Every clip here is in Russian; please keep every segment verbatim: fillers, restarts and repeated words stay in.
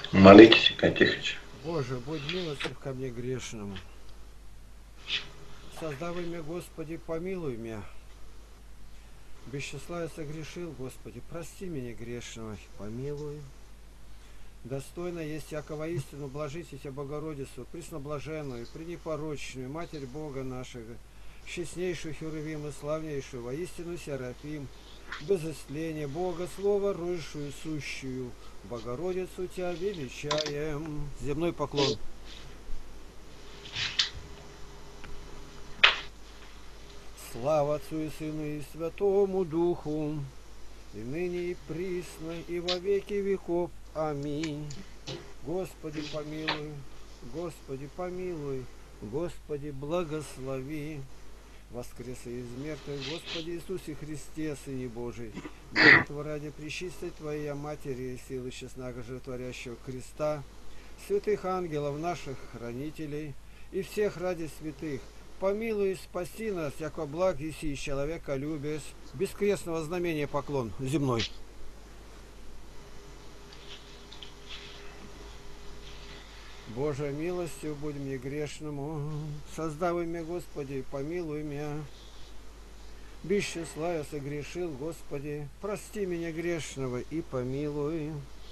Молитесь, Икар Тихонович. Боже, будь милостив ко мне грешному. Создавай меня, Господи, помилуй меня. Без числа я согрешил, Господи, прости меня грешного, помилуй. Достойно есть всякого истину, блажите тебя, Богородицу, пресноблаженную, пренепорочную, Матерь Бога нашего, честнейшую Херувим и славнейшую, воистину Серафим, без истления Бога, Слово ройшую сущую, Богородицу тебя величаем. Земной поклон. Слава Отцу и Сыну и Святому Духу, и ныне и присно, и во веки веков. Аминь. Господи помилуй, Господи помилуй, Господи благослови. Воскреса из мертвых, Господи Иисусе Христе, Сыне Божий, молитва ради пречистой Твоей Матери и силы честного животворящего креста, святых ангелов наших хранителей и всех ради святых, помилуй и спаси нас, яко благ еси человека любясь, без крестного знамения поклон земной. Божия милостью будь мне грешному, создавай меня, Господи, помилуй меня. Без числа я согрешил, Господи, прости меня грешного и помилуй.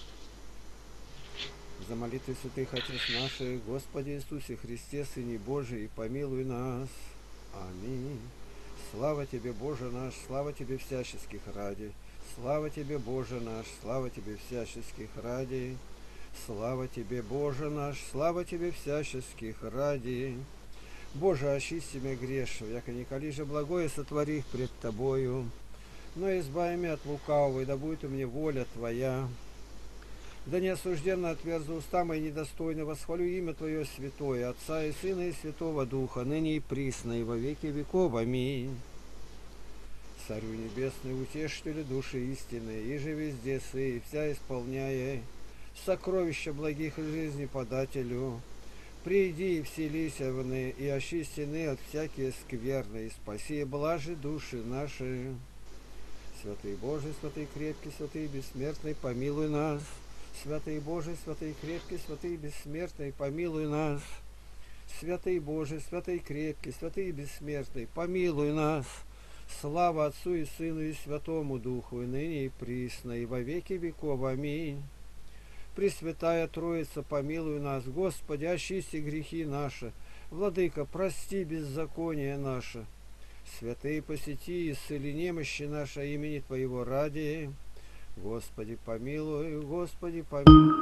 За молитвы святых Отец наших, Господи Иисусе Христе, Сыне Божий, и помилуй нас. Аминь. Слава Тебе, Боже наш, слава Тебе всяческих ради. Слава Тебе, Боже наш, слава Тебе всяческих ради. Слава Тебе, Боже наш, слава Тебе всяческих ради. Боже, очисти меня грешного, яко николи же благое сотвори пред Тобою. Но избави меня от лукавого, и да будет у меня воля Твоя. Да не осужденно отверзу уста мои недостойно, восхвалю имя Твое святое, Отца и Сына и Святого Духа, ныне и присно, и во веки веков. Аминь. Царю небесный, утешителю души истины, и же везде сы, и вся исполняя сокровища благих жизни подателю. Приди и вселись вны, и очистены от всякие скверны, и спаси и блажи души наши. Святый Божий, святый крепкий, святый бессмертный, помилуй нас. Святый Божий, святый крепкий, святый бессмертный, помилуй нас. Святый Божий, святый крепкий, святый бессмертный, помилуй нас. Слава Отцу и Сыну и Святому Духу, и ныне и присно, и во веки веков. Аминь. Пресвятая Троица, помилуй нас, Господи, очисти грехи наши, Владыка, прости беззаконие наше, святые посети, исцели немощи наши имени Твоего ради. Господи, помилуй, Господи, помилуй.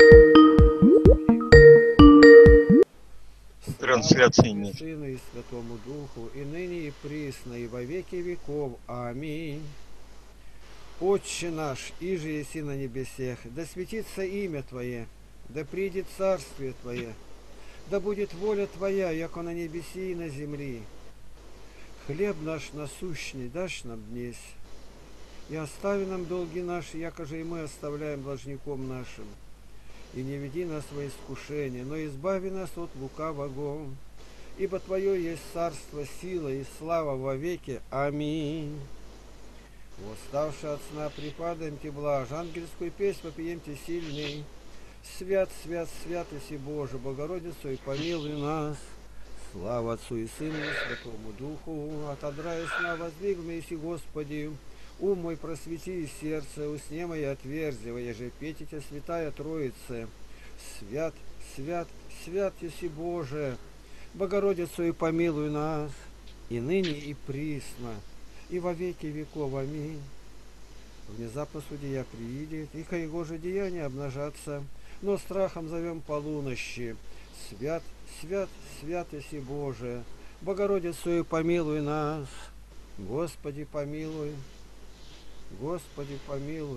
Трансляции нет. Сыну и Святому Духу, и ныне и присно, и во веки веков. Аминь. Отче наш, иже еси на небесех, да светится имя Твое, да придет царствие Твое, да будет воля Твоя, яко на небеси и на земли. Хлеб наш насущный дашь нам днесь, и остави нам долги наши, яко же и мы оставляем должником нашим. И не веди нас во искушение, но избави нас от лукавого, ибо Твое есть царство, сила и слава во веки. Аминь. Восставши от сна, припадаемте блажь, ангельскую песнь вопиемте сильный. Свят, свят, свят иси Боже, Богородицу, и помилуй нас. Слава Отцу и Сыну и Святому Духу, отодрая сна, воздвигни иси, Господи. Ум мой просвети и сердце, усне мои отверзи, еже петите, святая Троица. Свят, свят, свят иси Боже, Богородицу, и помилуй нас, и ныне и присно, и во веки веков. Аминь. Внезапно судья приидет, и ко его же деяния обнажатся, но страхом зовем полунощи. Свят, свят, свят иси Боже, Богородицу, и помилуй нас. Господи, помилуй, Господи, помилуй,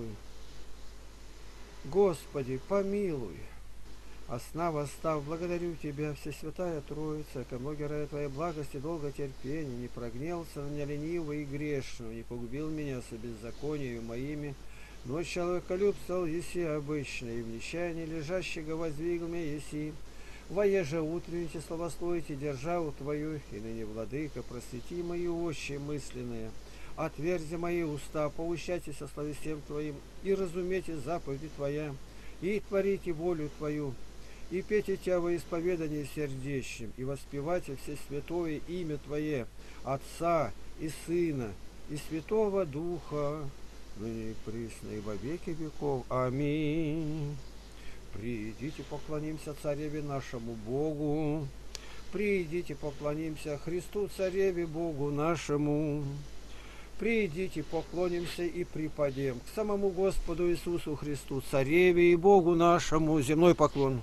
Господи, помилуй. А сна восстав, благодарю Тебя, Всесвятая Троица, ко многие ради Твоей благости, долго терпения, не прогнелся на меня ленивого и грешного, не погубил меня со беззаконию моими, но человеколюб стал еси обычно, и в нечаянии лежащего воздвигл меня еси. Воеже утренните, славословите державу Твою, и ныне, Владыка, просвети мои очи мысленные, отверзи мои уста, поучайтесь о слове всем Твоим, и разумейте заповеди Твоя, и творите волю Твою, и пейте Тя во исповедании сердечным, и воспевайте все святое имя Твое, Отца и Сына, и Святого Духа, ныне и присно, и во веки веков. Аминь. Придите, поклонимся Цареве нашему Богу. Придите, поклонимся Христу, Цареве Богу нашему. Придите, поклонимся и припадем к самому Господу Иисусу Христу, Цареве и Богу нашему. Земной поклон.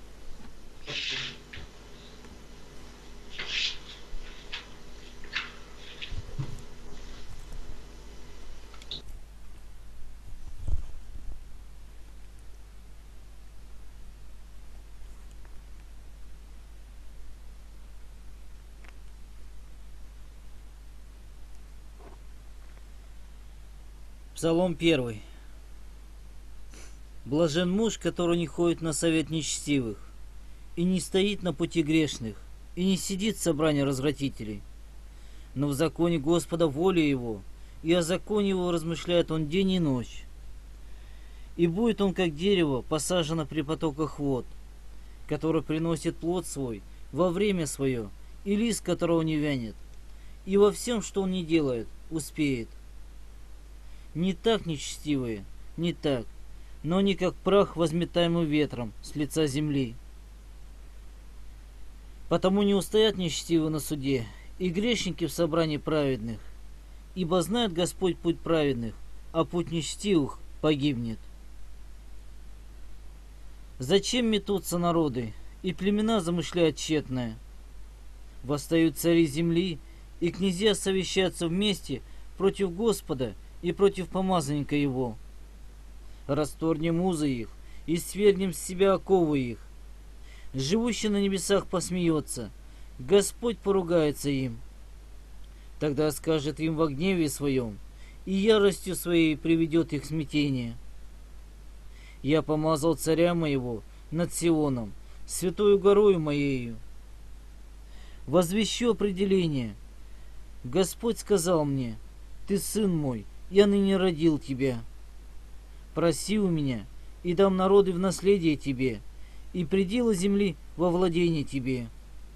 Псалом первый. Блажен муж, который не ходит на совет нечестивых, и не стоит на пути грешных, и не сидит в собрании развратителей. Но в законе Господа воля его, и о законе его размышляет он день и ночь. И будет он, как дерево, посажено при потоках вод, которое приносит плод свой во время свое, и лист которого не вянет, и во всем, что он не делает, успеет. Не так нечестивые, не так, но они как прах, возметаемый ветром с лица земли. Потому не устоят нечестивые на суде, и грешники в собрании праведных, ибо знает Господь путь праведных, а путь нечестивых погибнет. Зачем метутся народы, и племена замышляют тщетное? Восстают цари земли, и князья совещаются вместе против Господа и против помазанника его. Расторгнем узы их, и свергнем с себя оковы их. Живущий на небесах посмеется, Господь поругается им. Тогда скажет им во гневе своем, и яростью своей приведет их в смятение. Я помазал царя моего над Сионом, святою горою моею. Возвещу определение. Господь сказал мне: ты сын мой, я ныне родил тебя. Проси у меня, и дам народы в наследие тебе, и пределы земли во владение тебе.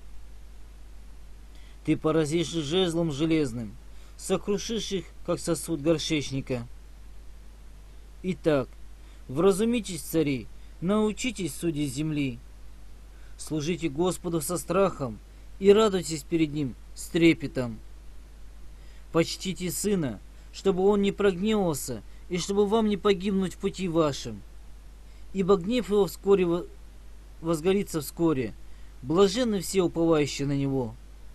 Ты поразишь их жезлом железным, сокрушишь их, как сосуд горшечника. Итак, вразумитесь, цари, научитесь судить земли. Служите Господу со страхом и радуйтесь перед Ним с трепетом. Почтите Сына, чтобы Он не прогневался, и чтобы вам не погибнуть в пути вашем. Ибо гнев Его вскоре возгорится вскоре. Блаженны все, уповающие на Него.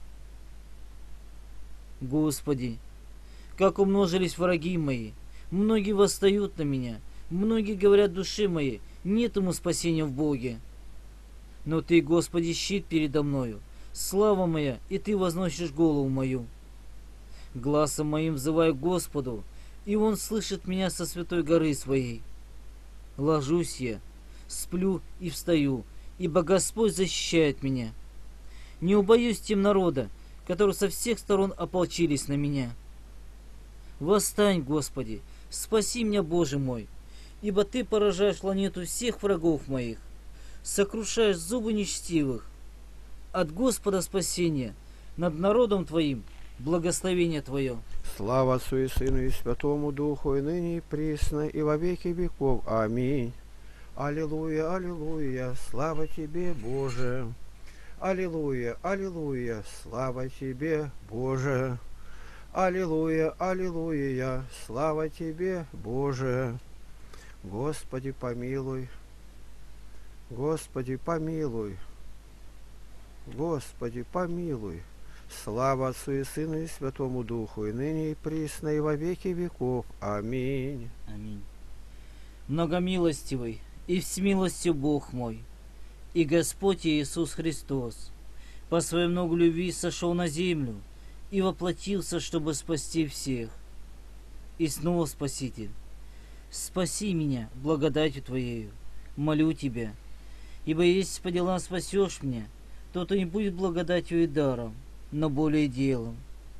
Господи, как умножились враги мои, многие восстают на меня, многие говорят душе моей, нет ему спасения в Боге. Но Ты, Господи, щит передо мною, слава моя, и Ты возносишь голову мою. Гласом моим взываю к Господу, и Он слышит меня со святой горы своей. Ложусь я, сплю и встаю, ибо Господь защищает меня. Не убоюсь тем народа, которые со всех сторон ополчились на меня. Восстань, Господи, спаси меня, Боже мой, ибо Ты поражаешь планету всех врагов моих, сокрушаешь зубы нечестивых. От Господа спасение, над народом Твоим благословение Твое. Слава Отцу и Сыну и Святому Духу, и ныне и присно, и во веки веков. Аминь. Аллилуйя, аллилуйя, слава Тебе, Боже. Аллилуйя, аллилуйя, слава Тебе, Боже. Аллилуйя, аллилуйя, слава Тебе, Боже. Господи, помилуй. Господи, помилуй. Господи, помилуй. Слава Отцу и Сыну и Святому Духу, и ныне и присно, и во веки веков. Аминь. Аминь. Многомилостивый и всемилостью Бог мой, и Господь Иисус Христос, по своей много любви сошел на землю и воплотился, чтобы спасти всех. И снова, Спаситель, спаси меня благодатью Твоею, молю Тебя, ибо если по делам спасешь меня, то это не будет благодатью и даром, но более делом.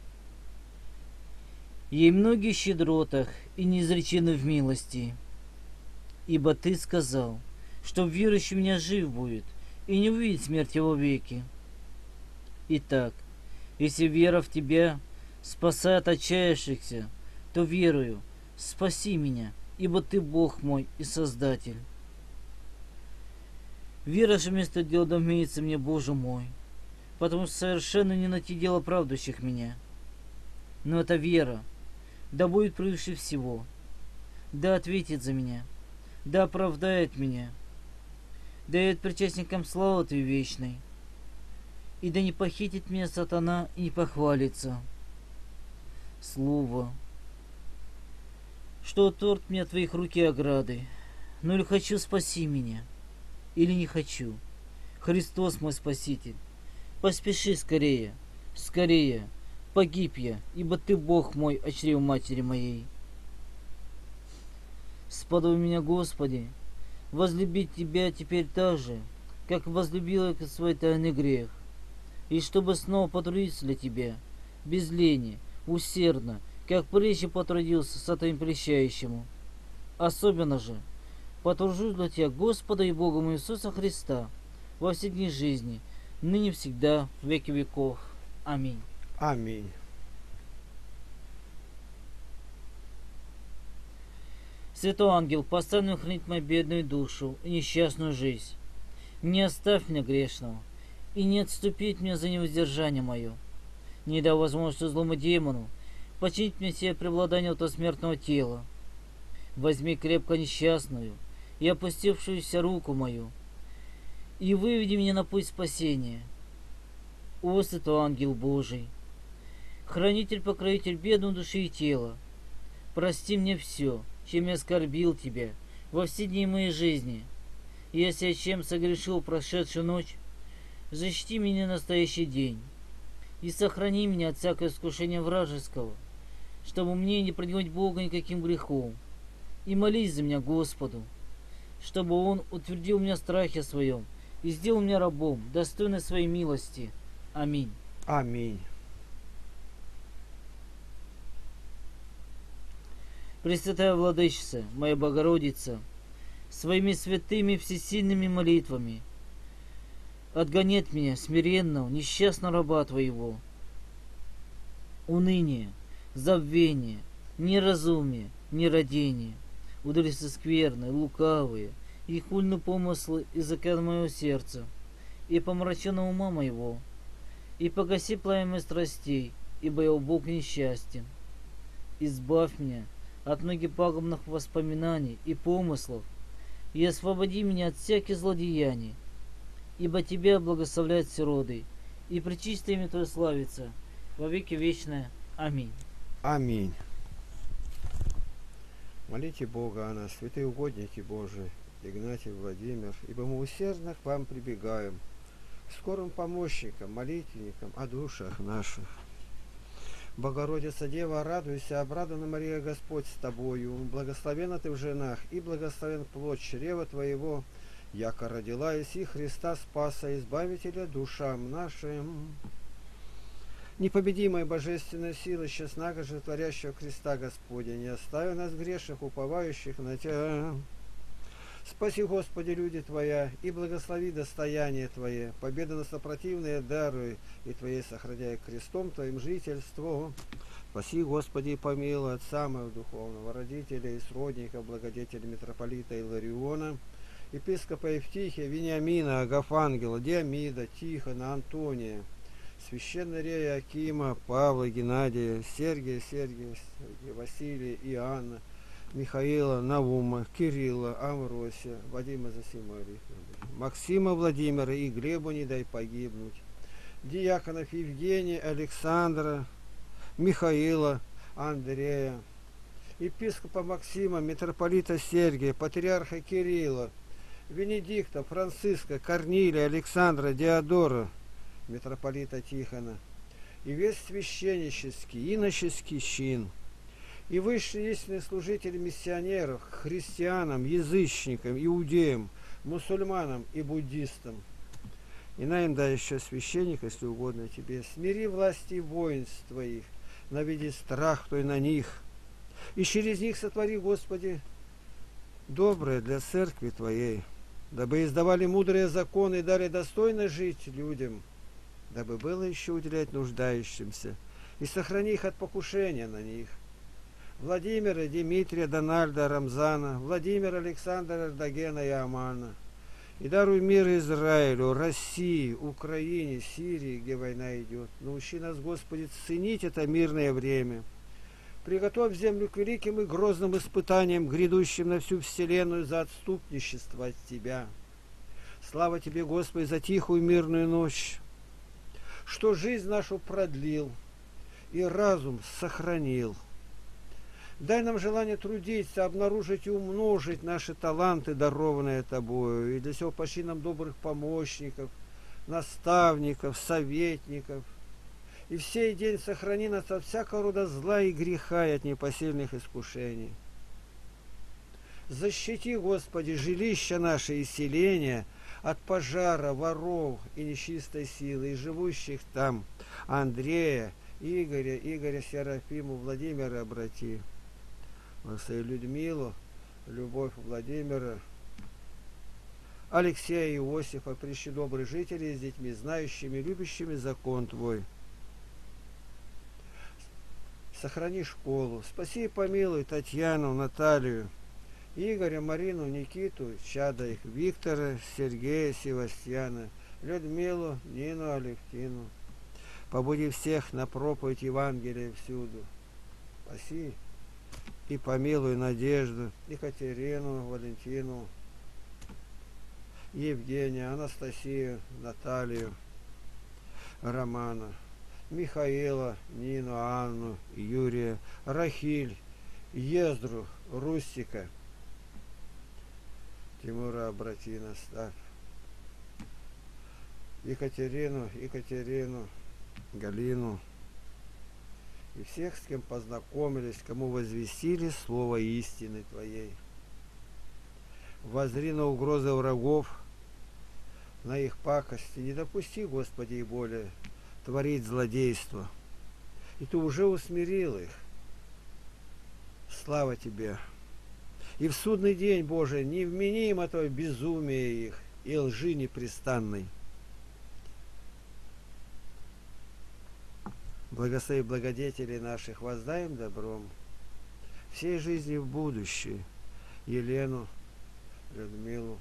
Ей многие щедротах и неизречены в милости, ибо Ты сказал, чтоб верующий в меня жив будет и не увидит смерть его веки. Итак, если вера в Тебя спасает отчаявшихся, то верую, спаси меня, ибо Ты Бог мой и Создатель. Вера же вместо дела домеется мне, Боже мой, потому что совершенно не найти дело правдущих меня. Но эта вера, да будет превыше всего, да ответит за меня, да оправдает меня, да дает причастникам славы Твоей вечной, и да не похитит меня сатана и не похвалится. Слово, что отторг мне от Твоих руки ограды, ну или хочу, спаси меня, или не хочу. Христос мой Спаситель, поспеши скорее, скорее, погиб я, ибо Ты Бог мой, о чреве матери моей. Сподоби меня, Господи, возлюбить Тебя теперь так же, как возлюбила я свой тайный грех, и чтобы снова потрудиться для Тебя, без лени, усердно, как прежде потрудился с Твоим прещающему. Особенно же потружусь для Тебя, Господа и Бога моего Иисуса Христа, во все дни жизни, ныне всегда, в веки веков. Аминь. Аминь. Святой ангел, поставь мне хранить мою бедную душу и несчастную жизнь. Не оставь меня грешного, и не отступить мне за невоздержание мое. Не дай возможности злому демону починить мне себе преобладание от смертного тела. Возьми крепко несчастную и опустившуюся руку мою, и выведи меня на путь спасения. О, святой ангел Божий, хранитель-покровитель бедной души и тела, прости мне все, чем я оскорбил Тебя во все дни моей жизни. Если я чем согрешил прошедшую ночь, защити меня настоящий день и сохрани меня от всякого искушения вражеского, чтобы мне не проникнуть Бога никаким грехом. И молись за меня Господу, чтобы Он утвердил меня в страхе своем и сделал меня рабом, достойной своей милости. Аминь. Аминь. Пресвятая Владычица, моя Богородица, своими святыми всесильными молитвами отгони от меня смиренного, несчастного раба Твоего. Уныние, забвение, неразумие, нерадение, удалится скверные, лукавые и хульные помыслы из океана моего сердца и помраченного ума моего, и погаси пламя страстей, ибо я Бог несчастен. Избавь меня от многих пагубных воспоминаний и помыслов, и освободи меня от всяких злодеяний, ибо Тебя благословляют сироды, и пречистое имя Твое славится во веки вечное. Аминь. Аминь. Молите Бога о нас, святые угодники Божии, Игнатий, Владимир, ибо мы усердно к вам прибегаем, скорым помощникам, молитвенникам о душах наших. Богородица Дева, радуйся, обрадована Мария, Господь с тобою, благословена ты в женах, и благословен плод чрева твоего, яко родила иси Христа Спаса, Избавителя душам нашим. Непобедимая божественная сила, честнаго же творящего креста Господня, не остави нас грешных, уповающих на Тебя. Спаси, Господи, люди Твоя, и благослови достояние Твое, победа на сопротивные даруй, и Твоей сохраняй крестом Твоим жительство. Спаси, Господи, и помилуй от самого духовного родителя и сродника, благодетеля митрополита Илариона, епископа Евтихия, Вениамина, Агафангела, Диамида, Тихона, Антония, священнорея Акима, Павла, Геннадия, Сергия, Сергия, Сергия, Василия, Иоанна, Михаила, Навума, Кирилла, Амвросия, Вадима Засимария, Максима Владимира и Глебу не дай погибнуть, диаконов Евгения, Александра, Михаила, Андрея, епископа Максима, митрополита Сергия, патриарха Кирилла, Венедикта, Франциска, Корнилия, Александра, Диодора, митрополита Тихона, и весь священнический, иноческий чин, и высшие истинные служители миссионеров, христианам, язычникам, иудеям, мусульманам и буддистам. И на им дай еще священник, если угодно тебе, смири власти воинств твоих, наведи страх твой на них, и через них сотвори, Господи, доброе для церкви Твоей. дабы издавали мудрые законы и дали достойно жить людям, дабы было еще уделять нуждающимся, и сохрани их от покушения на них. Владимира, Дмитрия, Дональда, Рамзана, Владимира, Александра, Эрдогена и Амана. И даруй мир Израилю, России, Украине, Сирии, где война идет. Научи нас, Господи, ценить это мирное время. Приготовь землю к великим и грозным испытаниям, грядущим на всю вселенную за отступничество от Тебя. Слава Тебе, Господи, за тихую мирную ночь, что жизнь нашу продлил и разум сохранил. Дай нам желание трудиться, обнаружить и умножить наши таланты, дарованные Тобою, и для сего пошли нам добрых помощников, наставников, советников. И в сей день сохрани нас от всякого рода зла и греха и от непосильных искушений. Защити, Господи, жилища наши и селения от пожара, воров и нечистой силы, и живущих там Андрея, Игоря, Игоря Серафиму, Владимира обрати. Благослови Людмилу, Любовь Владимира, Алексея Иосифа, прищи добрые жители с детьми, знающими, любящими закон Твой. Сохрани школу, спаси и помилуй Татьяну, Наталью, Игоря, Марину, Никиту, чада их, Виктора, Сергея, Севастьяна, Людмилу, Нину, Алевтину. Побуди всех на проповедь Евангелия всюду. Спаси и помилуй Надежду, Екатерину, Валентину, Евгения, Анастасию, Наталью, Романа, Михаила, Нину, Анну, Юрия, Рахиль, Ездру, Рустика, Тимура обрати наставь, Екатерину, Екатерину, Галину и всех, с кем познакомились, кому возвестили слово истины Твоей. Воззри на угрозы врагов, на их пакости, не допусти, Господи, и более творить злодейство. И Ты уже усмирил их. Слава Тебе! И в судный день, Боже, не вмени им это безумие их и лжи непрестанной. Благослови благодетелей наших, воздай им добром всей жизни в будущее. Елену, Людмилу,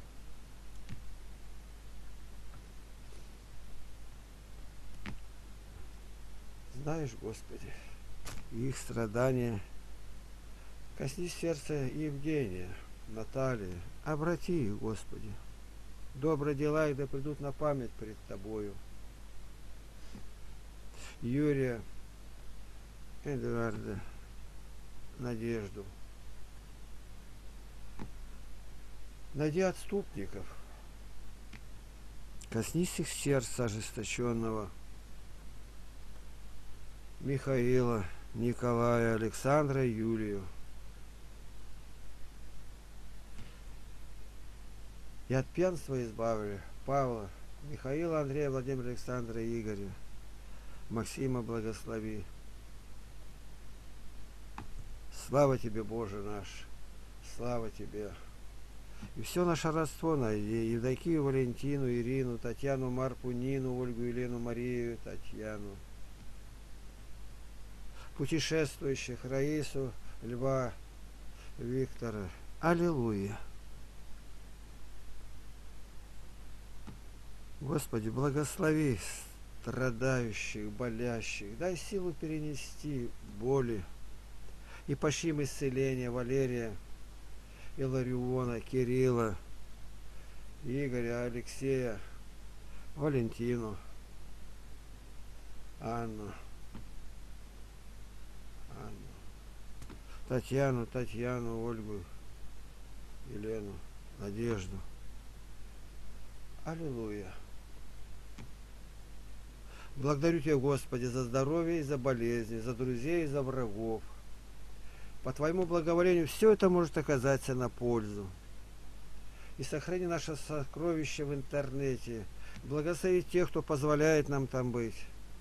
знаешь, Господи, их страдания. Коснись сердца Евгения, Натальи, обрати их, Господи. Добрые дела их да придут на память пред Тобою. Юрия, Эдуарда, Надежду. Найди отступников. Коснись их сердца ожесточенного. Михаила, Николая, Александра, Юлию. И от пьянства избавили Павла, Михаила, Андрея, Владимира, Александра, Игоря. Максима благослови. Слава Тебе, Боже наш, слава Тебе. И все наше родство найди. Евдокию, Валентину, Ирину, Татьяну, Марку, Нину, Ольгу, Елену, Марию, Татьяну. Путешествующих, Раису, Льва, Виктора. Аллилуйя. Господи, благослови страдающих, болящих, дай силу перенести боли и пошли исцеления Валерия, Илариона, Кирилла, Игоря, Алексея, Валентину, Анну, Анну, Татьяну, Татьяну, Ольгу, Елену, Надежду. Аллилуйя. Благодарю Тебя, Господи, за здоровье и за болезни, за друзей и за врагов. По Твоему благоволению все это может оказаться на пользу. И сохрани наше сокровище в интернете. Благослови тех, кто позволяет нам там быть.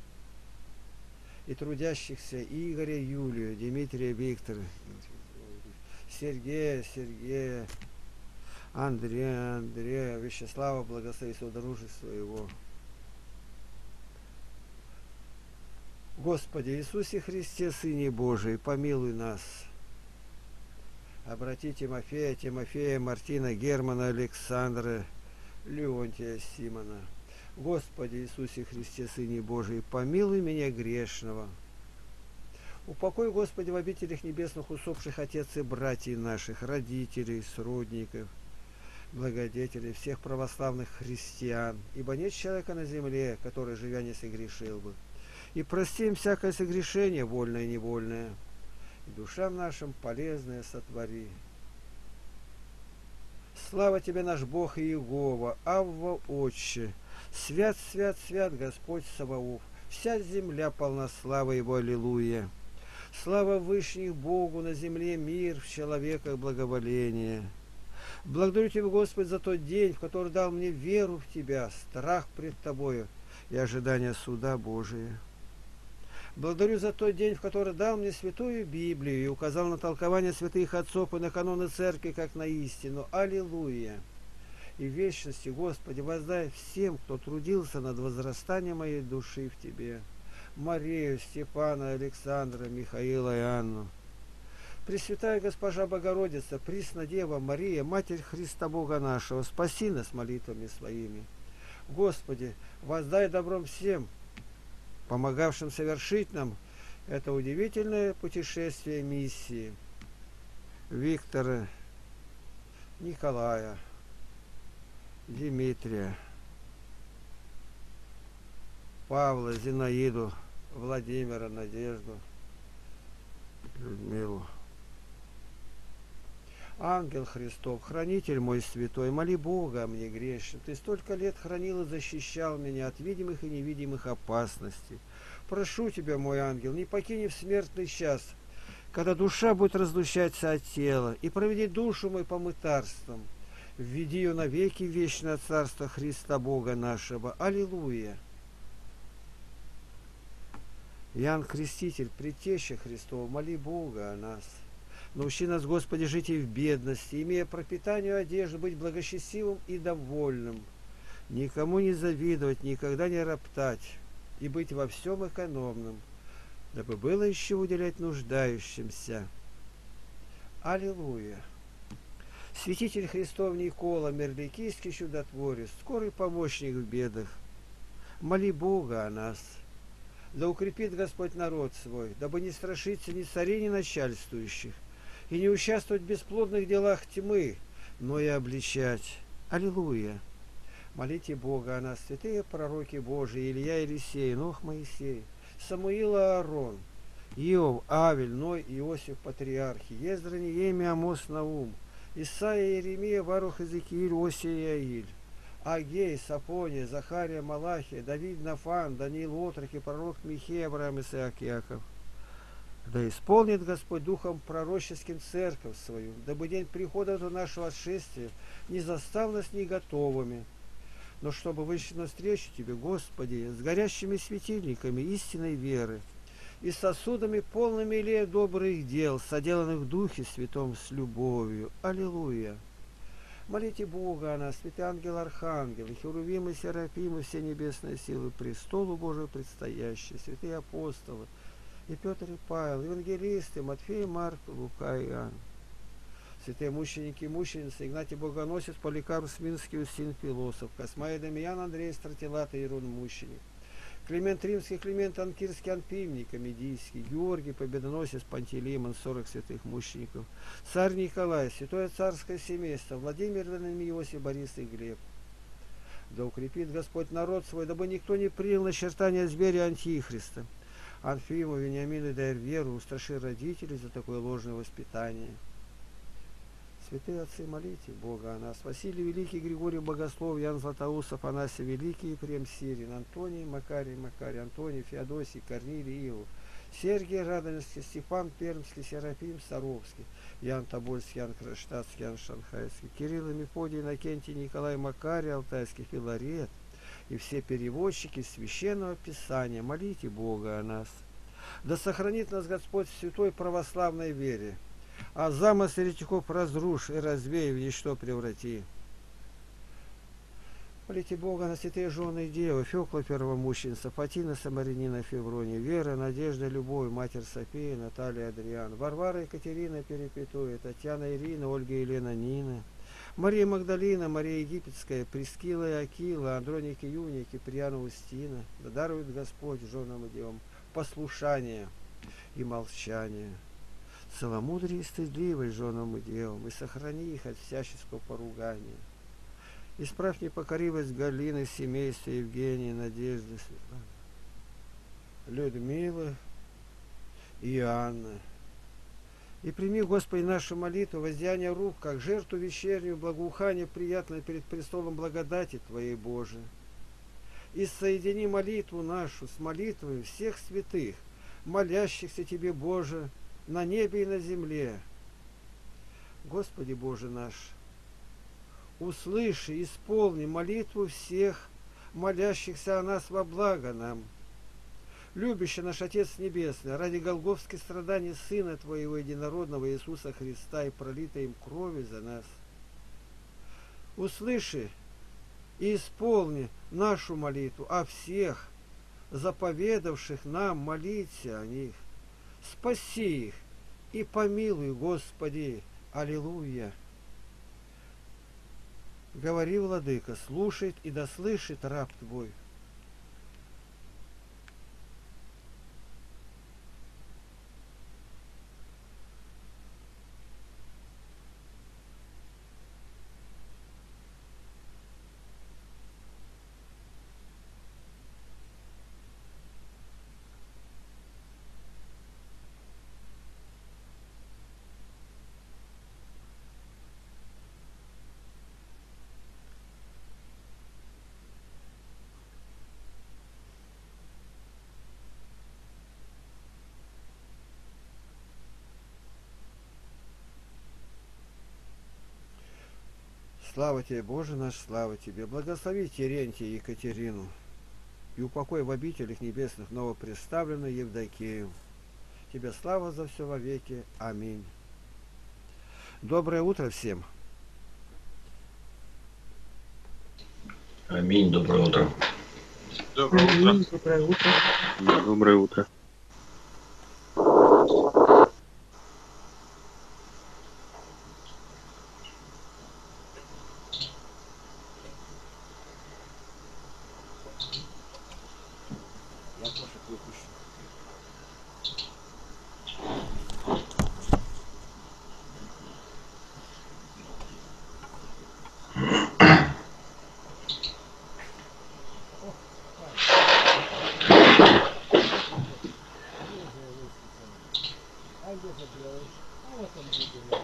И трудящихся Игоря, Юлию, Дмитрия, Виктора, Сергея, Сергея, Андрея, Андрея, Вячеслава, благослови содружество его. Господи Иисусе Христе, Сыне Божий, помилуй нас. Обрати Тимофея, Тимофея, Мартина, Германа, Александра, Леонтия, Симона. Господи Иисусе Христе, Сыне Божий, помилуй меня грешного. Упокой, Господи, в обителях небесных усопших отец и братьев наших, родителей, сродников, благодетелей, всех православных христиан, ибо нет человека на земле, который, живя, не согрешил бы. И прости им всякое согрешение, вольное и невольное, и душам нашим полезное сотвори. Слава Тебе, наш Бог и Иегова, Авва Отче, свят, свят, свят Господь Саваоф, вся земля полна славы Его, аллилуйя. Слава Вышних Богу, на земле мир, в человеках благоволение. Благодарю Тебя, Господь, за тот день, в который дал мне веру в Тебя, страх пред Тобою и ожидание суда Божия. Благодарю за тот день, в который дал мне святую Библию и указал на толкование святых отцов и на каноны церкви, как на истину. Аллилуйя! И в вечности, Господи, воздай всем, кто трудился над возрастанием моей души в Тебе. Марию, Степана, Александра, Михаила и Анну. Пресвятая Госпожа Богородица, Пресна Дева Мария, Матерь Христа Бога нашего, спаси нас молитвами своими. Господи, воздай добром всем, помогавшим совершить нам это удивительное путешествие миссии. Виктора, Николая, Дмитрия, Павла, Зинаиду, Владимира, Надежду, Людмилу. Ангел Христов, хранитель мой святой, моли Бога о мне грешным. Ты столько лет хранил и защищал меня от видимых и невидимых опасностей. Прошу Тебя, мой ангел, не покини в смертный час, когда душа будет разлучаться от тела, и проведи душу мой по мытарствам. Введи ее навеки в вечное царство Христа Бога нашего. Аллилуйя! Иоанн Креститель, Предтеча Христова, моли Бога о нас. Научи нас, Господи, жить и в бедности, имея пропитание одежды, быть благочестивым и довольным, никому не завидовать, никогда не роптать, и быть во всем экономным, дабы было еще уделять нуждающимся. Аллилуйя! Святитель Христов Никола, Мерликийский чудотворец, скорый помощник в бедах, моли Бога о нас. Да укрепит Господь народ свой, дабы не страшиться ни царей, ни начальствующих, и не участвовать в бесплодных делах тьмы, но и обличать. Аллилуйя! Молите Бога о нас, святые пророки Божии, Илья, Елисей, Нох, Моисей, Самуил, Аарон, Иов, Авель, Ной, Иосиф, Патриархи, Ездра, Неемия, Амос, Наум, Исаия, Иеремия, Варух, Иезекииль, Осия, Иаиль, Агей, Сафония, Захария, Малахия, Давид, Нафан, Даниил, Отрок и пророк Михей, Авраам, Исаак, Яков. Да исполнит Господь духом пророческим церковь свою, дабы день прихода до нашего отшествия не застал нас не готовыми, но чтобы вышли навстречу Тебе, Господи, с горящими светильниками истинной веры и сосудами, полными илея добрых дел, соделанных в Духе Святом с любовью. Аллилуйя! Молите Бога о нас, святые ангелы, архангелы, херувимы, серафимы, все небесные силы, престолу Божию предстоящие, святые апостолы, и Петр, и Павел, евангелисты, Матфей, Марк, Лука и Иоанн. Святые мученики и мученицы, Игнатий Богоносец, Поликарп Сминский, Устин Философ, Космай Дамиян, Андрей Стратилат и Ирон Мученик, Климент Римский, Климент Анкирский, Анфимний, Комедийский, Георгий Победоносец, Пантелеймон, сорок святых мучеников, царь Николай, святое царское семейство, Владимир, Владимир, Иосиф, Борис и Глеб. Да укрепит Господь народ свой, дабы никто не принял начертания зверя Антихриста. Анфиму, Вениамину, дай веру, устраши родителей за такое ложное воспитание. Святые отцы, молите Бога о нас. Василий Великий, Григорий Богослов, Ян Златоуст, Афанасий Великий, Ефрем Сирин, Антоний, Макарий, Макарий, Антоний, Феодосий, Корнилий, Иов, Сергий Радонежский, Степан Пермский, Серафим Саровский, Ян Тобольский, Ян Кронштадтский, Ян Шанхайский, Кирилл и Мефодий, Иннокентий, Николай, Макарий, Алтайский, Филарет и все переводчики Священного Писания. Молите Бога о нас. Да сохранит нас Господь в святой православной вере, а замыслы еретиков разрушь и развей, в ничто преврати. Молите Бога на святые жены и девы, Фёкла первомученица, Фатина Самарянина Феврония, Вера, Надежда, Любовь, Матерь София, Наталья Адриан, Варвара Екатерина Перепетуя, Татьяна Ирина, Ольга Елена Нина, Мария Магдалина, Мария Египетская, Прескила и Акила, Андроники Юния, Киприана Устина, да дарует Господь женам и девам послушание и молчание, целомудрие и стыдливость женам и девам, и сохрани их от всяческого поругания. Исправь непокоривость Галины, семейства Евгения, Надежды, Светланы, Людмилы и Анны. И прими, Господи, нашу молитву, воздеяние рук, как жертву вечернюю, благоухание приятное перед престолом благодати Твоей, Боже. И соедини молитву нашу с молитвой всех святых, молящихся Тебе, Боже, на небе и на земле. Господи Боже наш, услыши, исполни молитву всех, молящихся о нас во благо нам. Любящий наш Отец Небесный, ради голгофских страданий Сына Твоего Единородного Иисуса Христа и пролитой им крови за нас, услыши и исполни нашу молитву о всех, заповедавших нам молиться о них. Спаси их и помилуй, Господи. Аллилуйя. Говори, Владыка, слушает и дослышит раб Твой. Слава Тебе, Боже наш, слава Тебе. Благослови Терентия и Екатерину и упокой в обителях небесных новопредставленную Евдокию. Тебе слава за все во веки. Аминь. Доброе утро всем. Аминь. Доброе утро. Доброе утро. Аминь. Доброе утро. Доброе утро. Я кошек выпущу. А где забралась? А вот он будет.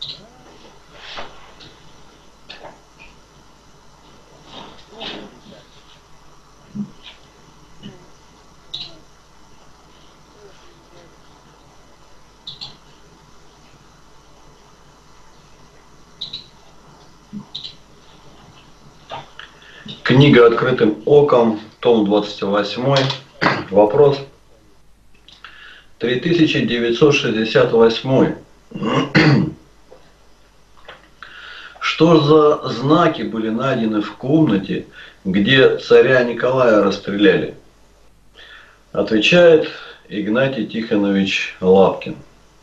Книга «Открытым оком», том двадцать восемь, вопрос три тысячи девятьсот шестьдесят восемь. Что за знаки были найдены в комнате, где царя Николая расстреляли? Отвечает Игнатий Тихонович Лапкин.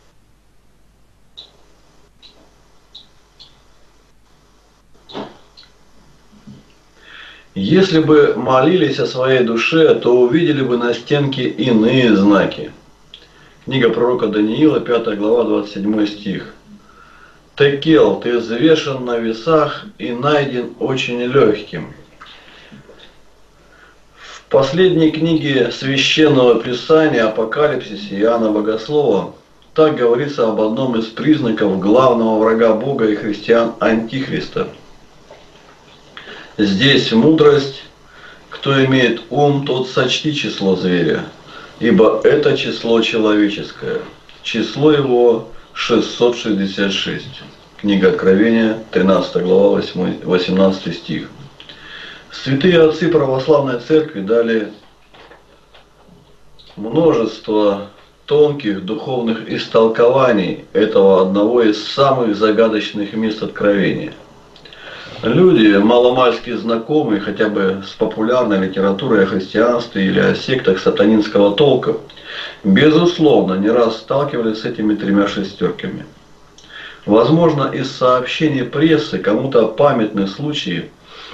Если бы молились о своей душе, то увидели бы на стенке иные знаки. Книга пророка Даниила, пятая глава, двадцать седьмой стих. Текел, ты взвешен на весах и найден очень легким. В последней книге Священного Писания Апокалипсисе Иоанна Богослова так говорится об одном из признаков главного врага Бога и христиан Антихриста. Здесь мудрость, кто имеет ум, тот сочти число зверя, ибо это число человеческое, число его шестьсот шестьдесят шесть. Книга Откровения, тринадцатая глава, восемнадцатый стих. Святые отцы православной церкви дали множество тонких духовных истолкований этого одного из самых загадочных мест откровения. Люди, маломальски знакомые хотя бы с популярной литературой о христианстве или о сектах сатанинского толка, безусловно, не раз сталкивались с этими тремя шестерками. Возможно, из сообщений прессы кому-то памятны случаи,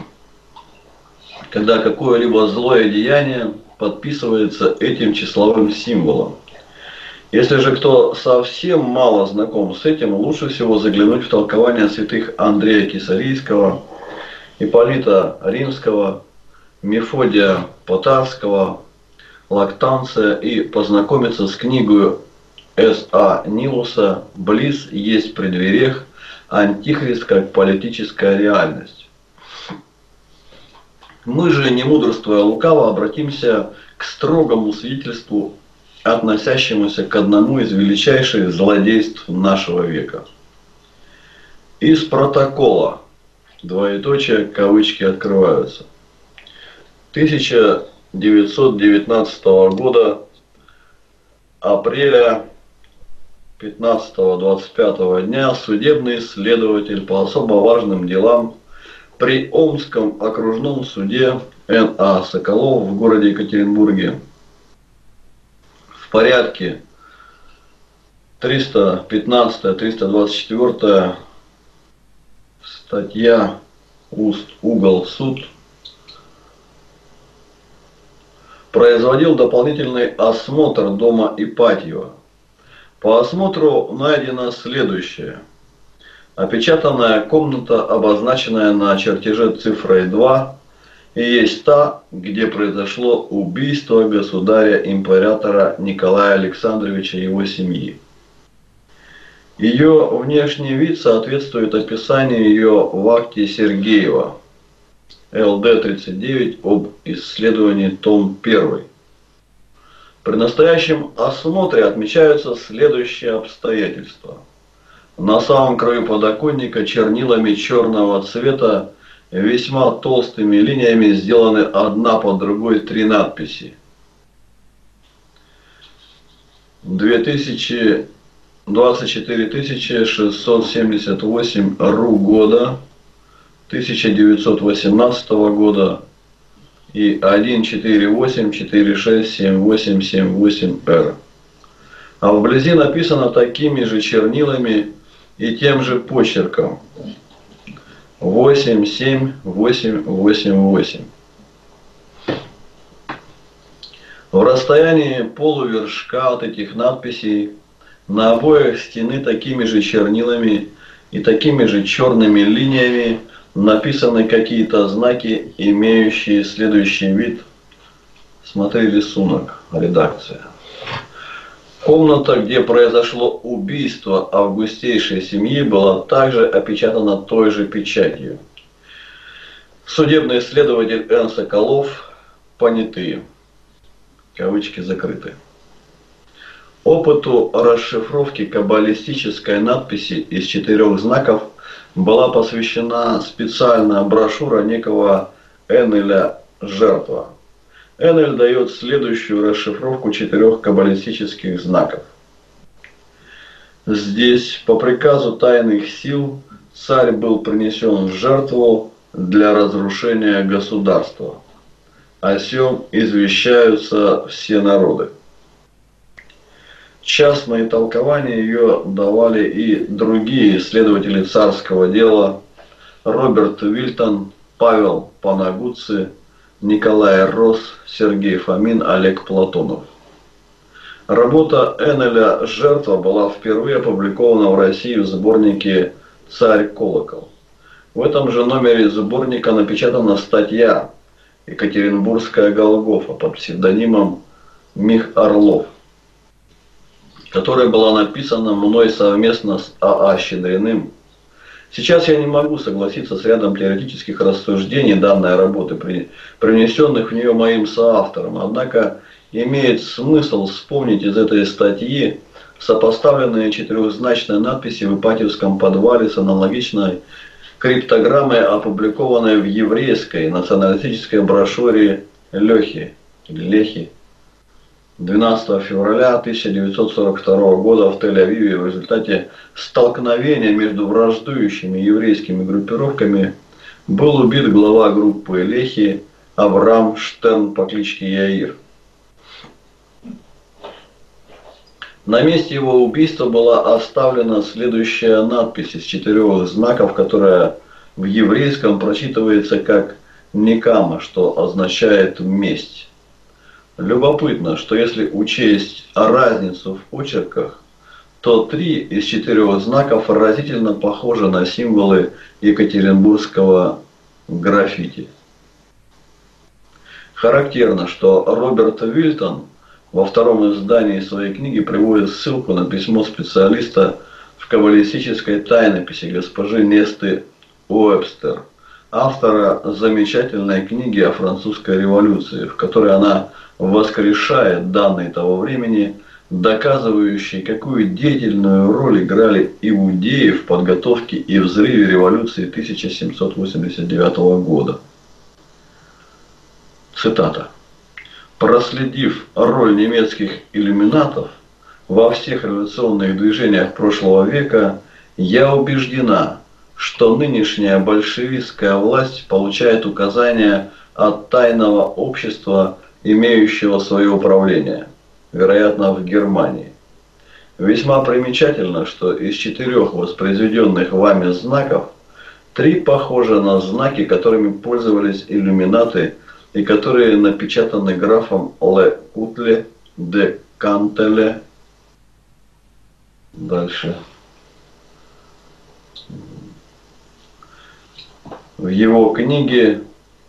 когда какое-либо злое деяние подписывается этим числовым символом. Если же кто совсем мало знаком с этим, лучше всего заглянуть в толкование святых Андрея Кесарийского, Ипполита Римского, Мефодия Потарского, Лактанция и познакомиться с книгой С А Нилуса «Близ есть преддвериях. Антихрист как политическая реальность». Мы же, не мудрствуя лукаво, обратимся к строгому свидетельству, относящемуся к одному из величайших злодейств нашего века. Из протокола, двоеточие, кавычки открываются, тысяча девятьсот девятнадцатого года, апреля пятнадцатого-двадцать пятого дня, судебный следователь по особо важным делам при Омском окружном суде Н А Соколов в городе Екатеринбурге в порядке триста пятнадцатая — триста двадцать четвёртая статья Уст, угол, суд производил дополнительный осмотр дома Ипатьева. По осмотру найдено следующее. Опечатанная комната, обозначенная на чертеже цифрой два, и есть та, где произошло убийство государя-императора Николая Александровича и его семьи. Ее внешний вид соответствует описанию ее в акте Сергеева Л Д тридцать девять об исследовании, том первый. При настоящем осмотре отмечаются следующие обстоятельства. На самом краю подоконника чернилами черного цвета весьма толстыми линиями сделаны одна под другой три надписи. двадцать четыре тысячи шестьсот семьдесят восемь РУ года тысяча девятьсот восемнадцатого года и один четыре восемь четыре шесть семь восемь семь восемь Р. А вблизи написано такими же чернилами и тем же почерком восемь семь восемь восемь восемь. В расстоянии полувершка от этих надписей на обоях стены такими же чернилами и такими же черными линиями написаны какие-то знаки, имеющие следующий вид. Смотри рисунок, редакция. Комната, где произошло убийство августейшей семьи, была также опечатана той же печатью. Судебный следователь Н. Соколов, понятые. Кавычки закрыты. Опыту расшифровки каббалистической надписи из четырех знаков была посвящена специальная брошюра некого Эннеля «Жертва». Эннель дает следующую расшифровку четырех каббалистических знаков. Здесь, по приказу тайных сил, царь был принесен в жертву для разрушения государства. О сем извещаются все народы. Частные толкования ее давали и другие исследователи царского дела: Роберт Вильтон, Павел Панагуцци, Николай Росс, Сергей Фомин, Олег Платонов. Работа Эннеля «Жертва» была впервые опубликована в России в сборнике «Царь Колокол». В этом же номере сборника напечатана статья «Екатеринбургская Голгофа» под псевдонимом Мих Орлов, которая была написана мной совместно с А А Щедриным. Сейчас я не могу согласиться с рядом теоретических рассуждений данной работы, принесенных в нее моим соавтором, однако имеет смысл вспомнить из этой статьи сопоставленные четырехзначные надписи в Ипатьевском подвале с аналогичной криптограммой, опубликованной в еврейской националистической брошюре Лехи, Лехи двенадцатого февраля тысяча девятьсот сорок второго года в Тель-Авиве в результате столкновения между враждующими еврейскими группировками был убит глава группы Лехи Авраам Штерн по кличке Яир. На месте его убийства была оставлена следующая надпись из четырех знаков, которая в еврейском прочитывается как «Некама», что означает «месть». Любопытно, что если учесть разницу в очерках, то три из четырех знаков разительно похожи на символы екатеринбургского граффити. Характерно, что Роберт Вильтон во втором издании своей книги приводит ссылку на письмо специалиста в каббалистической тайнописи госпожи Несты Уэбстер, автора замечательной книги о французской революции, в которой она воскрешает данные того времени, доказывающие, какую деятельную роль играли иудеи в подготовке и взрыве революции тысяча семьсот восемьдесят девятого года. Цитата. «Проследив роль немецких иллюминатов во всех революционных движениях прошлого века, я убеждена, что нынешняя большевистская власть получает указания от тайного общества, имеющего свое управление, вероятно, в Германии. Весьма примечательно, что из четырех воспроизведенных вами знаков три похожи на знаки, которыми пользовались иллюминаты и которые напечатаны графом Ле Кутле де Кантеле. Дальше. В его книге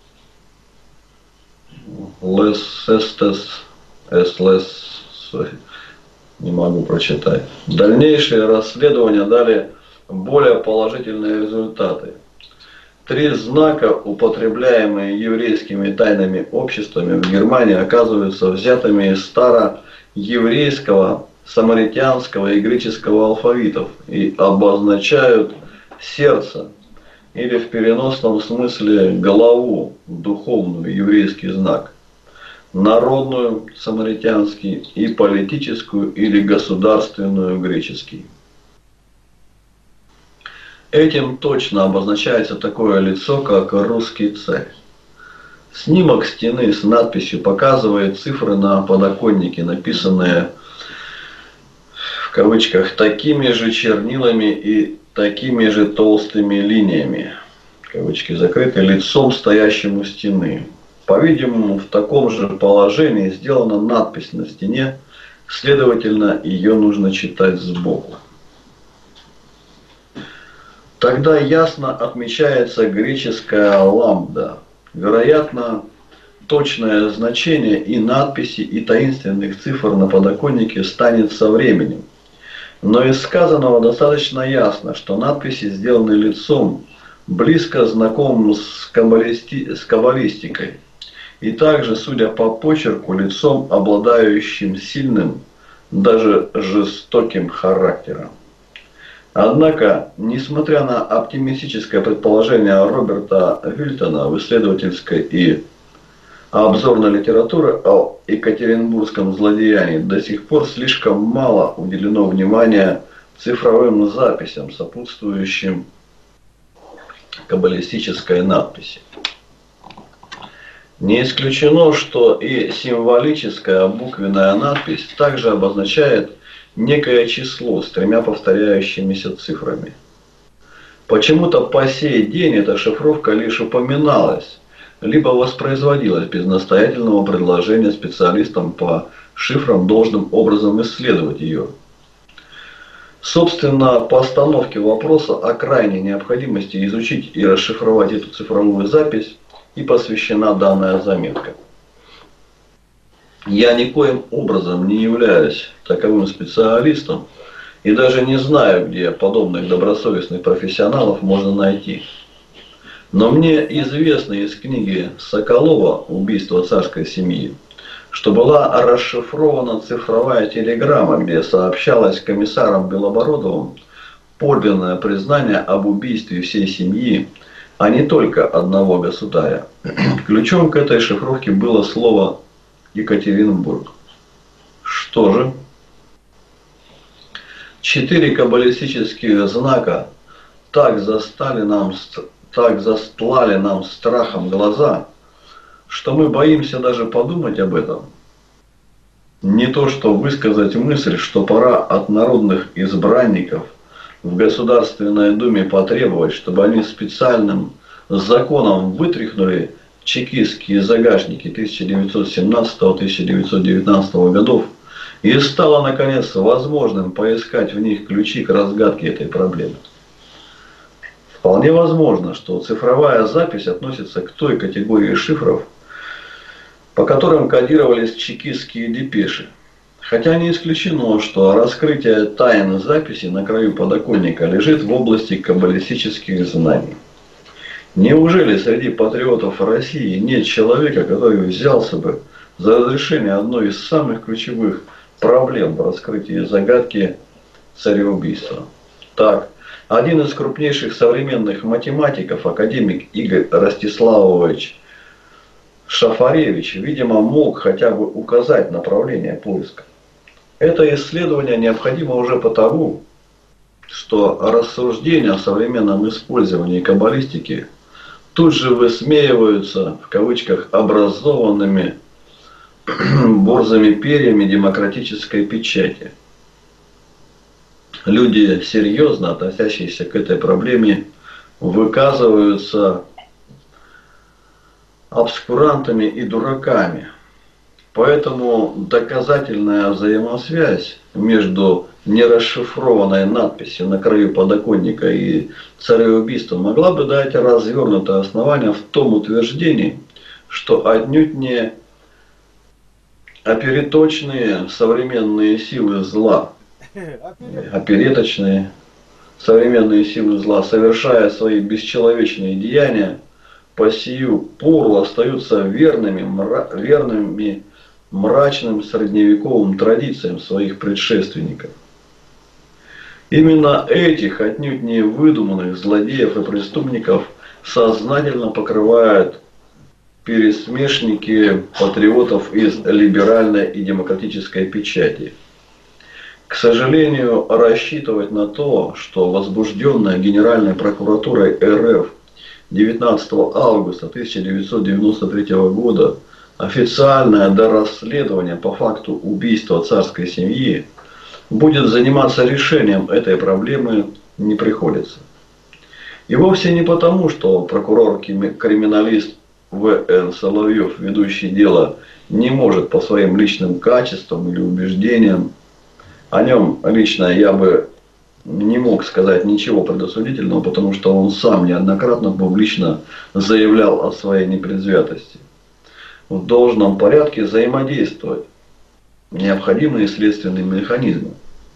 Les Estes es les, не могу прочитать. Дальнейшие расследования дали более положительные результаты. Три знака, употребляемые еврейскими тайными обществами в Германии, оказываются взятыми из староеврейского, самаритянского и греческого алфавитов и обозначают сердце, или в переносном смысле голову, духовную, еврейский знак, народную, самаритянский, и политическую или государственную, греческий. Этим точно обозначается такое лицо, как русский царь. Снимок стены с надписью показывает цифры на подоконнике, написанные в кавычках такими же чернилами и такими же толстыми линиями, кавычки закрыты, лицом стоящему стены. По-видимому, в таком же положении сделана надпись на стене, следовательно, ее нужно читать сбоку. Тогда ясно отмечается греческая ламбда. Вероятно, точное значение и надписи, и таинственных цифр на подоконнике станет со временем. Но из сказанного достаточно ясно, что надписи сделаны лицом, близко знакомым с, каббалисти... с каббалистикой, и также, судя по почерку, лицом, обладающим сильным, даже жестоким характером. Однако, несмотря на оптимистическое предположение Роберта Вильтона в исследовательской и обзорной литературе о екатеринбургском злодеянии, до сих пор слишком мало уделено внимания цифровым записям, сопутствующим каббалистической надписи. Не исключено, что и символическая буквенная надпись также обозначает некое число с тремя повторяющимися цифрами. Почему-то по сей день эта шифровка лишь упоминалась, либо воспроизводилась без настоятельного предложения специалистам по шифрам должным образом исследовать ее. Собственно, постановке вопроса о крайней необходимости изучить и расшифровать эту цифровую запись и посвящена данная заметка. Я никоим образом не являюсь таковым специалистом и даже не знаю, где подобных добросовестных профессионалов можно найти. Но мне известно из книги Соколова «Убийство царской семьи», что была расшифрована цифровая телеграмма, где сообщалось комиссаром Белобородовым подлинное признание об убийстве всей семьи, а не только одного государя. Ключом к этой шифровке было слово «Екатеринбург». Что же? Четыре каббалистических знака так застали нам, так застлали нам страхом глаза, что мы боимся даже подумать об этом. Не то что высказать мысль, что пора от народных избранников в Государственной Думе потребовать, чтобы они специальным законом вытряхнули чекистские загашники тысяча девятьсот семнадцатого — тысяча девятьсот девятнадцатого годов, и стало наконец возможным поискать в них ключи к разгадке этой проблемы. Вполне возможно, что цифровая запись относится к той категории шифров, по которым кодировались чекистские депеши. Хотя не исключено, что раскрытие тайн записи на краю подоконника лежит в области каббалистических знаний. Неужели среди патриотов России нет человека, который взялся бы за разрешение одной из самых ключевых проблем в раскрытии загадки цареубийства? Так, один из крупнейших современных математиков, академик Игорь Ростиславович Шафаревич, видимо, мог хотя бы указать направление поиска. Это исследование необходимо уже потому, что рассуждения о современном использовании каббалистики тут же высмеиваются, в кавычках, образованными борзыми перьями демократической печати. Люди, серьезно относящиеся к этой проблеме, выказываются обскурантами и дураками. Поэтому доказательная взаимосвязь между нерасшифрованной надписью на краю подоконника и цареубийством могла бы дать развернутое основание в том утверждении, что отнюдь не опереточные современные силы зла, опереточные современные силы зла, совершая свои бесчеловечные деяния, по сию пору остаются верными, мра, верными мрачным средневековым традициям своих предшественников. Именно этих отнюдь не выдуманных злодеев и преступников сознательно покрывают пересмешники патриотов из либеральной и демократической печати. К сожалению, рассчитывать на то, что возбужденная Генеральной прокуратурой эр эф девятнадцатого августа тысяча девятьсот девяносто третьего года официальное дорасследование по факту убийства царской семьи будет заниматься решением этой проблемы, не приходится. И вовсе не потому, что прокурор-криминалист вэ эн Соловьев, ведущий дело, не может по своим личным качествам или убеждениям, о нем лично я бы не мог сказать ничего предосудительного, потому что он сам неоднократно публично заявлял о своей непредвзятости. В должном порядке взаимодействовать необходимые следственные механизмы.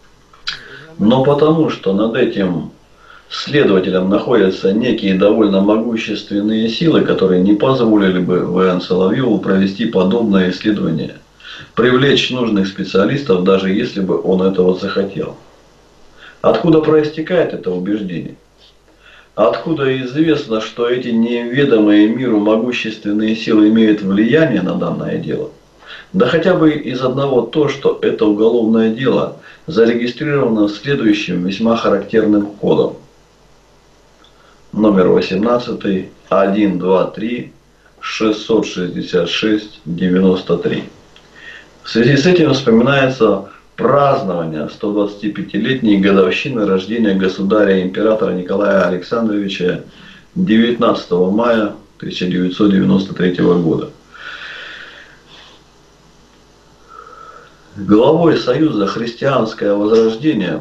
Но потому, что над этим следователем находятся некие довольно могущественные силы, которые не позволили бы вэ эн Соловьеву провести подобное исследование, привлечь нужных специалистов, даже если бы он этого захотел. Откуда проистекает это убеждение? Откуда известно, что эти неведомые миру могущественные силы имеют влияние на данное дело? Да хотя бы из одного то, что это уголовное дело зарегистрировано следующим весьма характерным кодом. Номер восемнадцать, сто двадцать три, шестьсот шестьдесят шесть, девяносто три. В связи с этим вспоминается празднование сто двадцатипятилетней годовщины рождения государя-императора Николая Александровича девятнадцатого мая тысяча девятьсот девяносто третьего года. Главой Союза «Христианское возрождение»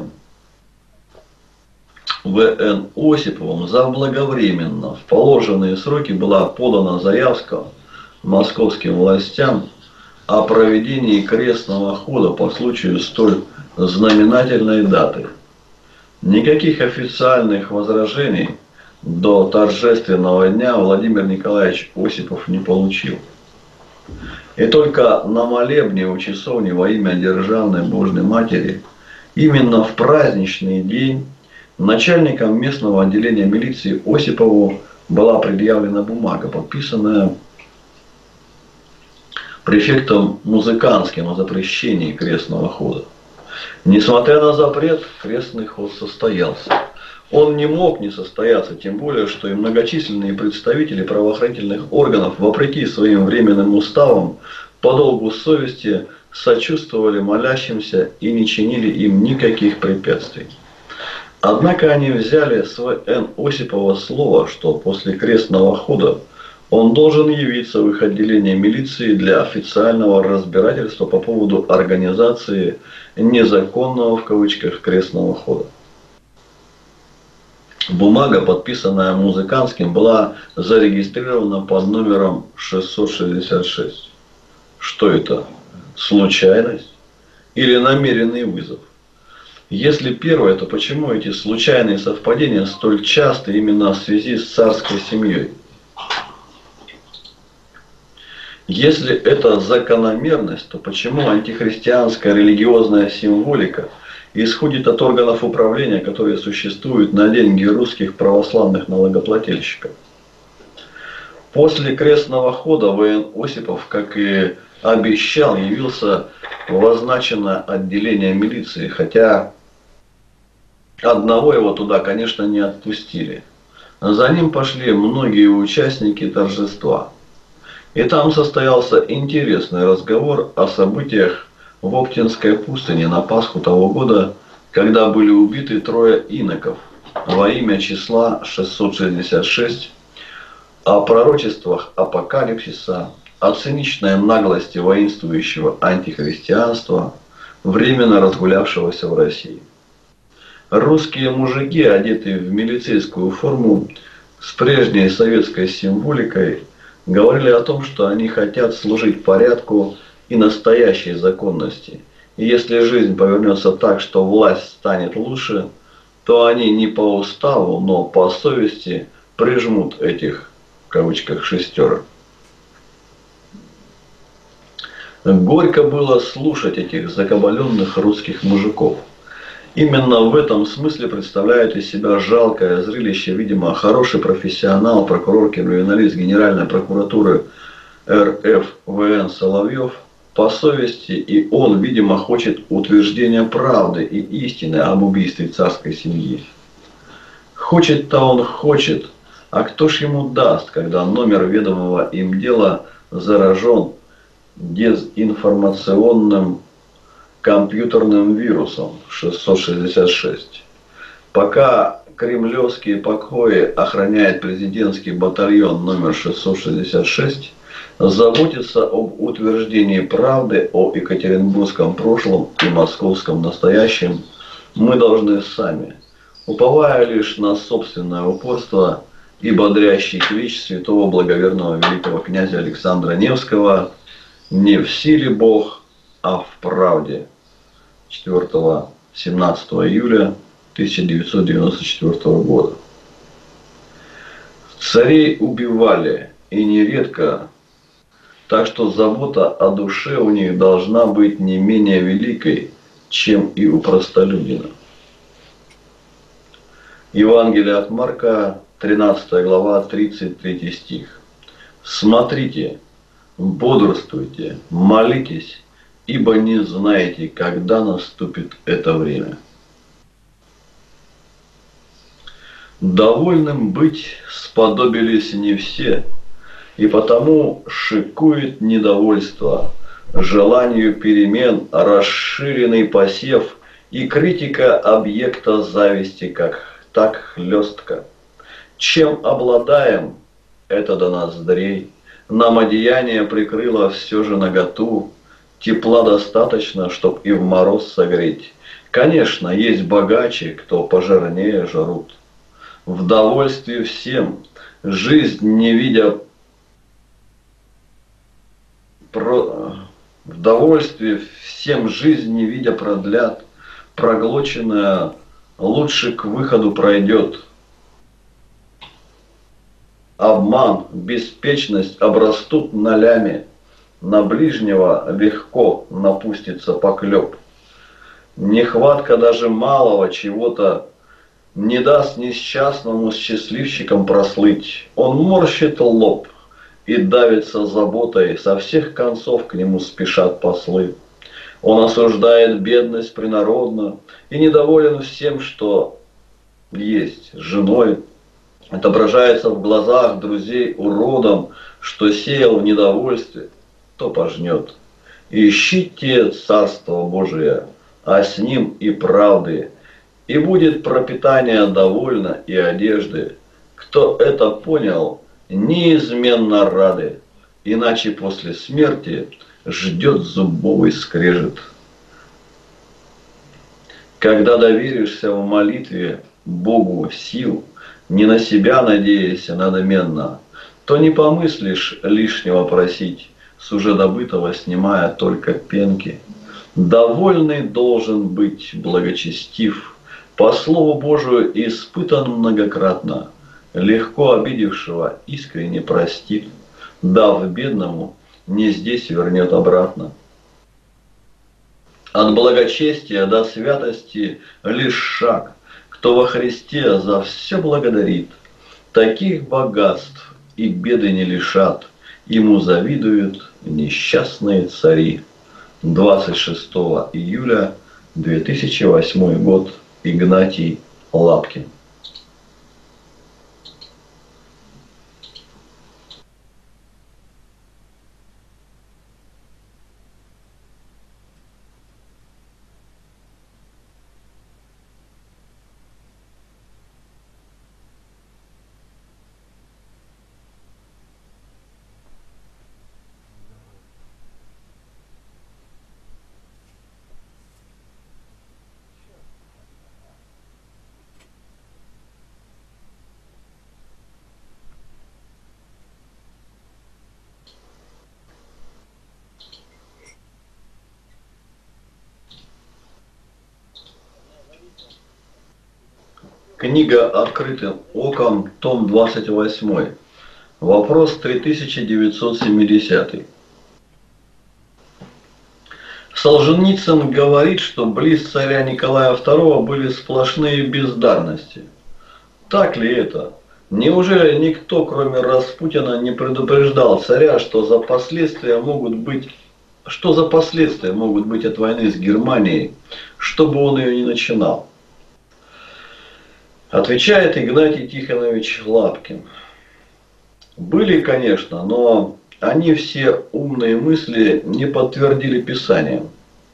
вэ эн Осиповым заблаговременно в положенные сроки была подана заявка московским властям о проведении крестного хода по случаю столь знаменательной даты. Никаких официальных возражений до торжественного дня Владимир Николаевич Осипов не получил. И только на молебне у часовни во имя Державной Божьей Матери именно в праздничный день начальником местного отделения милиции Осипову была предъявлена бумага, подписанная префектом музыкантским о запрещении крестного хода. Несмотря на запрет, крестный ход состоялся. Он не мог не состояться, тем более, что и многочисленные представители правоохранительных органов, вопреки своим временным уставам, по долгу совести сочувствовали молящимся и не чинили им никаких препятствий. Однако они взяли с В Н Осипова слово, что после крестного хода он должен явиться в их отделение милиции для официального разбирательства по поводу организации незаконного в кавычках крестного хода. Бумага, подписанная Музыкантским, была зарегистрирована под номером шестьсот шестьдесят шесть. Что это? Случайность или намеренный вызов? Если первое, то почему эти случайные совпадения столь часты именно в связи с царской семьей? Если это закономерность, то почему антихристианская религиозная символика исходит от органов управления, которые существуют на деньги русских православных налогоплательщиков? После крестного хода В Н Осипов, как и обещал, явился в означенное отделение милиции, хотя одного его туда, конечно, не отпустили. За ним пошли многие участники торжества. И там состоялся интересный разговор о событиях в Оптинской пустыне на Пасху того года, когда были убиты трое иноков во имя числа шестьсот шестьдесят шесть, о пророчествах апокалипсиса, о циничной наглости воинствующего антихристианства, временно разгулявшегося в России. Русские мужики, одетые в милицейскую форму с прежней советской символикой, говорили о том, что они хотят служить порядку и настоящей законности. И если жизнь повернется так, что власть станет лучше, то они не по уставу, но по совести прижмут этих, в кавычках, шестерок. Горько было слушать этих закабаленных русских мужиков. Именно в этом смысле представляет из себя жалкое зрелище, видимо, хороший профессионал, прокурор-криминалист Генеральной прокуратуры Р Ф В Н Соловьев по совести, и он, видимо, хочет утверждения правды и истины об убийстве царской семьи. Хочет-то он хочет, а кто ж ему даст, когда номер ведомого им дела заражен дезинформационным компьютерным вирусом шестьсот шестьдесят шесть. Пока кремлевские покои охраняет президентский батальон номер шестьсот шестьдесят шесть, заботиться об утверждении правды о екатеринбургском прошлом и московском настоящем мы должны сами, уповая лишь на собственное упорство и бодрящий клич святого благоверного великого князя Александра Невского «Не в силе Бог, а в правде» четвёртого-семнадцатого июля тысяча девятьсот девяносто четвёртого года. Царей убивали, и нередко, так что забота о душе у них должна быть не менее великой, чем и у простолюдина. Евангелие от Марка, тринадцатая глава, тридцать третий стих. «Смотрите, бодрствуйте, молитесь, ибо не знаете, когда наступит это время». Довольным быть сподобились не все, и потому шикует недовольство, желанию перемен расширенный посев и критика объекта зависти как так хлестка. Чем обладаем, это до ноздрей, нам одеяние прикрыло все же наготу, тепла достаточно, чтоб и в мороз согреть. Конечно, есть богаче, кто пожирнее жрут. В довольстве всем, жизнь не видя про... в довольстве всем жизнь не видя продлят, проглоченная лучше к выходу пройдет. Обман, беспечность обрастут нолями, на ближнего легко напустится поклеп. Нехватка даже малого чего-то не даст несчастному счастливчиком прослыть. Он морщит лоб, и давится заботой, со всех концов к нему спешат послы. Он осуждает бедность принародно и недоволен всем, что есть, с женой. Отображается в глазах друзей уродом, что сеял в недовольстве, то пожнет. Ищите Царство Божие, а с ним и правды, и будет пропитание довольно и одежды. Кто это понял, неизменно рады, иначе после смерти ждет зубовый скрежет. Когда доверишься в молитве Богу сил, не на себя надеясь надменно, то не помыслишь лишнего просить, с уже добытого снимая только пенки. Довольный должен быть благочестив, по слову Божию испытан многократно, легко обидевшего искренне простит, дав бедному, не здесь вернет обратно. От благочестия до святости лишь шаг, кто во Христе за все благодарит, таких богатств и беды не лишат, ему завидуют несчастные цари. двадцать шестого июля две тысячи восьмой год. Игнатий Лапкин. Книга «Открытым оком», том двадцать восемь. Вопрос три тысячи девятьсот семидесятый. Солженицын говорит, что близ царя Николая второго были сплошные бездарности. Так ли это? Неужели никто, кроме Распутина, не предупреждал царя, что за последствия могут быть, что за последствия могут быть от войны с Германией, чтобы он ее не начинал? Отвечает Игнатий Тихонович Лапкин. Были, конечно, но они все умные мысли не подтвердили Писанием.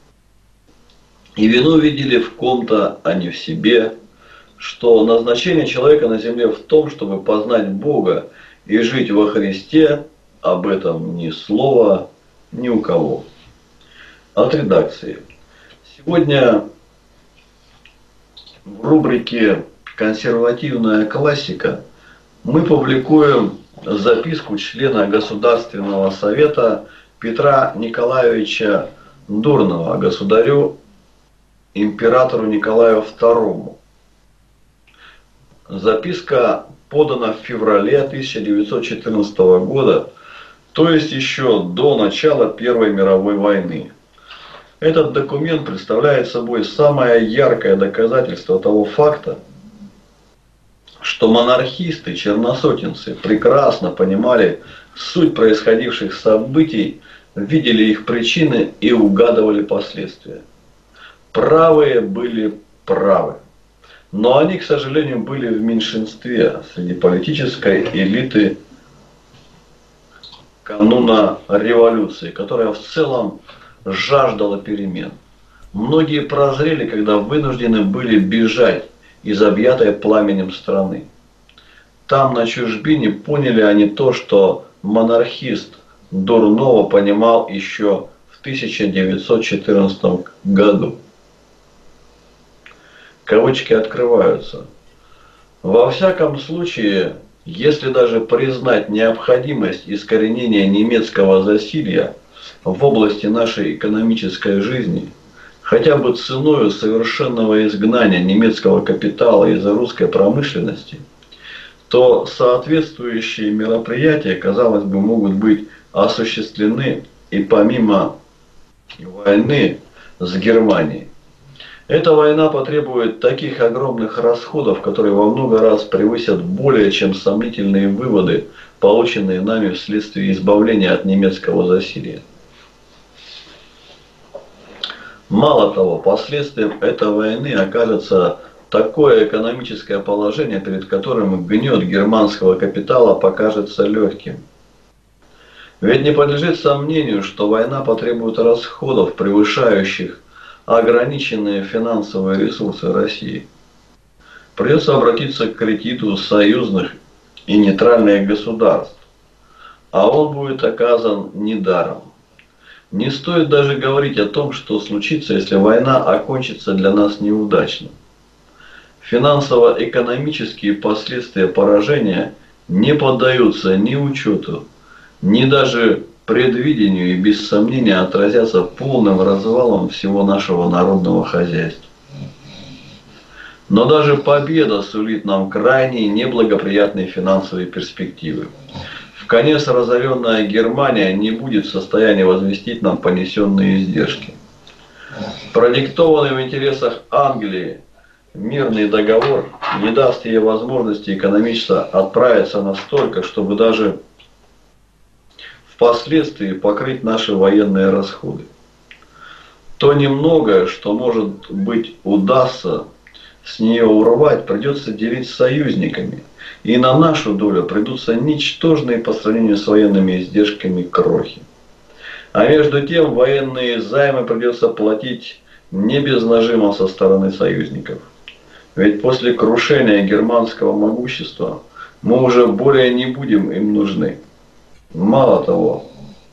И вину видели в ком-то, а не в себе, что назначение человека на земле в том, чтобы познать Бога и жить во Христе, об этом ни слова ни у кого. От редакции. Сегодня в рубрике «Консервативная классика» мы публикуем записку члена Государственного совета Петра Николаевича Дурнова государю императору Николаю второму. Записка подана в феврале тысяча девятьсот четырнадцатого года, то есть еще до начала Первой мировой войны. Этот документ представляет собой самое яркое доказательство того факта, что монархисты, черносотенцы прекрасно понимали суть происходивших событий, видели их причины и угадывали последствия. Правые были правы. Но они, к сожалению, были в меньшинстве среди политической элиты кануна революции, которая в целом жаждала перемен. Многие прозрели, когда вынуждены были бежать из объятой пламенем страны. Там, на чужбине, поняли они то, что монархист Дурново понимал еще в тысяча девятьсот четырнадцатом году. Кавычки открываются. Во всяком случае, если даже признать необходимость искоренения немецкого засилья в области нашей экономической жизни, хотя бы ценою совершенного изгнания немецкого капитала из русской промышленности, то соответствующие мероприятия, казалось бы, могут быть осуществлены и помимо войны с Германией. Эта война потребует таких огромных расходов, которые во много раз превысят более чем сомнительные выводы, полученные нами вследствие избавления от немецкого засилия. Мало того, последствием этой войны окажется такое экономическое положение, перед которым гнет германского капитала покажется легким. Ведь не подлежит сомнению, что война потребует расходов, превышающих ограниченные финансовые ресурсы России. Придется обратиться к кредиту союзных и нейтральных государств, а он будет оказан недаром. Не стоит даже говорить о том, что случится, если война окончится для нас неудачно. Финансово-экономические последствия поражения не поддаются ни учету, ни даже предвидению и без сомнения отразятся полным развалом всего нашего народного хозяйства. Но даже победа сулит нам крайне неблагоприятные финансовые перспективы. В конец разоренная Германия не будет в состоянии возместить нам понесенные издержки. Продиктованный в интересах Англии мирный договор не даст ей возможности экономически отправиться настолько, чтобы даже впоследствии покрыть наши военные расходы. То немногое, что может быть удастся с нее урвать, придется делить с союзниками, и на нашу долю придутся ничтожные по сравнению с военными издержками крохи. А между тем военные займы придется платить не без нажима со стороны союзников. Ведь после крушения германского могущества мы уже более не будем им нужны. Мало того,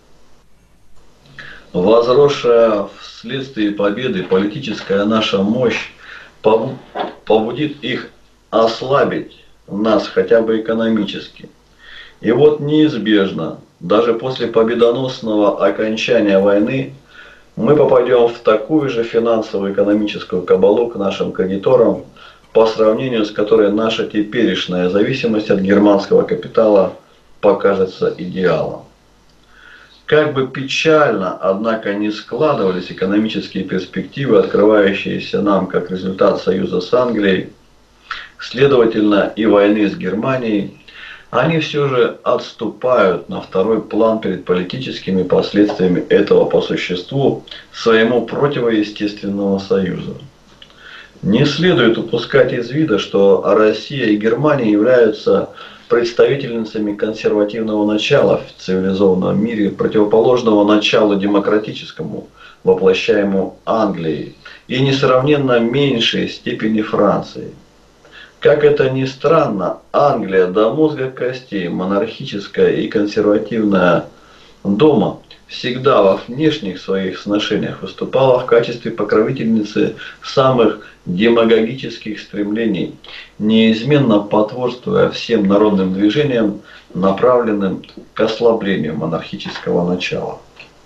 возросшая вследствие победы политическая наша мощь побудит их ослабить нас хотя бы экономически. И вот неизбежно, даже после победоносного окончания войны, мы попадем в такую же финансово-экономическую кабалу к нашим кредиторам, по сравнению с которой наша теперешняя зависимость от германского капитала покажется идеалом. Как бы печально, однако, не складывались экономические перспективы, открывающиеся нам как результат союза с Англией, следовательно и войны с Германией, они все же отступают на второй план перед политическими последствиями этого по существу своему противоестественного союза. Не следует упускать из вида, что Россия и Германия являются представительницами консервативного начала в цивилизованном мире, противоположного началу демократическому, воплощаемому Англией, и несравненно меньшей степени Франции. Как это ни странно, Англия до мозга костей, монархическая и консервативная дома, всегда во внешних своих сношениях выступала в качестве покровительницы самых демагогических стремлений, неизменно потворствуя всем народным движениям, направленным к ослаблению монархического начала.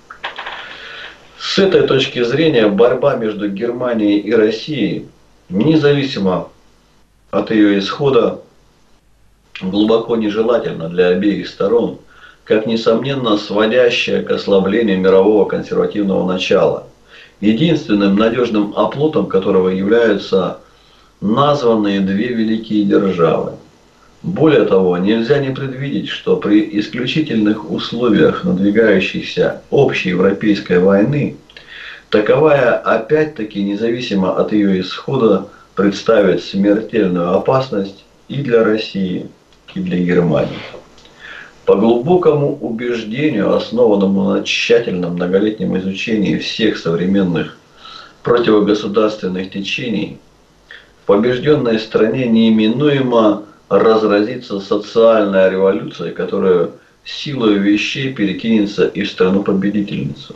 С этой точки зрения борьба между Германией и Россией, независимо от ее исхода, глубоко нежелательна для обеих сторон, как несомненно сводящая к ослаблению мирового консервативного начала, единственным надежным оплотом которого являются названные две великие державы. Более того, нельзя не предвидеть, что при исключительных условиях надвигающейся общей европейской войны, таковая опять-таки независимо от ее исхода представит смертельную опасность и для России, и для Германии. По глубокому убеждению, основанному на тщательном многолетнем изучении всех современных противогосударственных течений, в побежденной стране неименуемо разразится социальная революция, которая силой вещей перекинется и в страну-победительницу.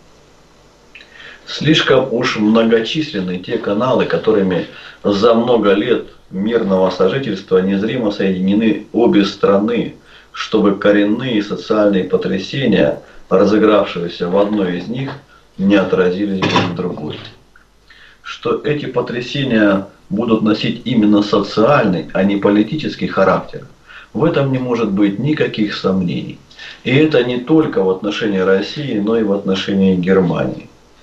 Слишком уж многочисленны те каналы, которыми за много лет мирного сожительства незримо соединены обе страны, чтобы коренные социальные потрясения, разыгравшиеся в одной из них, не отразились бы в другой. Что эти потрясения будут носить именно социальный, а не политический характер, в этом не может быть никаких сомнений. И это не только в отношении России, но и в отношении Германии.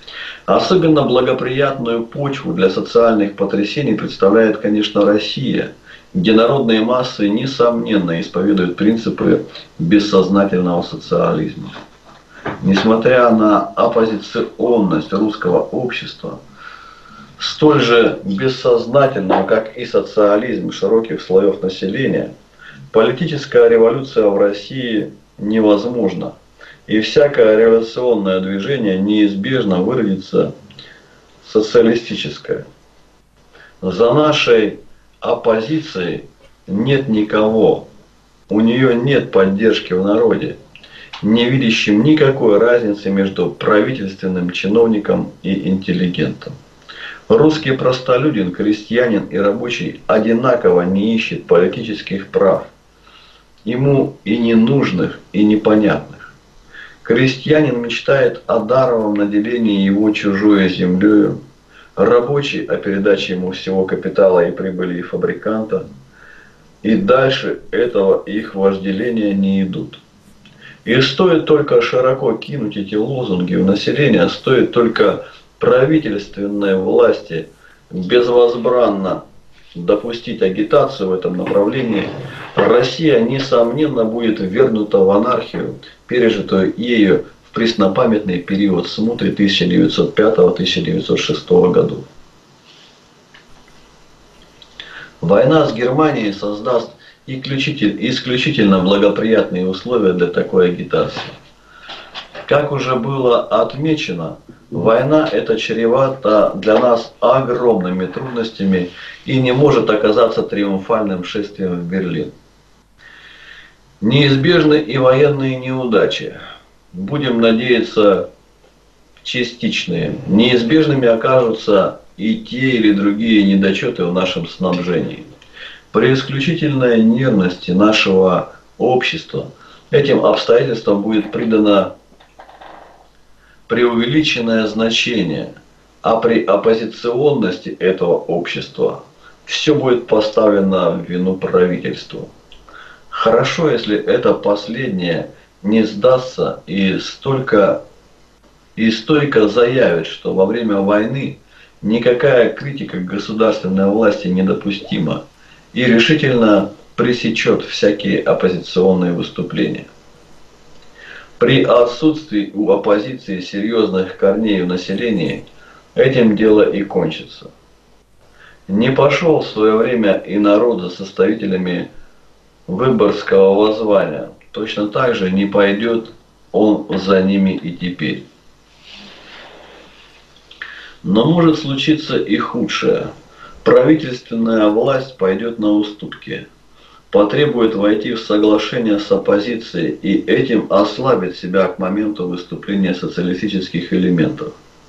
Особенно благоприятную почву для социальных потрясений представляет, конечно, Россия, где народные массы, несомненно, исповедуют принципы бессознательного социализма. Несмотря на оппозиционность русского общества, столь же бессознательного, как и социализм широких слоев населения, политическая революция в России невозможна, и всякое революционное движение неизбежно выродится социалистическое. За нашей оппозицией нет никого, у нее нет поддержки в народе, не видящим никакой разницы между правительственным чиновником и интеллигентом. Русский простолюдин, крестьянин и рабочий одинаково не ищет политических прав, ему и ненужных, и непонятных. Крестьянин мечтает о даровом наделении его чужой землею, рабочий о передаче ему всего капитала и прибыли фабриканта, и дальше этого их вожделения не идут. И стоит только широко кинуть эти лозунги в население, стоит только правительственной власти безвозбранно допустить агитацию в этом направлении, Россия, несомненно, будет ввергнута в анархию, пережитую ею в преснопамятный период смуты тысяча девятьсот пятого — тысяча девятьсот шестого годов. Война с Германией создаст исключительно благоприятные условия для такой агитации. Как уже было отмечено, война эта чревата для нас огромными трудностями и не может оказаться триумфальным шествием в Берлин. Неизбежны и военные неудачи. Будем надеяться, частичные. Неизбежными окажутся и те или другие недочеты в нашем снабжении. При исключительной нервности нашего общества этим обстоятельствам будет придано преувеличенное значение, а при оппозиционности этого общества все будет поставлено в вину правительству. Хорошо, если это последнее не сдастся и столько и стойко заявит, что во время войны никакая критика государственной власти недопустима, и решительно пресечет всякие оппозиционные выступления. При отсутствии у оппозиции серьезных корней в населении этим дело и кончится. Не пошел в свое время и народ за составителями Выборгского воззвания, точно так же не пойдет он за ними и теперь. Но может случиться и худшее. Правительственная власть пойдет на уступки, потребует войти в соглашение с оппозицией и этим ослабит себя к моменту выступления социалистических элементов.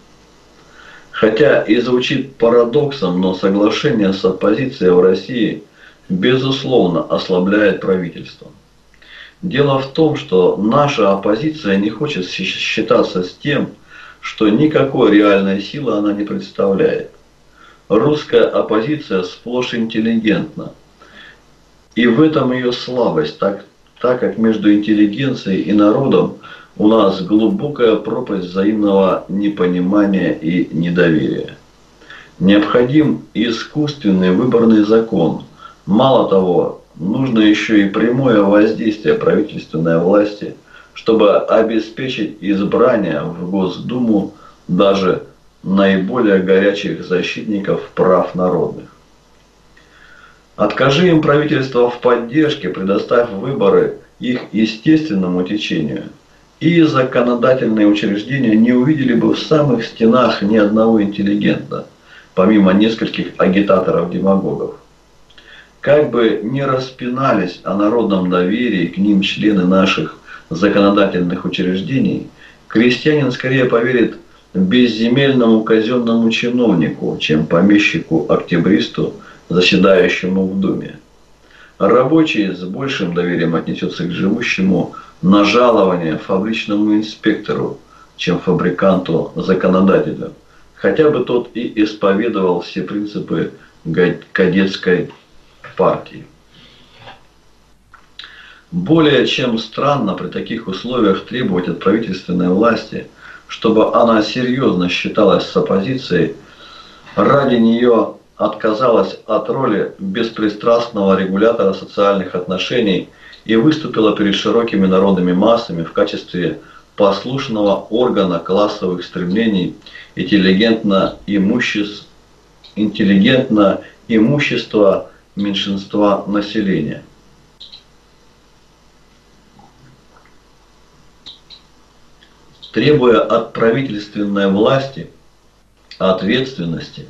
Хотя и звучит парадоксом, но соглашение с оппозицией в России безусловно ослабляет правительство. Дело в том, что наша оппозиция не хочет считаться с тем, что никакой реальной силы она не представляет. Русская оппозиция сплошь интеллигентна. И в этом ее слабость, так, так как между интеллигенцией и народом у нас глубокая пропасть взаимного непонимания и недоверия. Необходим искусственный выборный закон. Мало того, нужно еще и прямое воздействие правительственной власти, чтобы обеспечить избрание в Госдуму даже наиболее горячих защитников прав народных. Откажи им правительство в поддержке, предоставь выборы их естественному течению, и законодательные учреждения не увидели бы в самых стенах ни одного интеллигента, помимо нескольких агитаторов-демагогов. Как бы ни распинались о народном доверии к ним члены наших законодательных учреждений, крестьянин скорее поверит безземельному казенному чиновнику, чем помещику-октябристу, заседающему в Думе. Рабочий с большим доверием отнесется к живущему на жалование фабричному инспектору, чем фабриканту-законодателю, хотя бы тот и исповедовал все принципы кадетской партии. Более чем странно при таких условиях требовать от правительственной власти, чтобы она серьезно считалась с оппозицией, ради нее отказалась от роли беспристрастного регулятора социальных отношений и выступила перед широкими народными массами в качестве послушного органа классовых стремлений интеллигентно-имуществ, интеллигентно-имущества меньшинства населения. Требуя от правительственной власти ответственности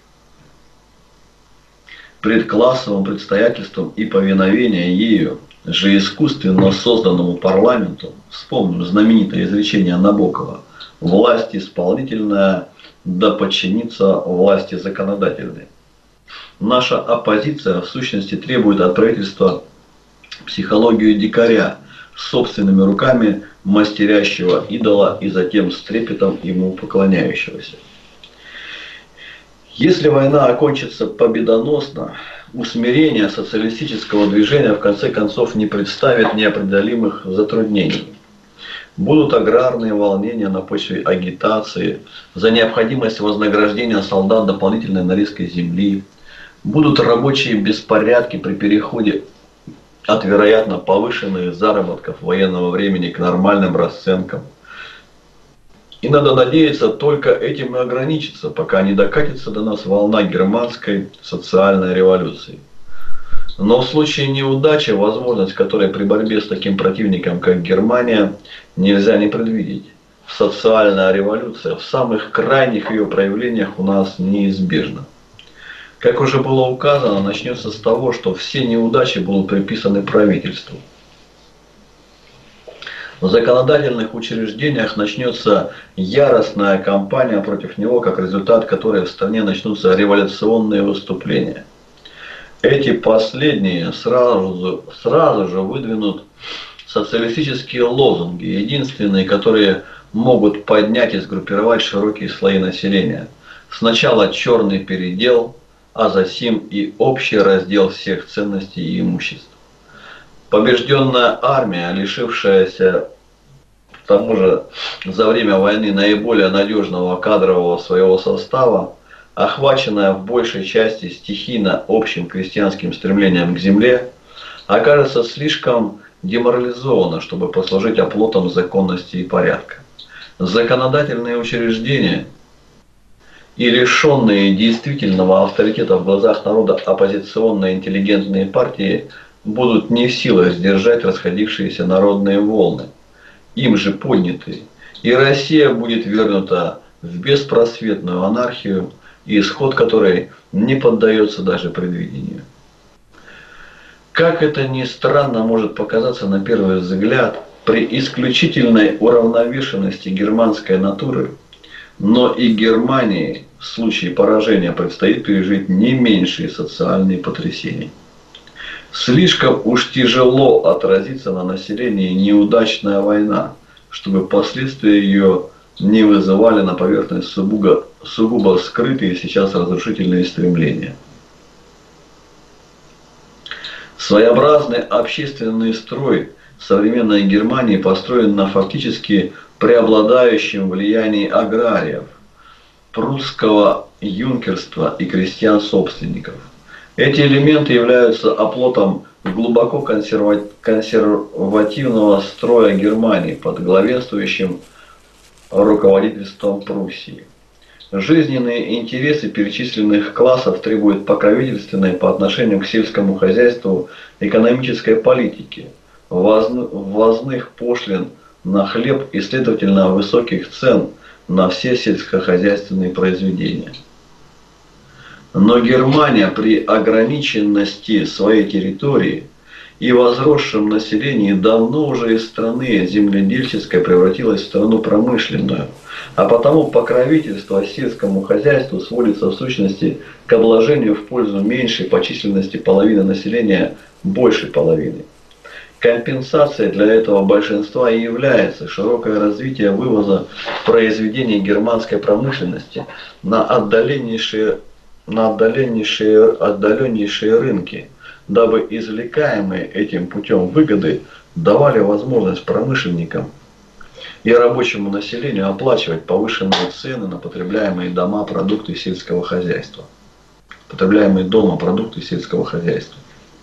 пред классовым предстоятельством и повиновения ею же искусственно созданному парламенту, вспомним знаменитое изречение Набокова: «Власть исполнительная да подчинится власти законодательной». Наша оппозиция в сущности требует от правительства психологию дикаря, собственными руками мастерящего идола и затем с трепетом ему поклоняющегося. Если война окончится победоносно, усмирение социалистического движения в конце концов не представит неопределимых затруднений. Будут аграрные волнения на почве агитации за необходимость вознаграждения солдат дополнительной нарезкой земли. Будут рабочие беспорядки при переходе от вероятно повышенных заработков военного времени к нормальным расценкам. И надо надеяться только этим и ограничиться, пока не докатится до нас волна германской социальной революции. Но в случае неудачи, возможность которой при борьбе с таким противником, как Германия, нельзя не предвидеть. Социальная революция в самых крайних ее проявлениях у нас неизбежна. Как уже было указано, начнется с того, что все неудачи будут приписаны правительству. В законодательных учреждениях начнется яростная кампания против него, как результат которой в стране начнутся революционные выступления. Эти последние сразу, сразу же выдвинут социалистические лозунги, единственные, которые могут поднять и сгруппировать широкие слои населения. Сначала черный передел, а затем и общий раздел всех ценностей и имуществ. Побежденная армия, лишившаяся к тому же за время войны наиболее надежного кадрового своего состава, охваченная в большей части стихийно общим крестьянским стремлением к земле, окажется слишком деморализована, чтобы послужить оплотом законности и порядка. Законодательные учреждения и лишенные действительного авторитета в глазах народа оппозиционные интеллигентные партии будут не в силах сдержать расходившиеся народные волны, им же поднятые, и Россия будет вернута в беспросветную анархию, исход которой не поддается даже предвидению. Как это ни странно может показаться на первый взгляд, при исключительной уравновешенности германской натуры, но и Германии в случае поражения предстоит пережить не меньшие социальные потрясения. Слишком уж тяжело отразится на населении неудачная война, чтобы последствия ее не вызывали на поверхность сугубо, сугубо скрытые сейчас разрушительные стремления. Своеобразный общественный строй современной Германии построен на фактически преобладающем влиянии аграриев, прусского юнкерства и крестьян-собственников. Эти элементы являются оплотом глубоко консервативного строя Германии под главенствующим руководительством Пруссии. Жизненные интересы перечисленных классов требуют покровительственной по отношению к сельскому хозяйству экономической политики, ввозных пошлин на хлеб и, следовательно, высоких цен на все сельскохозяйственные произведения. Но Германия при ограниченности своей территории и возросшем населении давно уже из страны земледельческой превратилась в страну промышленную, а потому покровительство сельскому хозяйству сводится в сущности к обложению в пользу меньшей по численности половины населения большей половины. Компенсацией для этого большинства и является широкое развитие вывоза произведений германской промышленности на отдаленнейшие, на отдаленнейшие, отдаленнейшие рынки, дабы извлекаемые этим путем выгоды давали возможность промышленникам и рабочему населению оплачивать повышенные цены на потребляемые дома продукты сельского хозяйства. Потребляемые дома продукты сельского хозяйства.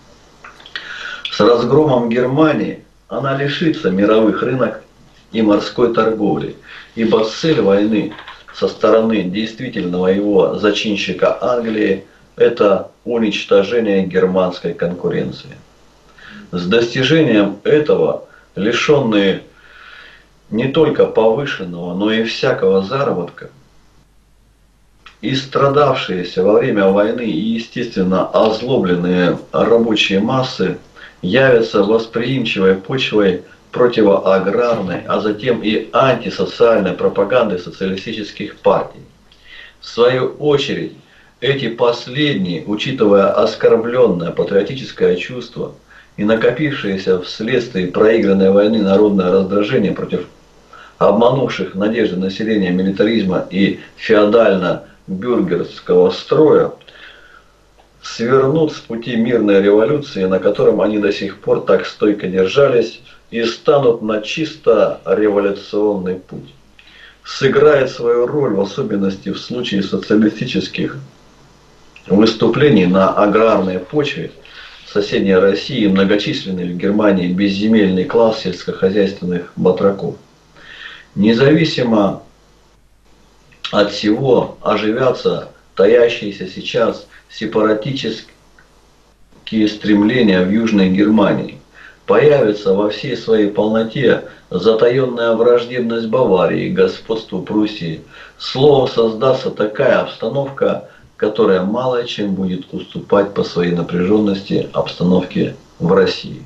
С разгромом Германии она лишится мировых рынок и морской торговли, ибо цель войны со стороны действительного его зачинщика Англии – это уничтожение германской конкуренции. С достижением этого лишенные не только повышенного, но и всякого заработка, и страдавшиеся во время войны и, естественно, озлобленные рабочие массы явятся восприимчивой почвой противоаграрной, а затем и антисоциальной пропаганды социалистических партий. В свою очередь, эти последние, учитывая оскорбленное патриотическое чувство и накопившееся вследствие проигранной войны народное раздражение против обманувших надежды населения милитаризма и феодально-бюргерского строя, свернут с пути мирной революции, на котором они до сих пор так стойко держались, и станут на чисто революционный путь. Сыграет свою роль, в особенности в случае социалистических выступлений на аграрной почве в соседней России, многочисленный в Германии безземельный класс сельскохозяйственных батраков. Независимо от всего оживятся таящиеся сейчас сепаратические стремления в Южной Германии. Появится во всей своей полноте затаенная враждебность Баварии, господству Пруссии. Словом, создастся такая обстановка, которая мало чем будет уступать по своей напряженности обстановке в России.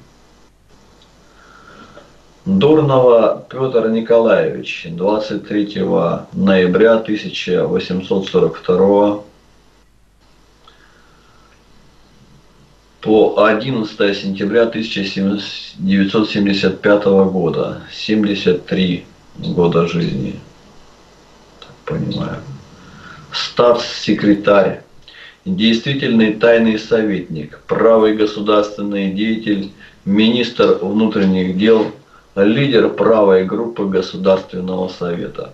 Дурнова Петр Николаевич, двадцать третьего ноября тысяча восемьсот сорок второго по одиннадцатое сентября тысяча девятьсот семьдесят пятого года, семьдесят три года жизни, так понимаю. Статс-секретарь, действительный тайный советник, правый государственный деятель, министр внутренних дел, лидер правой группы Государственного совета.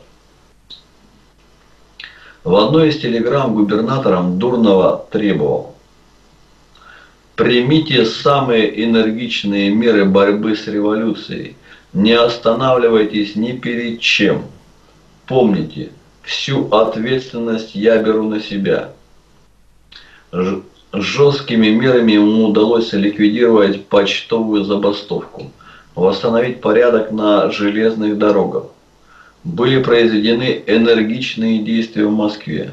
В одной из телеграмм губернаторам Дурнова требовал: примите самые энергичные меры борьбы с революцией, не останавливайтесь ни перед чем. Помните, всю ответственность я беру на себя. Ж- жесткими мерами ему удалось ликвидировать почтовую забастовку, восстановить порядок на железных дорогах. Были произведены энергичные действия в Москве.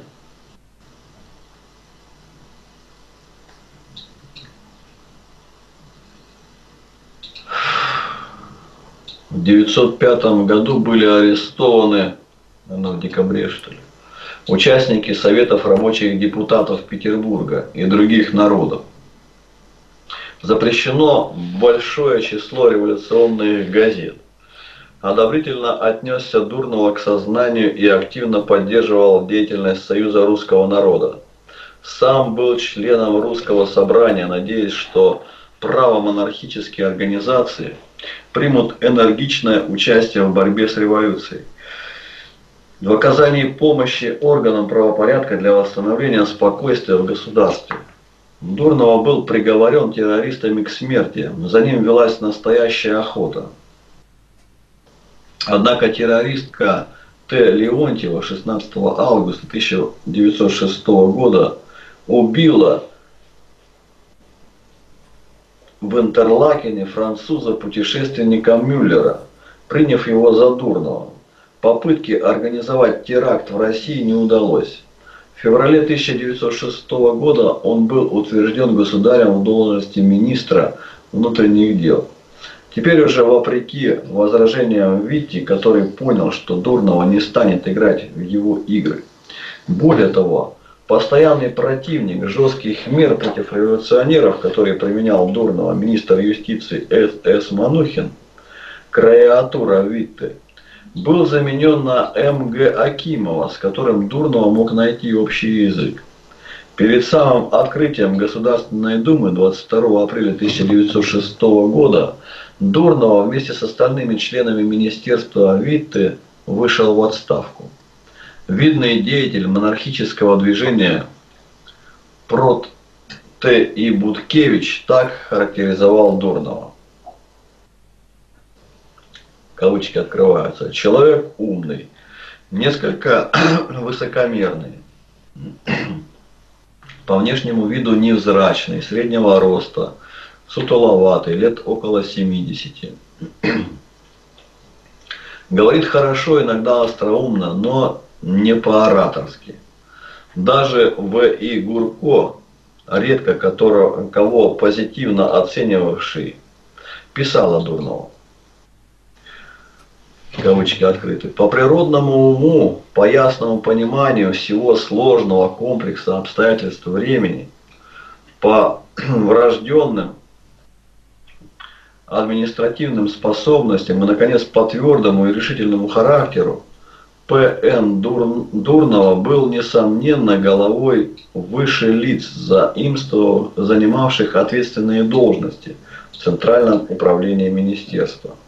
В девятьсот пятом году были арестованы, ну, в декабре что ли, участники Советов рабочих депутатов Петербурга и других народов. Запрещено большое число революционных газет. Одобрительно отнесся Дурнова к сознанию и активно поддерживал деятельность Союза русского народа. Сам был членом русского собрания, надеясь, что правомонархические организации примут энергичное участие в борьбе с революцией. В оказании помощи органам правопорядка для восстановления спокойствия в государстве. Дурнова был приговорен террористами к смерти, за ним велась настоящая охота. Однако террористка Т. Леонтьева шестнадцатого августа тысяча девятьсот шестого года убила в Интерлакене француза-путешественника Мюллера, приняв его за Дурнова. Попытки организовать теракт в России не удалось. В феврале тысяча девятьсот шестого года он был утвержден государем в должности министра внутренних дел. Теперь уже вопреки возражениям Витти, который понял, что Дурнова не станет играть в его игры. Более того, постоянный противник жестких мер против революционеров, которые применял Дурнова, министр юстиции С. С. Манухин, креатура Витте, был заменен на М. Г. Акимова, с которым Дурнова мог найти общий язык. Перед самым открытием Государственной Думы двадцать второго апреля тысяча девятьсот шестого года Дурново вместе с остальными членами министерства Витте вышел в отставку. Видный деятель монархического движения Прот Т. И. Будкевич так характеризовал Дурново. Кавычки открываются. Человек умный, несколько высокомерный, по внешнему виду невзрачный, среднего роста, сутуловатый, лет около семидесяти. Говорит хорошо, иногда остроумно, но не по-ораторски. Даже В. И. Гурко, редко которого, кого позитивно оценивавший, писал о Дурнову. Кавычки открыты. По природному уму, по ясному пониманию всего сложного комплекса обстоятельств времени, по врожденным административным способностям и, наконец, по твердому и решительному характеру, П Н Дур... Дурново был, несомненно, головой выше лиц, заимствовав, занимавших ответственные должности в Центральном управлении министерства.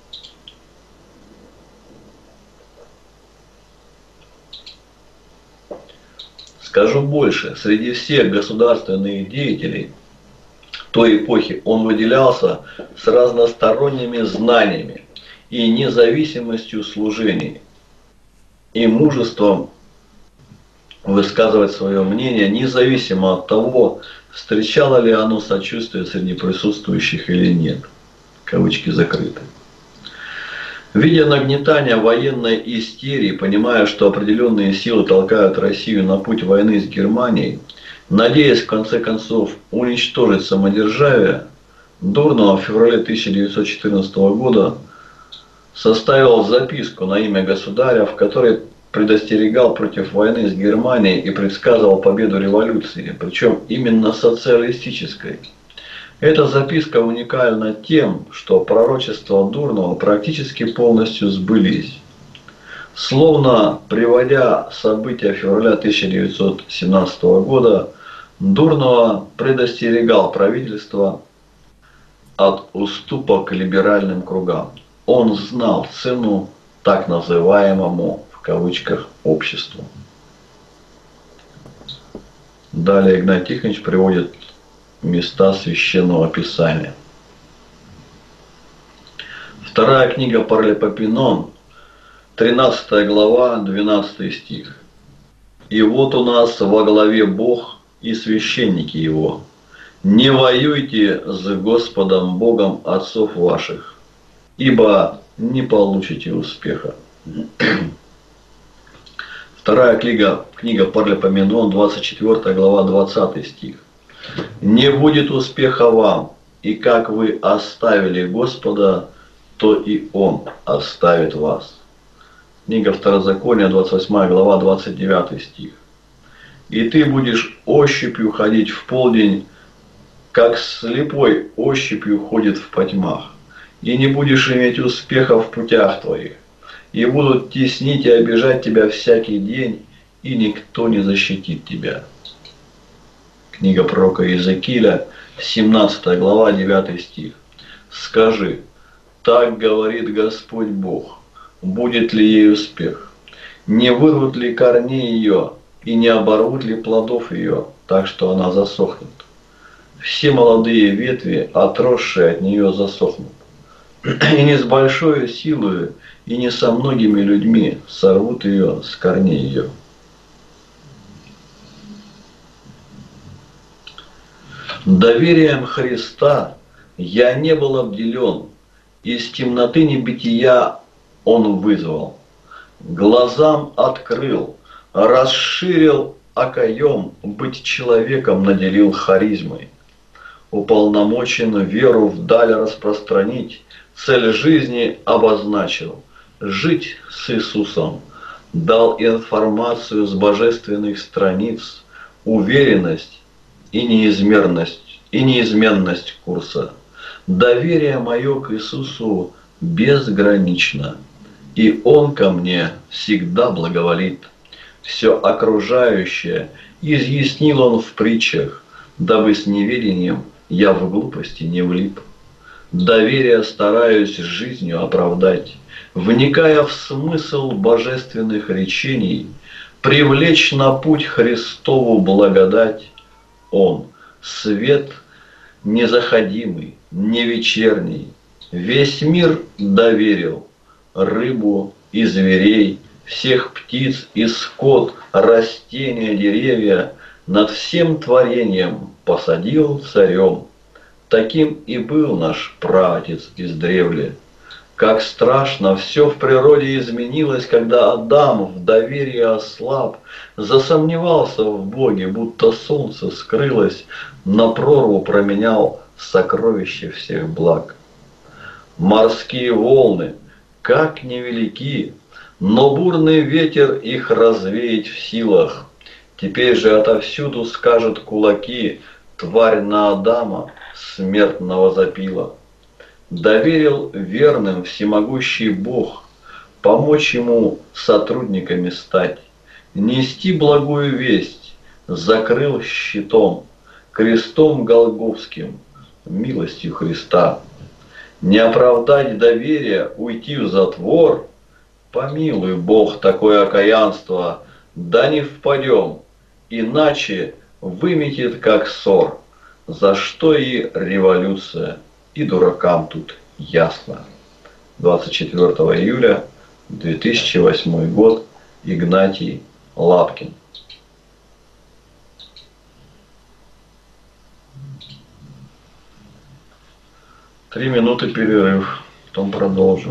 Скажу больше, среди всех государственных деятелей той эпохи он выделялся с разносторонними знаниями и независимостью служений, и мужеством высказывать свое мнение, независимо от того, встречало ли оно сочувствие среди присутствующих или нет. Кавычки закрыты. Видя нагнетание военной истерии, понимая, что определенные силы толкают Россию на путь войны с Германией, надеясь в конце концов уничтожить самодержавие, Дурново в феврале тысяча девятьсот четырнадцатого года составил записку на имя государя, в которой предостерегал против войны с Германией и предсказывал победу революции, причем именно социалистической. Эта записка уникальна тем, что пророчества Дурнова практически полностью сбылись. Словно приводя события февраля тысяча девятьсот семнадцатого года, Дурново предостерегал правительство от уступок либеральным кругам. Он знал цену так называемому, в кавычках, обществу. Далее Игнатий Тихонович приводит места священного писания. Вторая книга Паралипоменон, тринадцатая глава, двенадцатый стих. «И вот у нас во главе Бог и священники Его. Не воюйте с Господом Богом отцов ваших, ибо не получите успеха». Вторая книга, книга Паралипоменон, двадцать четвёртая глава, двадцатый стих. «Не будет успеха вам, и как вы оставили Господа, то и Он оставит вас». Книга Второзакония, двадцать восьмая глава, двадцать девятый стих. «И ты будешь ощупью ходить в полдень, как слепой ощупью ходит в потьмах, и не будешь иметь успеха в путях твоих, и будут теснить и обижать тебя всякий день, и никто не защитит тебя». Книга пророка Иезекииля, семнадцатая глава, девятый стих. «Скажи, так говорит Господь Бог, будет ли ей успех? Не вырвут ли корней ее, и не оборвут ли плодов ее, так что она засохнет? Все молодые ветви, отросшие от нее, засохнут. И не с большой силой, и не со многими людьми сорвут ее с корней ее». Доверием Христа я не был обделен, из темноты небытия Он вызвал. Глазам открыл, расширил окоем, быть человеком наделил харизмой. Уполномочен веру вдаль распространить, цель жизни обозначил, жить с Иисусом. Дал информацию с божественных страниц, уверенность и неизмерность, и неизменность курса. Доверие мое к Иисусу безгранично, и Он ко мне всегда благоволит. Все окружающее изъяснил Он в притчах, дабы с неведением я в глупости не влип. доверие стараюсь жизнью оправдать, вникая в смысл божественных речений, привлечь на путь Христову благодать. Он – свет незаходимый, не вечерний, весь мир доверил, рыбу и зверей, всех птиц и скот, растения, деревья, над всем творением посадил царем. Таким и был наш праотец издревле. Как страшно все в природе изменилось, когда Адам в доверии ослаб, засомневался в Боге, будто солнце скрылось, на прорву променял сокровище всех благ. Морские волны, как невелики, но бурный ветер их развеять в силах. Теперь же отовсюду скажет кулаки, тварь на Адама смертного запила. Доверил верным всемогущий Бог, помочь ему сотрудниками стать, нести благую весть, закрыл щитом, крестом голгофским, милостью Христа. Не оправдать доверия, уйти в затвор, помилуй, Бог, такое окаянство, да не впадем, иначе выметит как ссор, за что и революция, и дуракам тут ясно. двадцать четвёртого июля две тысячи восьмой год. Игнатий Лапкин. Три минуты перерыв, потом продолжу.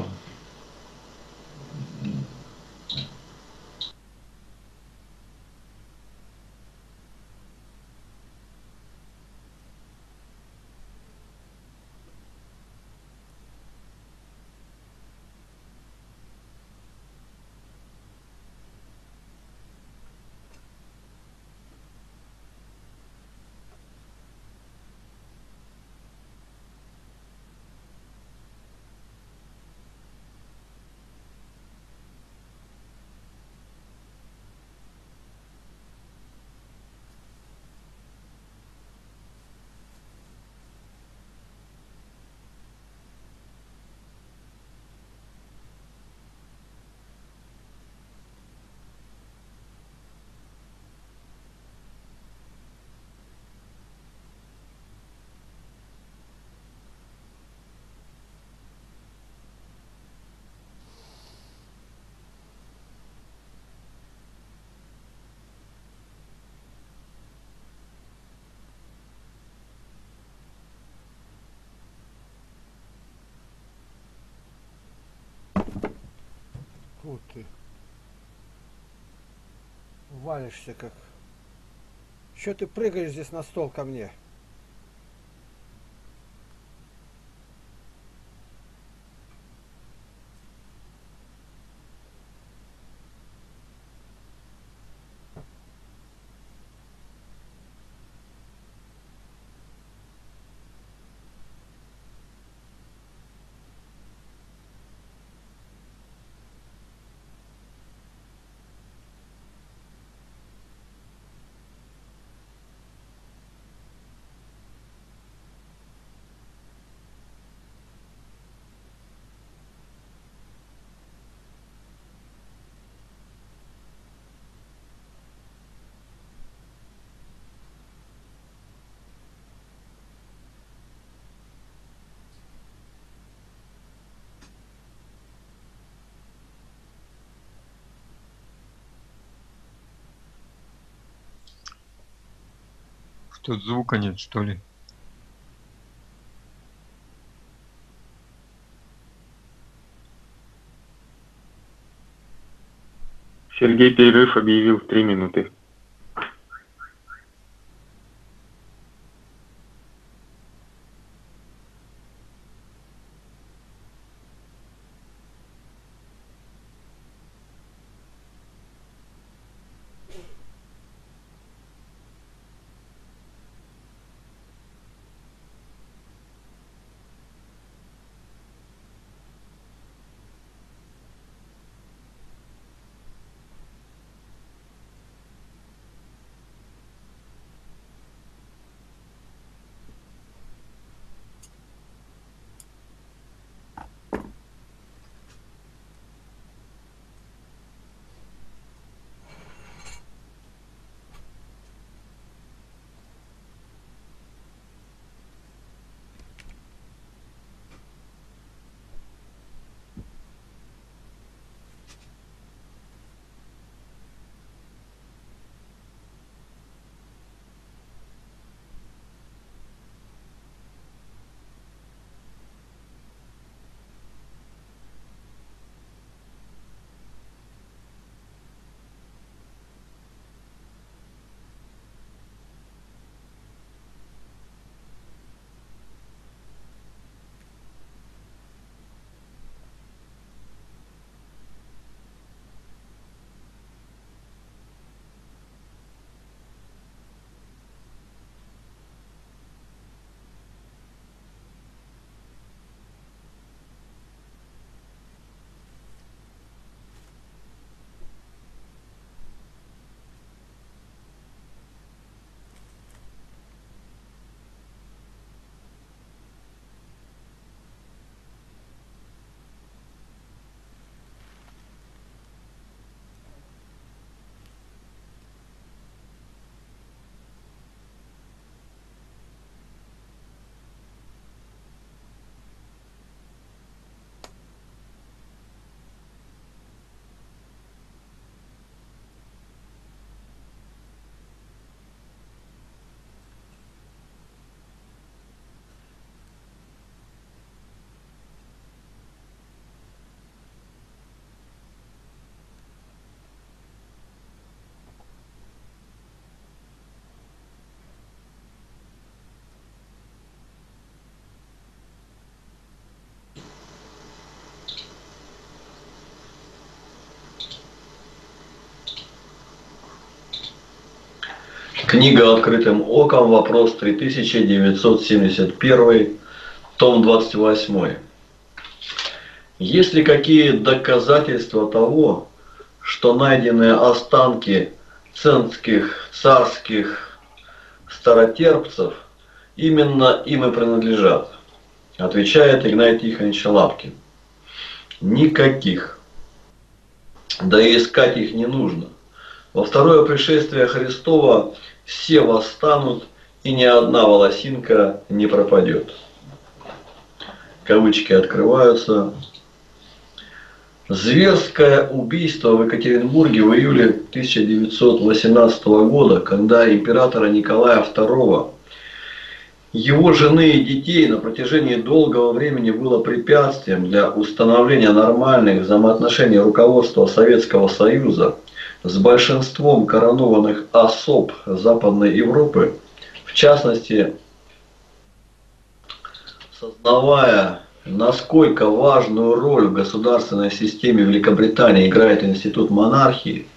Фу ты. Валишься как. Че ты прыгаешь здесь на стол ко мне? Тут звука нет, что ли? Сергей перерыв объявил в три минуты. Книга «Открытым оком», вопрос три тысячи девятьсот семьдесят один, том двадцать восемь. Есть ли какие доказательства того, что найденные останки ценских царских старотерпцев именно им и принадлежат? Отвечает Игнатий Тихонович Лапкин. Никаких. Да и искать их не нужно. Во второе пришествие Христова все восстанут, и ни одна волосинка не пропадет. Кавычки открываются. Зверское убийство в Екатеринбурге в июле тысяча девятьсот восемнадцатого года, когда императора Николая второго, его жены и детей на протяжении долгого времени было препятствием для установления нормальных взаимоотношений руководства Советского Союза с большинством коронованных особ Западной Европы, в частности, сознавая, насколько важную роль в государственной системе Великобритании играет институт монархии,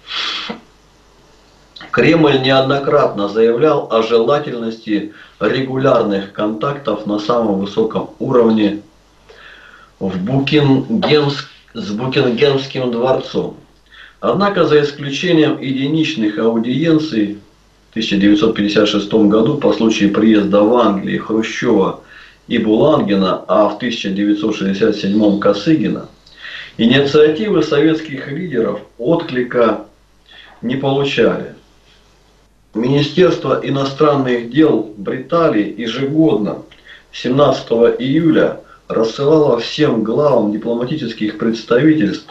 Кремль неоднократно заявлял о желательности регулярных контактов на самом высоком уровне в Букингемск... с Букингемским дворцом. Однако, за исключением единичных аудиенций в тысяча девятьсот пятьдесят шестом году по случаю приезда в Англию Хрущева и Булангина, а в тысяча девятьсот шестьдесят седьмом Косыгина, инициативы советских лидеров отклика не получали. Министерство иностранных дел Британии ежегодно семнадцатого июля рассылало всем главам дипломатических представительств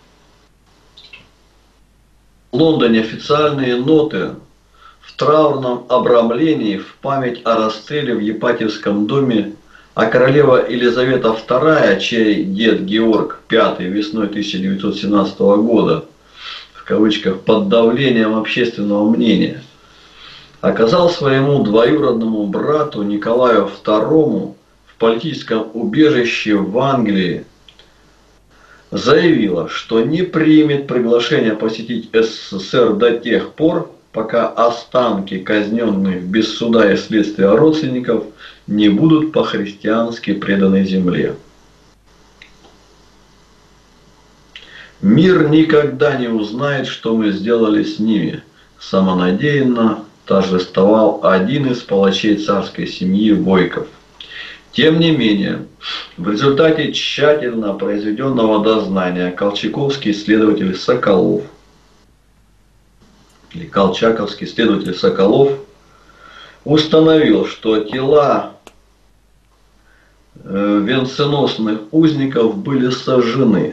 в Лондоне официальные ноты в траурном обрамлении в память о расстреле в Епатьевском доме, а королева Елизавета вторая, чей дед Георг пятый весной тысяча девятьсот семнадцатого года, в кавычках, под давлением общественного мнения, оказал своему двоюродному брату Николаю второму в политическом убежище в Англии, заявила, что не примет приглашение посетить СССР до тех пор, пока останки казненных без суда и следствия родственников не будут по-христиански преданы земле. Мир никогда не узнает, что мы сделали с ними, самонадеянно торжествовал один из палачей царской семьи Бойков. Тем не менее, в результате тщательно произведенного дознания колчаковский следователь Соколов или колчаковский следователь Соколов установил, что тела венценосных узников были сожжены,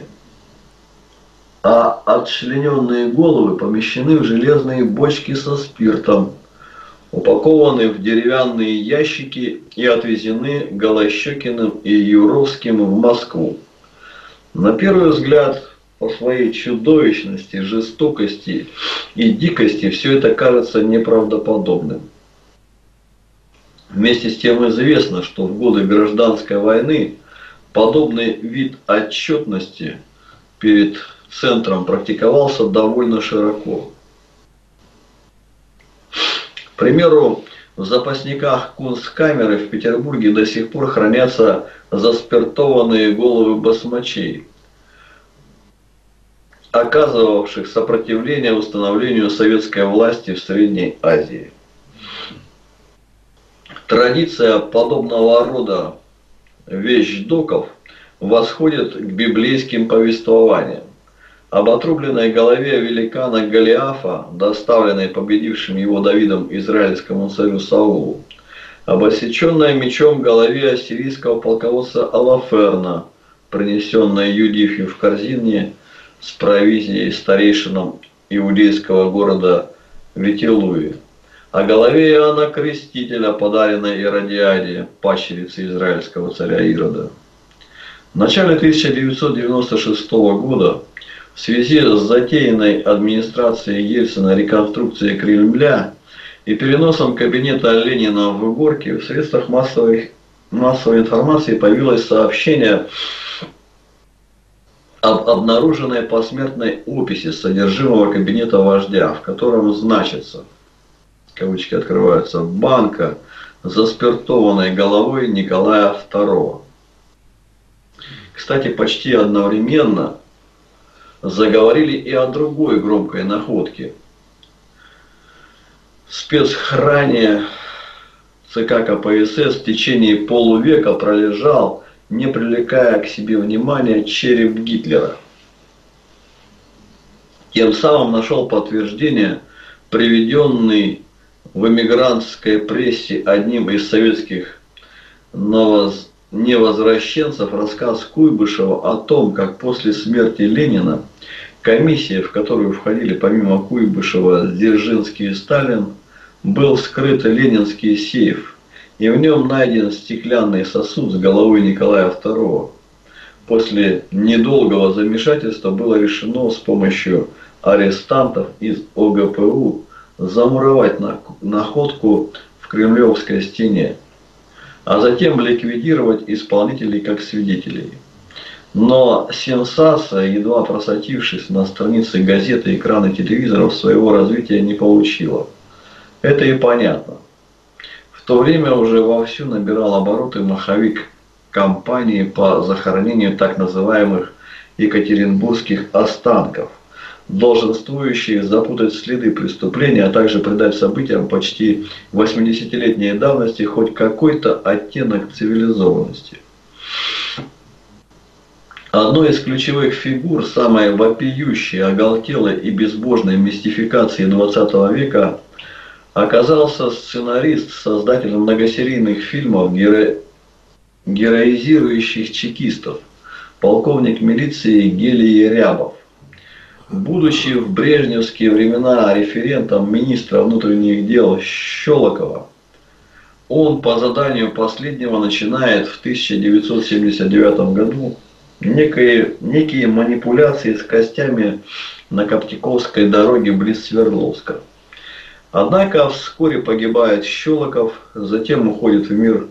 а отчлененные головы помещены в железные бочки со спиртом, упакованы в деревянные ящики и отвезены Голощёкиным и Юровским в Москву. На первый взгляд, по своей чудовищности, жестокости и дикости все это кажется неправдоподобным. Вместе с тем известно, что в годы гражданской войны подобный вид отчетности перед центром практиковался довольно широко. К примеру, в запасниках кунсткамеры в Петербурге до сих пор хранятся заспиртованные головы басмачей, оказывавших сопротивление установлению советской власти в Средней Азии. Традиция подобного рода вещдоков восходит к библейским повествованиям. Об отрубленной голове великана Голиафа, доставленной победившим его Давидом израильскому царю Саулу, об осеченной мечом голове ассирийского полководца Алаферна, принесенной Юдифью в корзине с провизией старейшинам иудейского города Ветилуи, о голове Иоанна Крестителя, подаренной Иродиаде, падчерице израильского царя Ирода. В начале тысяча девятьсот девяносто шестого года в связи с затеянной администрацией Ельцина реконструкцией Кремля и переносом кабинета Ленина в Горки в средствах массовой, массовой информации появилось сообщение об обнаруженной посмертной описи содержимого кабинета вождя, в котором значится: кавычки открываются, банка заспиртованной головой Николая второго. Кстати, почти одновременно заговорили и о другой громкой находке. В спецхране ЦК КПСС в течение полувека пролежал, не привлекая к себе внимания, череп Гитлера. Тем самым нашел подтверждение приведенный в эмигрантской прессе одним из советских новоз... невозвращенцев рассказ Куйбышева о том, как после смерти Ленина комиссия, в которую входили помимо Куйбышева Дзержинский и Сталин, был вскрыт ленинский сейф, и в нем найден стеклянный сосуд с головой Николая второго. После недолгого замешательства было решено с помощью арестантов из ОГПУ замуровать находку в Кремлевской стене, а затем ликвидировать исполнителей как свидетелей. Но сенсация, едва просочившись на страницы газеты и экраны телевизоров, своего развития не получила. Это и понятно. В то время уже вовсю набирал обороты маховик кампании по захоронению так называемых екатеринбургских останков, долженствующие запутать следы преступления, а также придать событиям почти восьмидесятилетней давности хоть какой-то оттенок цивилизованности. Одной из ключевых фигур самой вопиющей, оголтелой и безбожной мистификации двадцатого века оказался сценарист, создатель многосерийных фильмов, геро... героизирующих чекистов, полковник милиции Гелий Рябов. Будучи в брежневские времена референтом министра внутренних дел Щелокова, он по заданию последнего начинает в тысяча девятьсот семьдесят девятом году некие, некие манипуляции с костями на Коптиковской дороге близ Свердловска. Однако вскоре погибает Щелоков, затем уходит в мир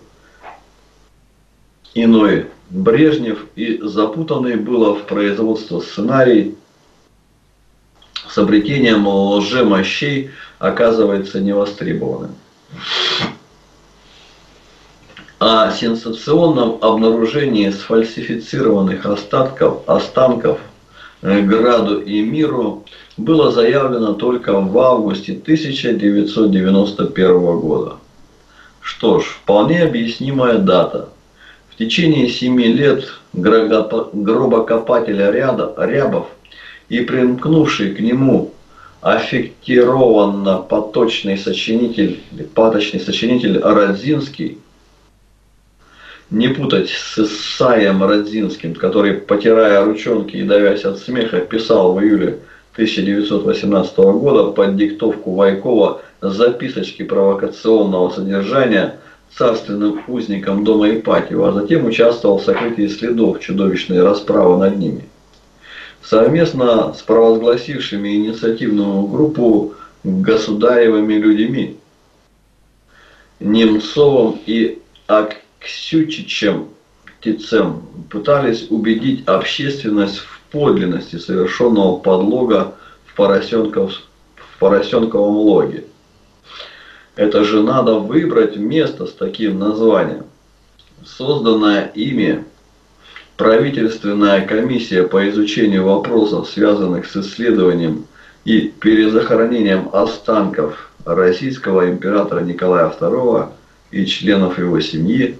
иной Брежнев, и запутанный было в производство сценарий с обретением лжемощей оказывается невостребованным. О сенсационном обнаружении сфальсифицированных остатков, останков Граду и Миру было заявлено только в августе тысяча девятьсот девяносто первого года. Что ж, вполне объяснимая дата. В течение семи лет гробокопатель Рябов и примкнувший к нему аффектированно поточный сочинитель, паточный сочинитель Радзинский, не путать с Исаием Радзинским, который, потирая ручонки и давясь от смеха, писал в июле тысяча девятьсот восемнадцатого года под диктовку Вайкова записочки провокационного содержания царственным узникам дома Ипатьева, а затем участвовал в сокрытии следов чудовищной расправы над ними. Совместно с провозгласившими инициативную группу государевыми людьми Немцовым и Аксютичем Тицем пытались убедить общественность в подлинности совершенного подлога в, поросенков, в поросенковом логе. Это же надо выбрать место с таким названием. Созданная ими правительственная комиссия по изучению вопросов, связанных с исследованием и перезахоронением останков российского императора Николая второго и членов его семьи,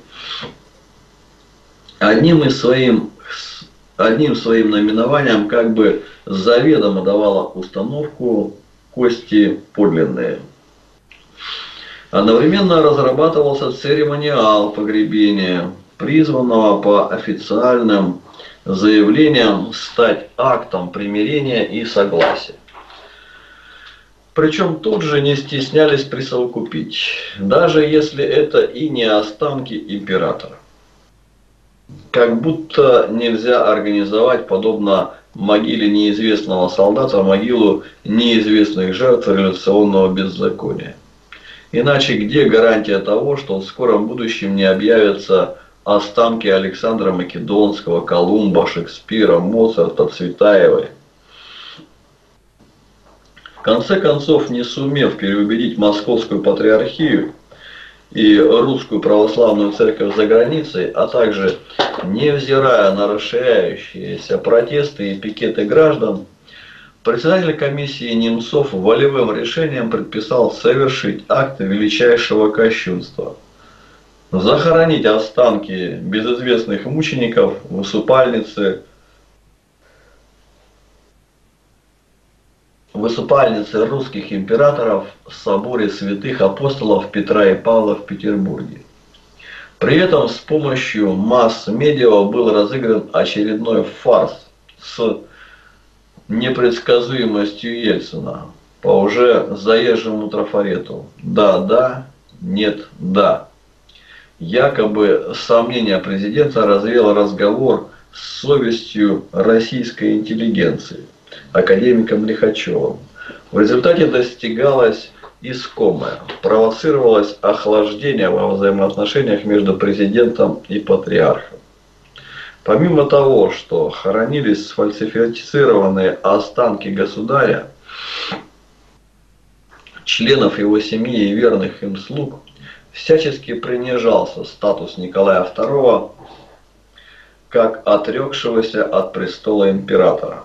одним из своим, одним своим наименованием как бы заведомо давала установку «кости подлинные». Одновременно разрабатывался церемониал погребения, призванного по официальным заявлениям стать актом примирения и согласия. Причем тут же не стеснялись присовокупить, даже если это и не останки императора. Как будто нельзя организовать, подобно могиле неизвестного солдата, могилу неизвестных жертв революционного беззакония. Иначе где гарантия того, что в скором будущем не объявятся останки Александра Македонского, Колумба, Шекспира, Моцарта, Цветаевой? конце концов, не сумев переубедить Московскую патриархию и Русскую православную церковь за границей, а также невзирая на расширяющиеся протесты и пикеты граждан, председатель комиссии Немцов волевым решением предписал совершить акт величайшего кощунства. Захоронить останки безызвестных мучеников в усыпальнице, в усыпальнице русских императоров в соборе святых апостолов Петра и Павла в Петербурге. При этом с помощью масс-медиа был разыгран очередной фарс с непредсказуемостью Ельцина по уже заезжему трафарету «да-да, нет-да». Якобы сомнения президента развеял разговор с совестью российской интеллигенции, академиком Лихачевым. В результате достигалось искомое, провоцировалось охлаждение во взаимоотношениях между президентом и патриархом. Помимо того, что хоронились сфальсифицированные останки государя, членов его семьи и верных им слуг, всячески принижался статус Николая второго как отрекшегося от престола императора.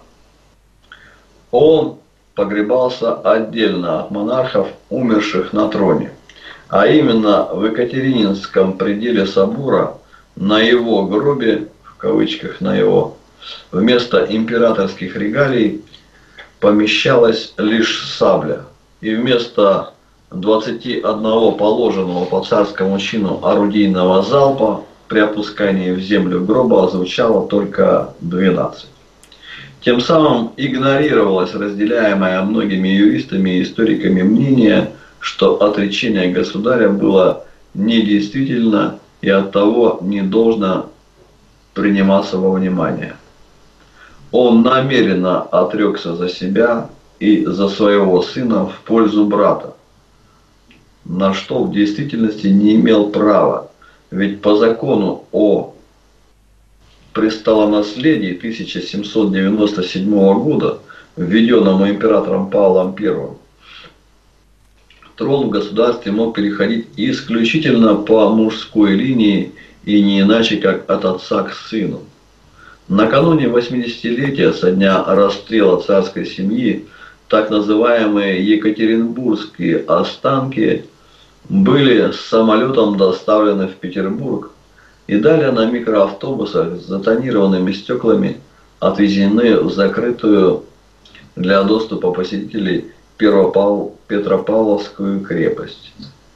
Он погребался отдельно от монархов, умерших на троне, а именно в Екатерининском пределе собора на его гробе, в кавычках на его, вместо императорских регалий помещалась лишь сабля, и вместо двадцати одного положенного по царскому чину орудийного залпа при опускании в землю гроба звучало только двенадцать. Тем самым игнорировалось разделяемое многими юристами и историками мнение, что отречение государя было недействительно и оттого не должно приниматься во внимание. Он намеренно отрекся за себя и за своего сына в пользу брата, на что в действительности не имел права, ведь по закону о престолонаследии тысяча семьсот девяносто седьмого года, введенному императором Павлом Первым, трон в государстве мог переходить исключительно по мужской линии и не иначе, как от отца к сыну. Накануне восьмидесятилетия со дня расстрела царской семьи так называемые екатеринбургские останки были с самолетом доставлены в Петербург и далее на микроавтобусах с затонированными стеклами отвезены в закрытую для доступа посетителей Петропавловскую крепость.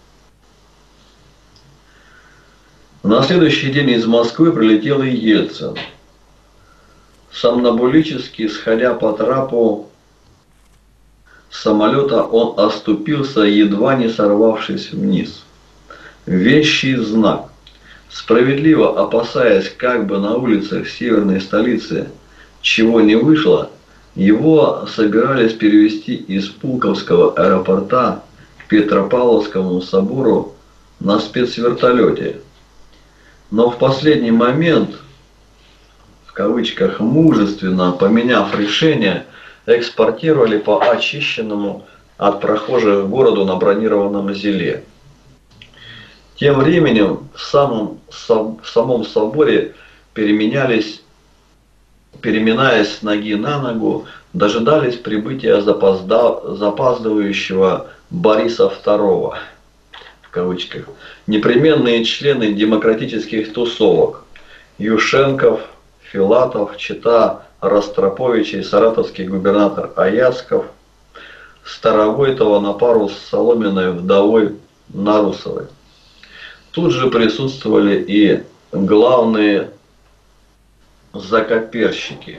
На следующий день из Москвы прилетел и Ельцин. Сомнамбулически сходя по трапу самолета, он оступился, едва не сорвавшись вниз. Вещий знак. Справедливо опасаясь, как бы на улицах северной столицы чего не вышло, его собирались перевести из Пулковского аэропорта к Петропавловскому собору на спецвертолете. Но в последний момент, в кавычках, мужественно поменяв решение, экспортировали по очищенному от прохожих городу на бронированном «Зиле». Тем временем в самом, в самом соборе переменялись, переминаясь с ноги на ногу, дожидались прибытия запозда, запаздывающего Бориса второго, в кавычках, непременные члены демократических тусовок: Юшенков, Филатов, чета Ростроповичей, саратовский губернатор Аяцков, Старовойтова на пару с соломенной вдовой Нарусовой. Тут же присутствовали и главные закоперщики: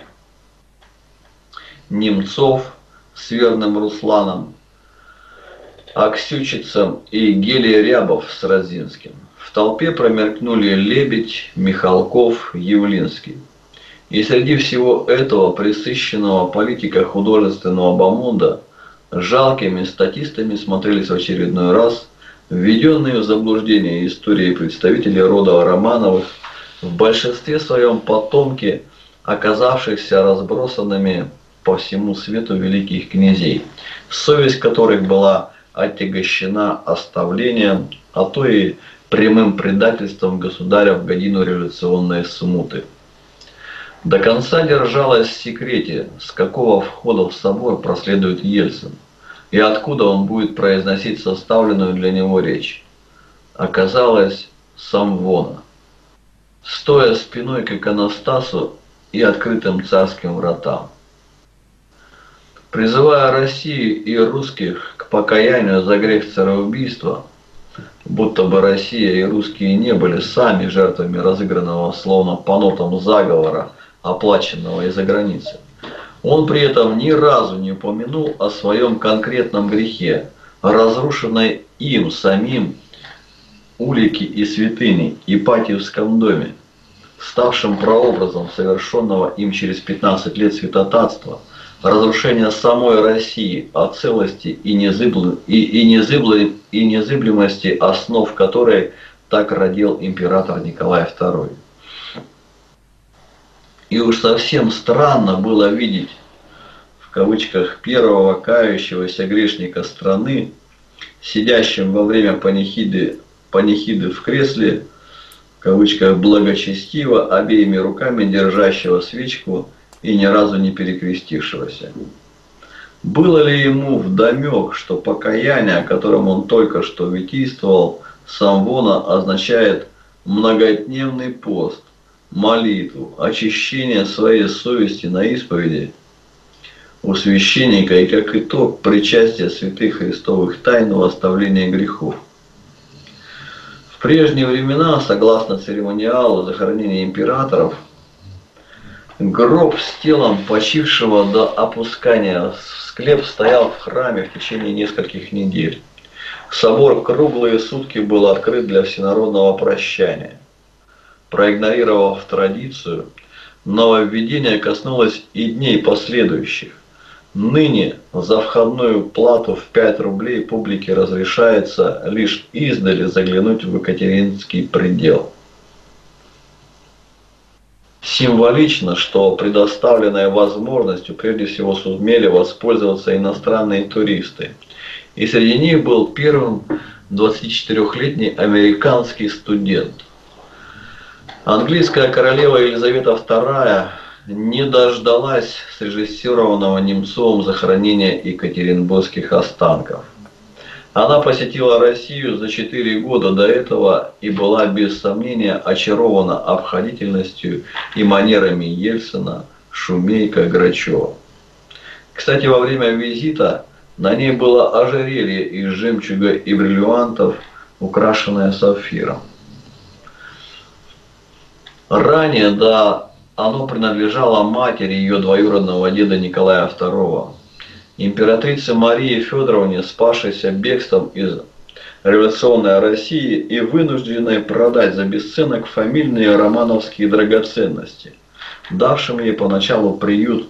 Немцов с верным Русланом, Аксючицем и Гелий Рябов с Родзинским. В толпе промелькнули Лебедь, Михалков, Явлинский. И среди всего этого пресыщенного политика художественного бомонда жалкими статистами смотрелись в очередной раз введенные в заблуждение истории представители рода Романовых, в большинстве своем потомки, оказавшихся разбросанными по всему свету великих князей, совесть которых была отягощена оставлением, а то и прямым предательством государя в годину революционной смуты. До конца держалась в секрете, с какого входа в собор проследует Ельцин, и откуда он будет произносить составленную для него речь. Оказалось, с Амвона. Стоя спиной к иконостасу и открытым царским вратам. Призывая Россию и русских к покаянию за грех цареубийства, будто бы Россия и русские не были сами жертвами разыгранного словно по нотам заговора, оплаченного из-за границы, он при этом ни разу не упомянул о своем конкретном грехе, разрушенной им самим улики и святыни Ипатьевском доме, ставшим прообразом совершенного им через пятнадцать лет святотатства, разрушения самой России, о целости и, незыбл... и, и, незыбл... и незыблемости основ которой так родил император Николай второй. И уж совсем странно было видеть, в кавычках, первого кающегося грешника страны, сидящим во время панихиды, панихиды в кресле, в кавычках, благочестиво, обеими руками держащего свечку и ни разу не перекрестившегося. Было ли ему вдомек, что покаяние, о котором он только что витийствовал, с Амвона означает многодневный пост, молитву, очищение своей совести на исповеди у священника и как итог причастия святых христовых тайн в оставлении грехов. В прежние времена, согласно церемониалу захоронения императоров, гроб с телом почившего до опускания в склеп стоял в храме в течение нескольких недель. Собор круглые сутки был открыт для всенародного прощания. Проигнорировав традицию, нововведение коснулось и дней последующих. Ныне за входную плату в пять рублей публике разрешается лишь издали заглянуть в Екатерининский предел. Символично, что предоставленной возможностью прежде всего сумели воспользоваться иностранные туристы. И среди них был первым двадцатичетырёхлетний американский студент. Английская королева Елизавета вторая не дождалась срежиссированного Немцовым захоронения екатеринбургских останков. Она посетила Россию за четыре года до этого и была без сомнения очарована обходительностью и манерами Ельцина, Шумейко, Грачева. Кстати, во время визита на ней было ожерелье из жемчуга и бриллиантов, украшенное сапфиром. Ранее, да, оно принадлежало матери ее двоюродного деда Николая второго, императрице Марии Федоровне, спасшейся бегством из революционной России и вынужденной продать за бесценок фамильные романовские драгоценности, давшим ей поначалу приют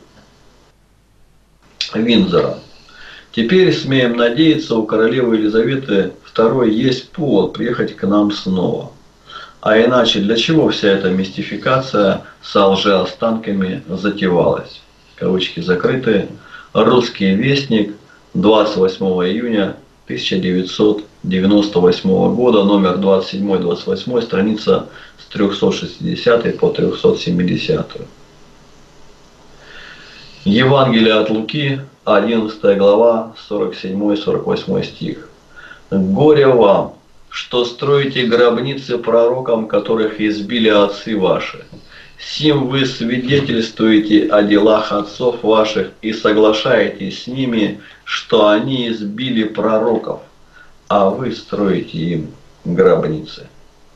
Виндзора. Теперь, смеем надеяться, у королевы Елизаветы второй есть повод приехать к нам снова. А иначе для чего вся эта мистификация с лжеостанками затевалась? Кавычки закрыты. Русский вестник, двадцать восьмого июня тысяча девятьсот девяносто восьмого года, номер двадцать семь двадцать восемь, страница с трёхсот шестидесятой по трёхсот семидесятую. Евангелие от Луки, одиннадцатая глава, сорок седьмой сорок восьмой стих. «Горе вам, что строите гробницы пророкам, которых избили отцы ваши. Сим вы свидетельствуете о делах отцов ваших и соглашаетесь с ними, что они избили пророков, а вы строите им гробницы».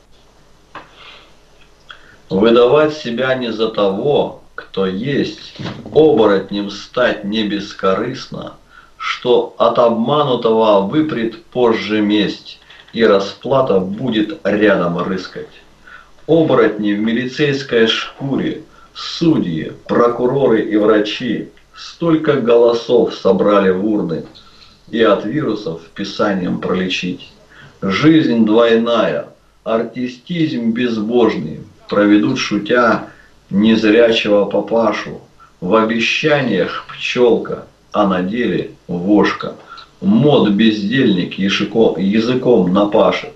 Выдавать себя не за того, кто есть, оборотнем стать не бескорыстно, что от обманутого выпрет позже месть, и расплата будет рядом рыскать. Оборотни в милицейской шкуре, судьи, прокуроры и врачи столько голосов собрали в урны, и от вирусов писанием пролечить. Жизнь двойная, артистизм безбожный, проведут шутя незрячего папашу, В обещаниях пчелка, а на деле вошка. Мод бездельник языком, языком напашет.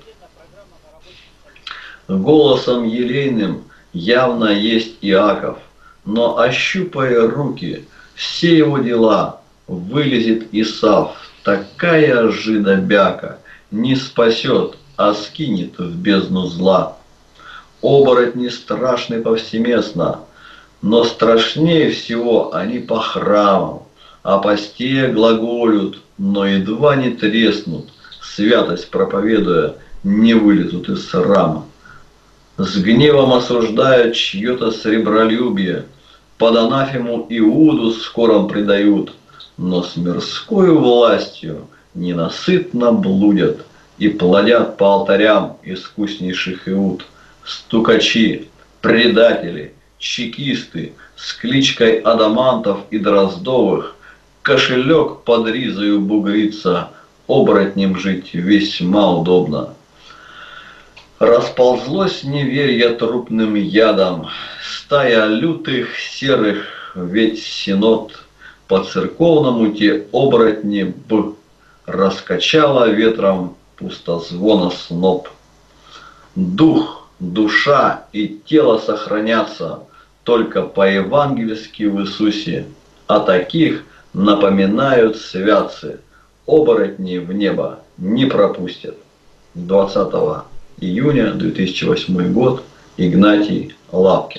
Голосом елейным явно есть Иаков, но ощупая руки, все его дела, вылезет Исав, такая жидобяка, не спасет, а скинет в бездну зла. Оборотни страшны повсеместно, но страшнее всего они по храмам, о посте глаголют, но едва не треснут, святость проповедуя, не вылезут из срама. С гневом осуждают чье-то сребролюбие, под анафему Иуду скором предают, но с мирской властью ненасытно блудят и плодят по алтарям искуснейших Иуд. Стукачи, предатели, чекисты с кличкой Адамантов и Дроздовых, кошелек под ризою бугрится, оборотнем жить весьма удобно. Расползлось неверье трупным ядом, стая лютых серых, ведь синод по церковному те оборотни б раскачала ветром пустозвона сноп. Дух, душа и тело сохранятся только по-евангельски в Иисусе, а таких напоминают святцы, оборотни в небо не пропустят. двадцатого июня две тысячи восьмой год. Игнатий Лапкин.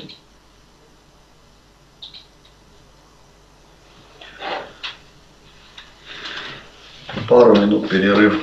Пару минут перерыв.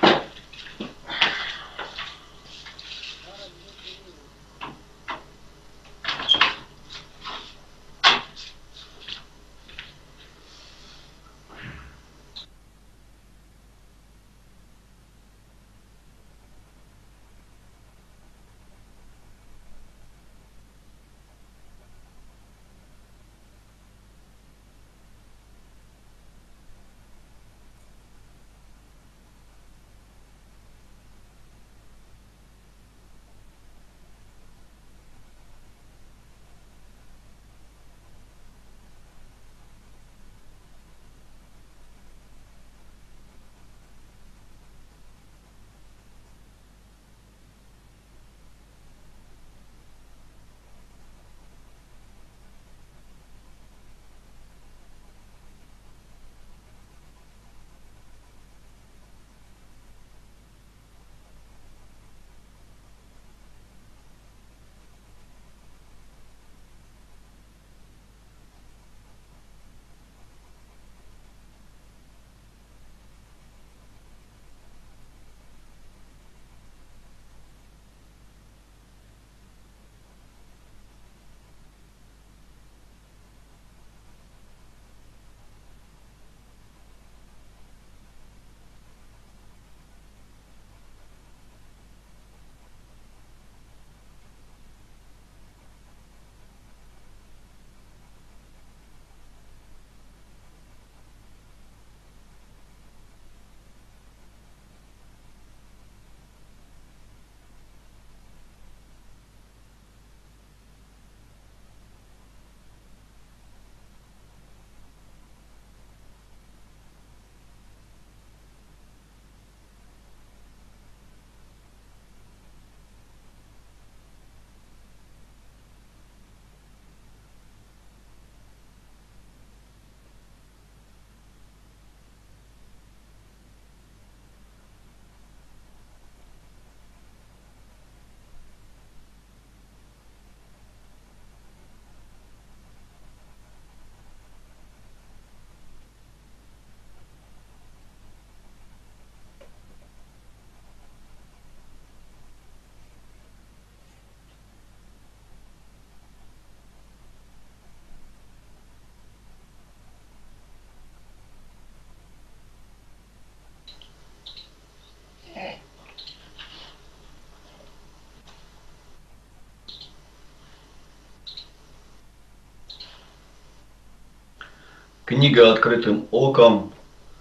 Книга «Открытым оком»,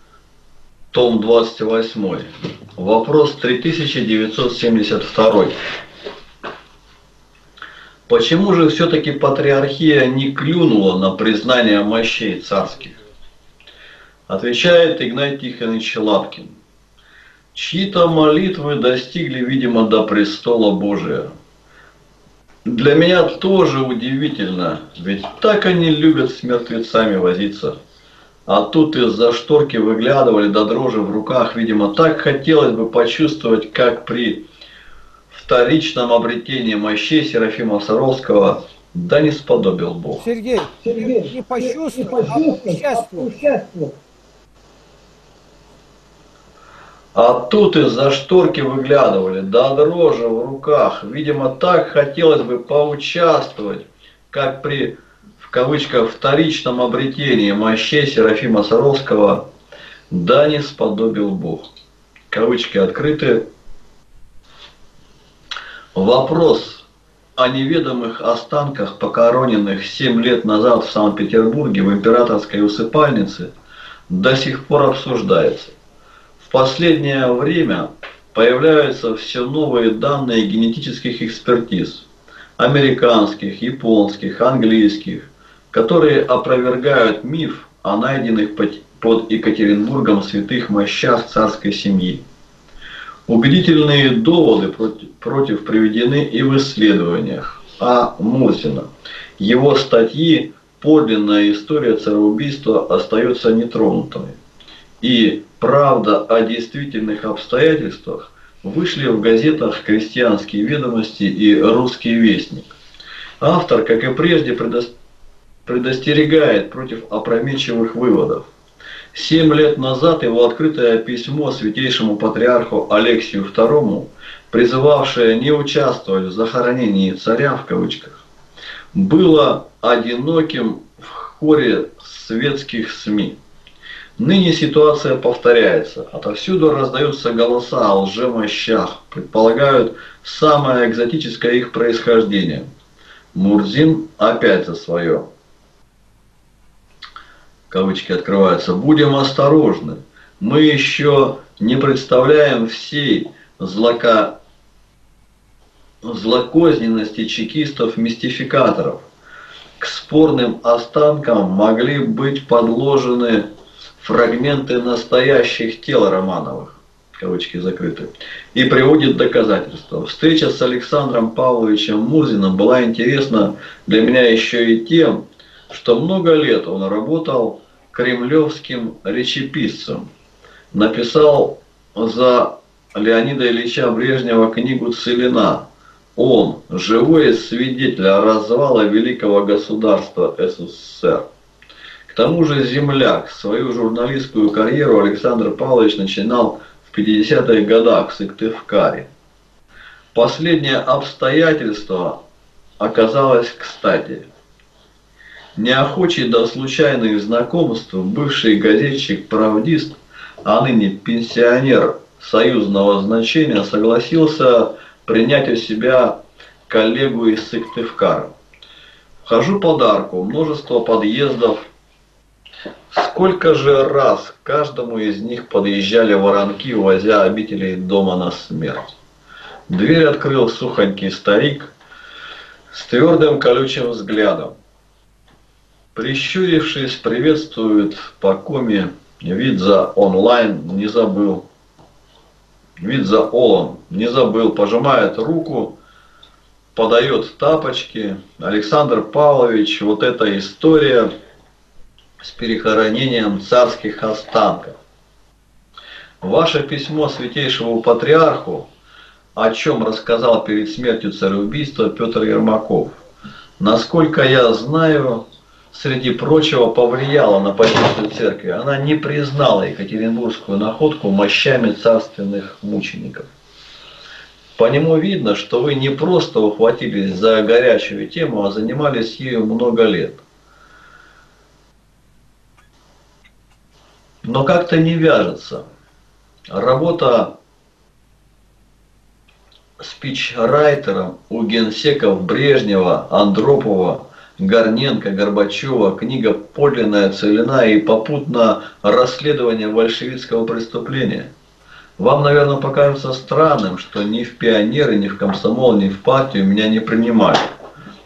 том двадцать восемь. Вопрос три тысячи девятьсот семьдесят два. Почему же все-таки патриархия не клюнула на признание мощей царских? Отвечает Игнатий Тихонович Лапкин. Чьи-то молитвы достигли, видимо, до престола Божия. Для меня тоже удивительно, ведь так они любят с мертвецами возиться. А тут из-за шторки выглядывали до дрожи в руках, видимо, так хотелось бы почувствовать, как при вторичном обретении мощей Серафима Саровского, да не сподобил Бог. Сергей, Сергей, не почувствуй, не а почувствуй, поучаствуй. а поучаствуй. А тут из-за шторки выглядывали, до дрожи в руках. Видимо, так хотелось бы поучаствовать, как при, в кавычках, вторичном обретении мощей Серафима Саровского, да не сподобил Бог. Кавычки открыты. Вопрос о неведомых останках, похороненных семь лет назад в Санкт-Петербурге в императорской усыпальнице, до сих пор обсуждается. В последнее время появляются все новые данные генетических экспертиз, американских, японских, английских, которые опровергают миф о найденных под Екатеринбургом святых мощах царской семьи. Убедительные доводы против, против приведены и в исследованиях А. Мурзина. Его статьи «Подлинная история цареубийства» остается нетронутыми. И «Правда о действительных обстоятельствах» вышли в газетах «Крестьянские ведомости» и «Русский вестник». Автор, как и прежде, предостерегает против опрометчивых выводов. Семь лет назад его открытое письмо святейшему патриарху Алексию второму, призывавшее не участвовать в захоронении царя в кавычках, было одиноким в хоре светских СМИ. Ныне ситуация повторяется. Отовсюду раздаются голоса о лжемощах, предполагают самое экзотическое их происхождение. Мурзин опять за свое. Кавычки открываются. Будем осторожны. Мы еще не представляем всей злока... злокозненности чекистов-мистификаторов. К спорным останкам могли быть подложены фрагменты настоящих тел Романовых. Кавычки закрыты. И приводит доказательства. Встреча с Александром Павловичем Мурзиным была интересна для меня еще и тем, что много лет он работал кремлевским речеписцем. Написал за Леонида Ильича Брежнева книгу «Целина». Он – живой свидетель развала великого государства СССР. К тому же земляк. Свою журналистскую карьеру Александр Павлович начинал в пятидесятых годах в Сыктывкаре. Последнее обстоятельство оказалось кстати. Неохочий до случайных знакомств, бывший газетчик-правдист, а ныне пенсионер союзного значения, согласился принять у себя коллегу из Сыктывкара. Вхожу под арку, множество подъездов. Сколько же раз к каждому из них подъезжали воронки, увозя обителей дома на смерть. Дверь открыл сухонький старик с твердым колючим взглядом. Прищурившись, приветствует по коме, вид за онлайн не забыл. Вид за олом не забыл, пожимает руку, подает тапочки. Александр Павлович, вот эта история с перехоронением царских останков. Ваше письмо святейшему патриарху, о чем рассказал перед смертью цареубийства Петр Ермаков, насколько я знаю, среди прочего, повлияло на позицию церкви. Она не признала екатеринбургскую находку мощами царственных мучеников. По нему видно, что вы не просто ухватились за горячую тему, а занимались ею много лет. Но как-то не вяжется. Работа спичрайтером у генсеков Брежнева, Андропова, Горненко, Горбачева, книга «Подлинная целина» и попутно расследование большевистского преступления. Вам, наверное, покажется странным, что ни в пионеры, ни в комсомол, ни в партию меня не принимали.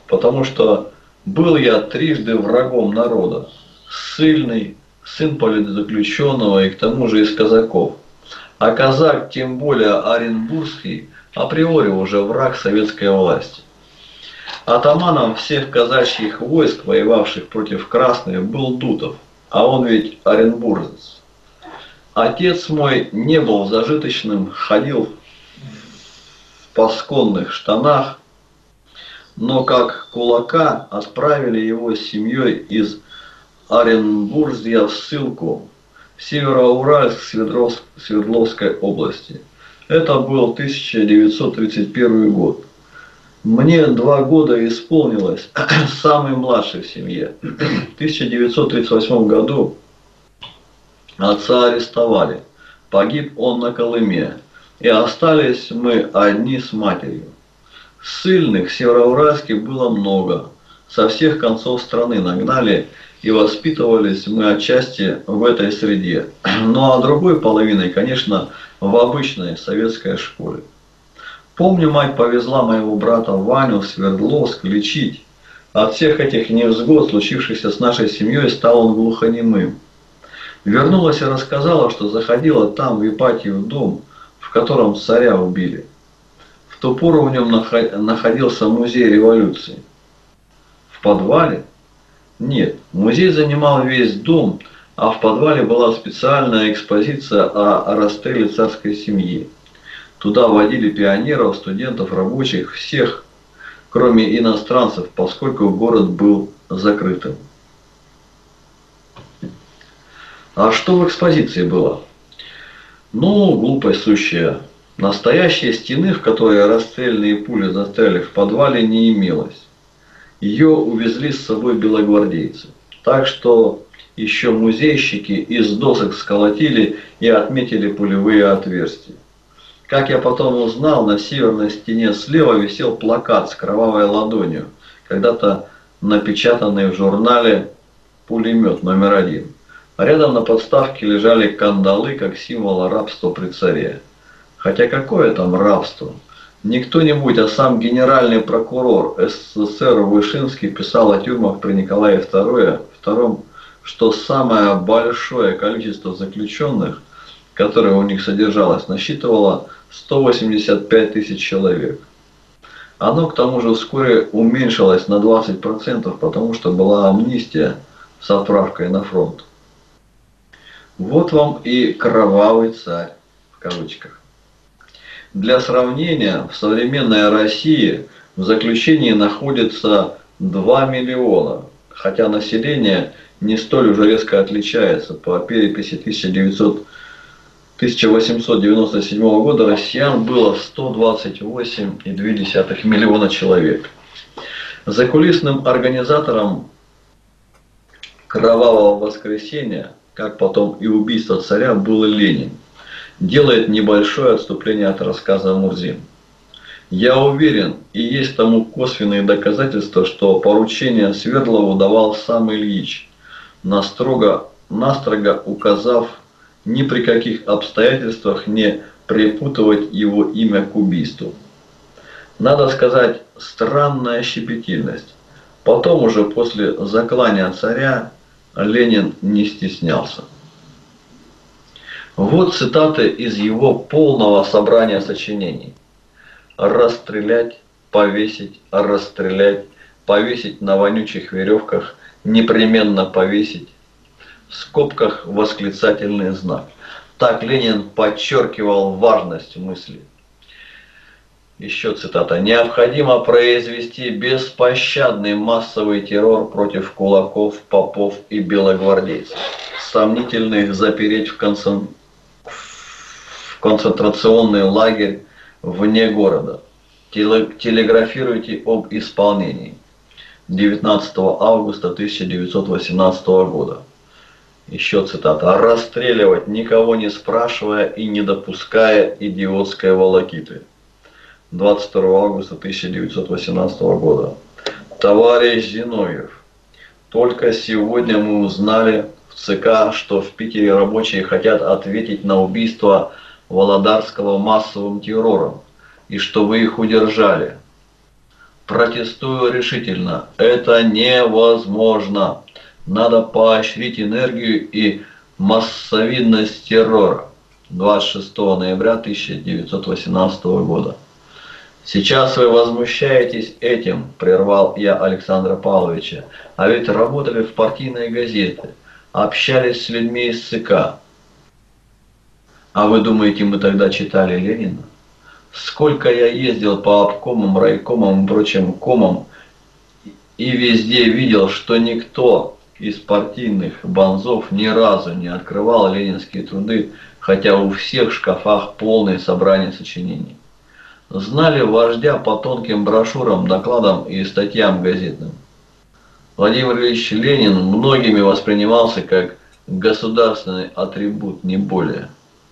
потому что был я трижды врагом народа, ссыльный, сын политзаключенного и к тому же из казаков. А казак, тем более оренбургский, априори уже враг советской власти. Атаманом всех казачьих войск, воевавших против красных, был Дутов, а он ведь оренбуржец. Отец мой не был зажиточным, ходил в пасконных штанах, но как кулака отправили его с семьей из Оренбуржья в ссылку в Североуральск Свердловской области. Это был тысяча девятьсот тридцать первый год. Мне два года исполнилось, самый младший в семье. В тысяча девятьсот тридцать восьмом году отца арестовали. Погиб он на Колыме. И остались мы одни с матерью. Ссыльных в Североуральске было много. Со всех концов страны нагнали, и воспитывались мы отчасти в этой среде. Ну а другой половиной, конечно, в обычной советской школе. Помню, мать повезла моего брата Ваню в Свердловск лечить. От всех этих невзгод, случившихся с нашей семьей, стал он глухонемым. Вернулась и рассказала, что заходила там, в Ипатьев дом, в котором царя убили. В ту пору в нем находился музей революции. В подвале? Нет, музей занимал весь дом, а в подвале была специальная экспозиция о расстреле царской семьи. Туда водили пионеров, студентов, рабочих, всех, кроме иностранцев, поскольку город был закрытым. А что в экспозиции было? Ну, глупость сущая. Настоящей стены, в которой расстрельные пули застряли в подвале, не имелось. Ее увезли с собой белогвардейцы. Так что еще музейщики из досок сколотили и отметили пулевые отверстия. Как я потом узнал, на северной стене слева висел плакат с кровавой ладонью, когда-то напечатанный в журнале «Пулемет номер один». А рядом на подставке лежали кандалы, как символ рабства при царе. Хотя какое там рабство? Не кто-нибудь, а сам генеральный прокурор СССР Вышинский писал о тюрьмах при Николае втором, что самое большое количество заключенных, которое у них содержалось, насчитывало сто восемьдесят пять тысяч человек. Оно к тому же вскоре уменьшилось на двадцать процентов, потому что была амнистия с отправкой на фронт. Вот вам и кровавый царь, в кавычках. Для сравнения, в современной России в заключении находится два миллиона, хотя население не столь уже резко отличается. По переписи тысяча восемьсот девяносто седьмого года россиян было сто двадцать восемь и две десятых миллиона человек. Закулисным организатором кровавого воскресенья, как потом и убийство царя, был Ленин. Делает небольшое отступление от рассказа Мурзин. Я уверен, и есть тому косвенные доказательства, что поручение Свердлову давал сам Ильич, настрого, настрого указав ни при каких обстоятельствах не припутывать его имя к убийству. Надо сказать, странная щепетильность. Потом уже после заклания царя Ленин не стеснялся. Вот цитаты из его полного собрания сочинений. Расстрелять, повесить, расстрелять, повесить на вонючих веревках, непременно повесить. В скобках восклицательный знак. Так Ленин подчеркивал важность мысли. Еще цитата. Необходимо произвести беспощадный массовый террор против кулаков, попов и белогвардейцев. Сомнительных запереть в, концен... в концентрационный лагерь вне города. Телеграфируйте об исполнении. девятнадцатого августа тысяча девятьсот восемнадцатого года. Еще цитата. Расстреливать, никого не спрашивая и не допуская идиотской волокиты. двадцать второго августа тысяча девятьсот восемнадцатого года. Товарищ Зиновьев, только сегодня мы узнали в ЦК, что в Питере рабочие хотят ответить на убийство Володарского массовым террором, и что вы их удержали. Протестую решительно. Это невозможно. Надо поощрить энергию и массовидность террора. двадцать шестого ноября тысяча девятьсот восемнадцатого года. Сейчас вы возмущаетесь этим, прервал я Александра Павловича, а ведь работали в партийной газете, общались с людьми из ЦК. А вы думаете, мы тогда читали Ленина? Сколько я ездил по обкомам, райкомам и прочим комам, и везде видел, что никто из партийных бонзов ни разу не открывал ленинские труды, хотя у всех в шкафах полные собрания сочинений. Знали вождя по тонким брошюрам, докладам и статьям газетным. Владимир Ильич Ленин многими воспринимался как государственный атрибут, не более.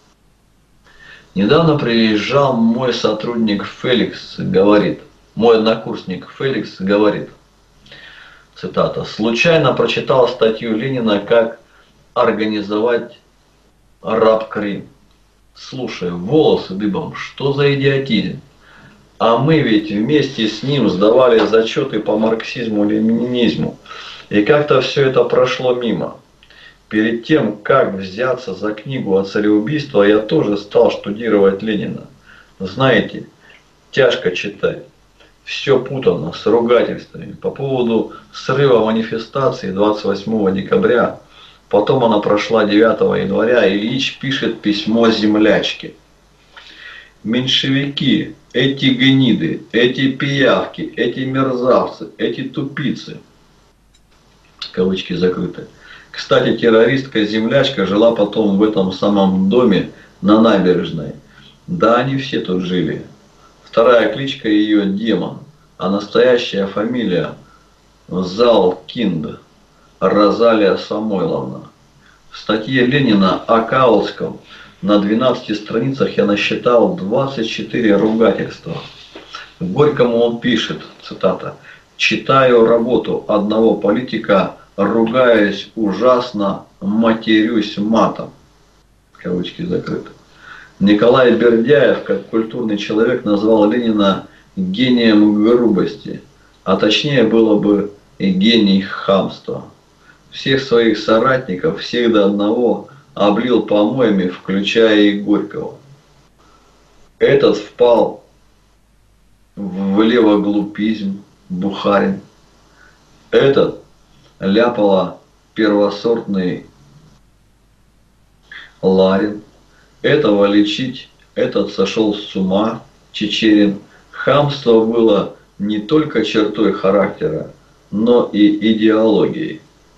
Недавно приезжал мой сотрудник Феликс, говорит, мой однокурсник Феликс говорит, цитата, «Случайно прочитал статью Ленина, как организовать рабкрим. Слушай, волосы дыбом, что за идиотизм? А мы ведь вместе с ним сдавали зачеты по марксизму-ленинизму, и как-то все это прошло мимо. Перед тем, как взяться за книгу о цареубийстве, я тоже стал штудировать Ленина. Знаете, тяжко читать. Все путано, с ругательствами. По поводу срыва манифестации двадцать восьмого декабря, потом она прошла девятого января, Ильич пишет письмо землячке. Меньшевики, эти гниды, эти пиявки, эти мерзавцы, эти тупицы. Кавычки закрыты. Кстати, террористка-землячка жила потом в этом самом доме на набережной. Да, они все тут жили. Вторая кличка ее Демон, а настоящая фамилия Залкинд Розалия Самойловна. В статье Ленина о Каутском на двенадцати страницах я насчитал двадцать четыре ругательства. Горькому он пишет, цитата, «Читаю работу одного политика, ругаясь ужасно, матерюсь матом». Кавычки закрыты. Николай Бердяев, как культурный человек, назвал Ленина гением грубости, а точнее было бы и гений хамства. Всех своих соратников, всех до одного, облил помоями, включая и Горького. Этот впал в левоглупизм, Бухарин. Этот ляпала первосортный Ларин. Этого лечить, этот сошел с ума, Чичерин. Хамство было не только чертой характера, но и идеологией.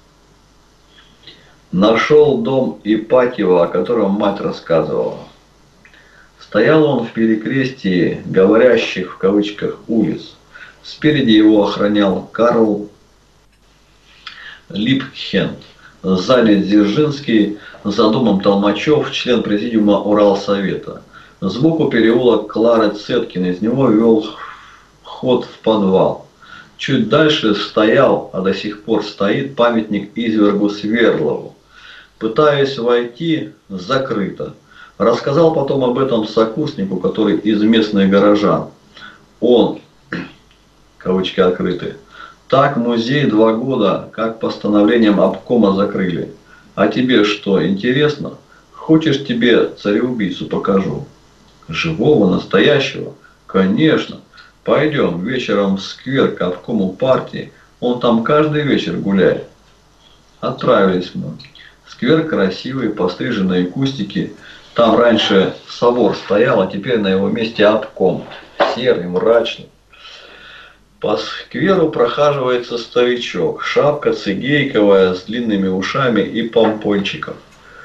Нашел дом Ипатьева, о котором мать рассказывала. Стоял он в перекрестии говорящих в кавычках улиц. Спереди его охранял Карл Липхенд. Сзади Дзержинский, за домом Толмачев, член президиума Уралсовета. Сбоку переулок Клары Цеткин, из него вел ход в подвал. Чуть дальше стоял, а до сих пор стоит, памятник извергу Сверлову. Пытаясь войти, закрыто. Рассказал потом об этом сокурснику, который из местных горожан. Он, кавычки открыты, так музей два года, как постановлением обкома закрыли. А тебе что, интересно? Хочешь, тебе цареубийцу покажу? Живого, настоящего? Конечно. Пойдем вечером в сквер к обкому партии. Он там каждый вечер гуляет. Отправились мы. Сквер красивый, постриженные кустики. Там раньше собор стоял, а теперь на его месте обком. Серый, мрачный. По скверу прохаживается старичок. Шапка цигейковая с длинными ушами и помпончиком.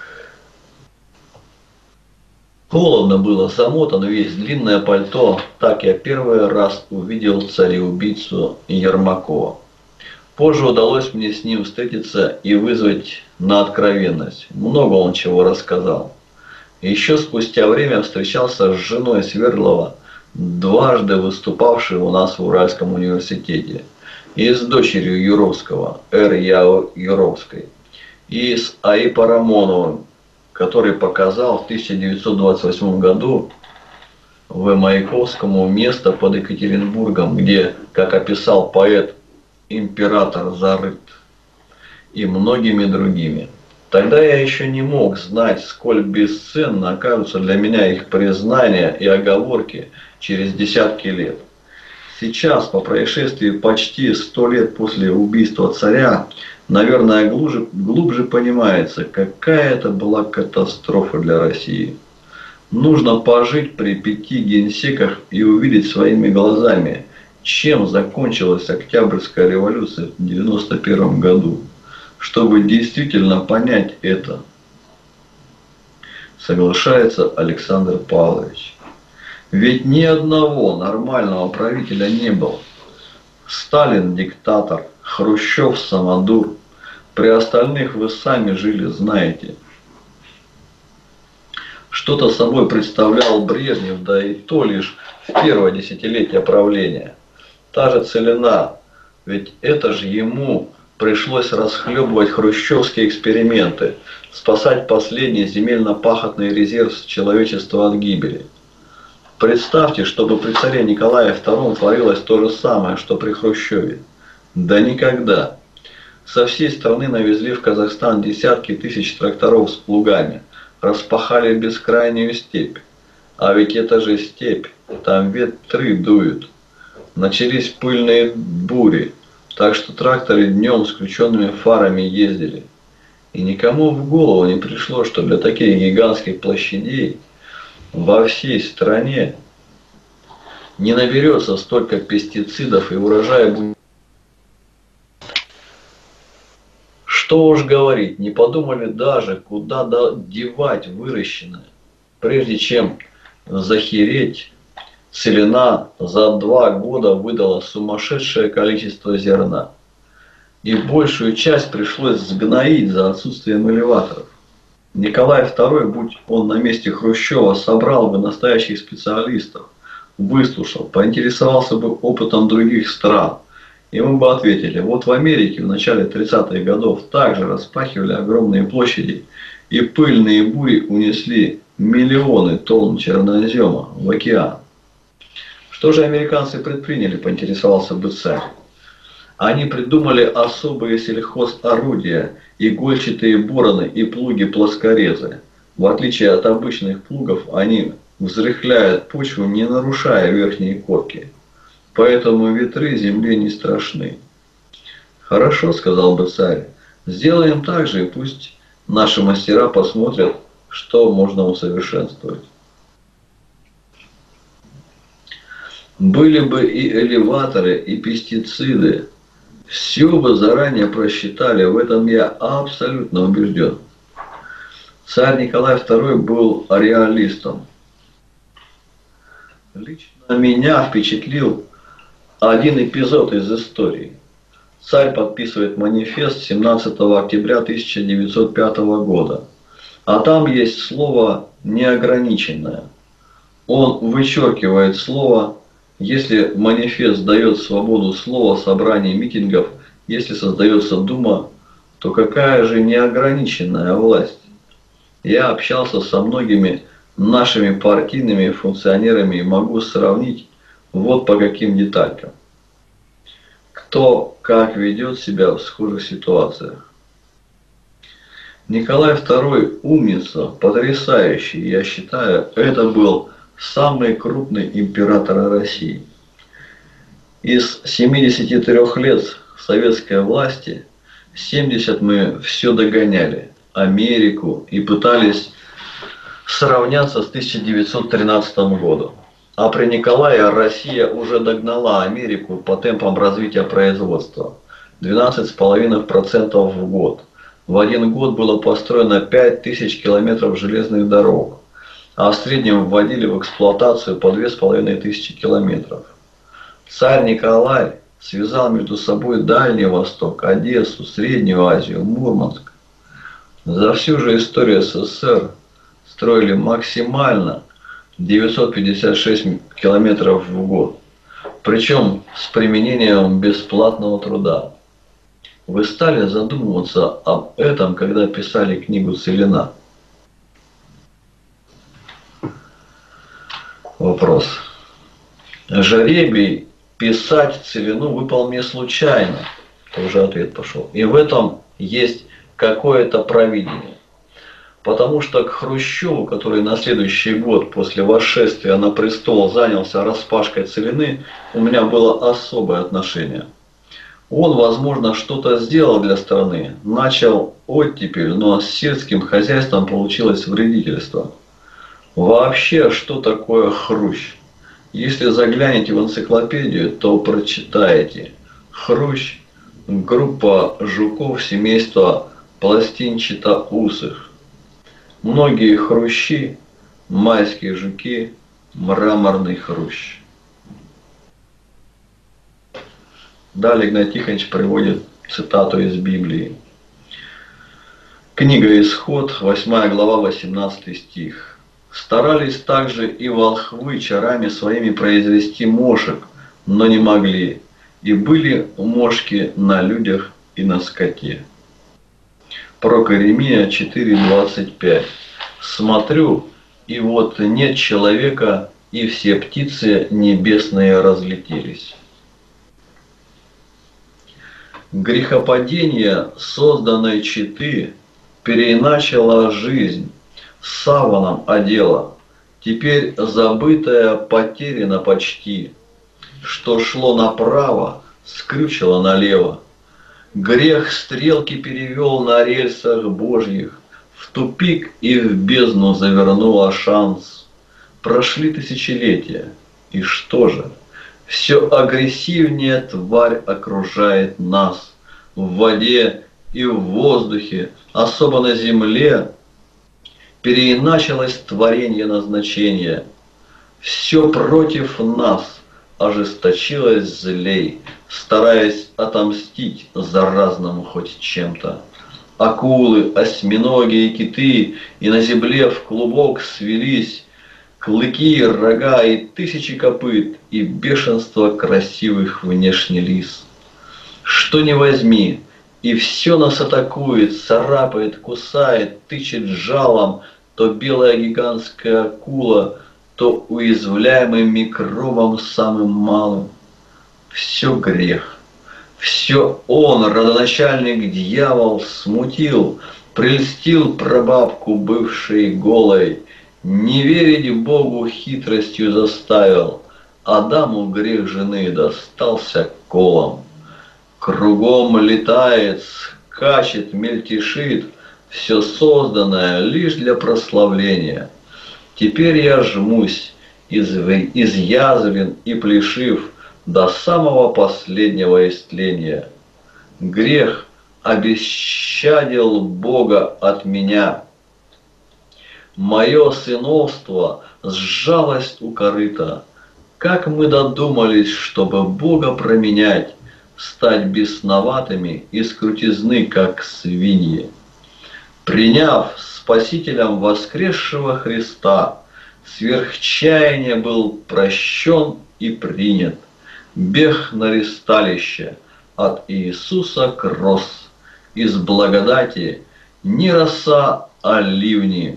Холодно было, замотан весь, длинное пальто. Так я первый раз увидел цареубийцу Ермакова. Позже удалось мне с ним встретиться и вызвать на откровенность. Много он чего рассказал. Еще спустя время встречался с женой Сверлова, дважды выступавшей у нас в Уральском университете, и с дочерью Юровского, Р. Я. Юровской, и с А И. Парамоновым, который показал в тысяча девятьсот двадцать восьмом году в Маяковскому место под Екатеринбургом, где, как описал поэт, император зарыт, и многими другими. Тогда я еще не мог знать, сколь бесценно окажутся для меня их признания и оговорки через десятки лет. Сейчас, по происшествии почти сто лет после убийства царя, наверное, глубже, глубже понимается, какая это была катастрофа для России. Нужно пожить при пяти генсеках и увидеть своими глазами, чем закончилась Октябрьская революция в девяносто первом году, чтобы действительно понять это. Соглашается Александр Павлович. Ведь ни одного нормального правителя не было. Сталин диктатор, Хрущев самодур. При остальных вы сами жили, знаете. Что-то собой представлял Брежнев, да и то лишь в первое десятилетие правления. Та же Целина, ведь это же ему пришлось расхлебывать хрущевские эксперименты, спасать последний земельно-пахотный резерв человечества от гибели. Представьте, чтобы при царе Николае втором творилось то же самое, что при Хрущеве. Да никогда. Со всей страны навезли в Казахстан десятки тысяч тракторов с плугами, распахали бескрайнюю степь. А ведь это же степь, там ветры дуют. Начались пыльные бури, так что тракторы днем с включенными фарами ездили. И никому в голову не пришло, что для таких гигантских площадей во всей стране не наберется столько пестицидов и урожая будет. Что уж говорить, не подумали даже, куда девать выращенное. Прежде чем захереть, Целина за два года выдала сумасшедшее количество зерна. И большую часть пришлось сгноить за отсутствием элеваторов. Николай второй, будь он на месте Хрущева, собрал бы настоящих специалистов, выслушал, поинтересовался бы опытом других стран. Ему бы ответили, вот в Америке в начале тридцатых годов также распахивали огромные площади, и пыльные бури унесли миллионы тонн чернозема в океан. Что же американцы предприняли, поинтересовался бы царь. Они придумали особые сельхозорудия, игольчатые бороны и плуги-плоскорезы. В отличие от обычных плугов, они взрыхляют почву, не нарушая верхние корки. Поэтому ветры земле не страшны. Хорошо, сказал бы царь, сделаем так же, и пусть наши мастера посмотрят, что можно усовершенствовать. Были бы и элеваторы, и пестициды. Все бы заранее просчитали, в этом я абсолютно убежден. Царь Николай второй был реалистом. Лично меня впечатлил один эпизод из истории. Царь подписывает манифест семнадцатого октября тысяча девятьсот пятого года. А там есть слово «неограниченное». Он вычеркивает слово. Если манифест дает свободу слова, собраний, митингов, если создается дума, то какая же неограниченная власть? Я общался со многими нашими партийными функционерами и могу сравнить вот по каким деталькам. Кто как ведет себя в схожих ситуациях. Николай второй умница, потрясающий, я считаю, это был самый крупный император России. Из семидесяти трёх лет советской власти семьдесят мы все догоняли Америку и пытались сравняться с тысяча девятьсот тринадцатым годом. А при Николае Россия уже догнала Америку по темпам развития производства. двенадцать целых пять десятых процента в год. В один год было построено пять тысяч километров железных дорог. А в среднем вводили в эксплуатацию по две с половиной тысячи километров. Царь Николай связал между собой Дальний Восток, Одессу, Среднюю Азию, Мурманск. За всю же историю СССР строили максимально девятьсот пятьдесят шесть километров в год, причем с применением бесплатного труда. Вы стали задумываться об этом, когда писали книгу Целина? Вопрос. вопрос. Жеребий писать целину выпал мне случайно. Это уже ответ пошел. И в этом есть какое-то провидение. Потому что к Хрущеву, который на следующий год после восшествия на престол занялся распашкой целины, у меня было особое отношение. Он, возможно, что-то сделал для страны, начал оттепель, но с сельским хозяйством получилось вредительство. Вообще, что такое хрущ? Если заглянете в энциклопедию, то прочитаете. Хрущ – группа жуков семейства пластинчатоусых. Многие хрущи, майские жуки, мраморный хрущ. Далее Игнатий Тихонович приводит цитату из Библии. Книга Исход, восьмая глава, восемнадцатый стих. «Старались также и волхвы чарами своими произвести мошек, но не могли, и были мошки на людях и на скоте». Пророк Иеремия четыре двадцать пять. «Смотрю, и вот нет человека, и все птицы небесные разлетелись». Грехопадение созданной четы переиначило жизнь, саваном одела, теперь забытое потеряно почти, что шло направо, скрючило налево. Грех стрелки перевел на рельсах Божьих, в тупик и в бездну завернула шанс. Прошли тысячелетия, и что же? Все агрессивнее тварь окружает нас. В воде и в воздухе, особо на земле, переиначилось творение назначения. Все против нас ожесточилось злей, стараясь отомстить заразному хоть чем-то. Акулы, осьминоги и киты и на земле в клубок свелись, клыки, рога и тысячи копыт, и бешенство красивых внешне лис. Что ни возьми, и все нас атакует, царапает, кусает, тычет жалом, то белая гигантская акула, то уязвляемым микробом самым малым. Все грех. Все он, родоначальник дьявол, смутил, прельстил прабабку, бывшей голой, не верить Богу хитростью заставил, Адаму грех жены достался колом. Кругом летает, скачет, мельтешит, все созданное лишь для прославления. Теперь я жмусь, изв- изъязвлен и плешив, до самого последнего истления. Грех обесчадил Бога от меня. Мое сыновство сжалось у корыта. Как мы додумались, чтобы Бога променять, стать бесноватыми и скрутизны, как свиньи. Приняв Спасителем воскресшего Христа, сверхчаяние был прощен и принят. Бег на ресталище от Иисуса кросс, из благодати не роса, а ливни.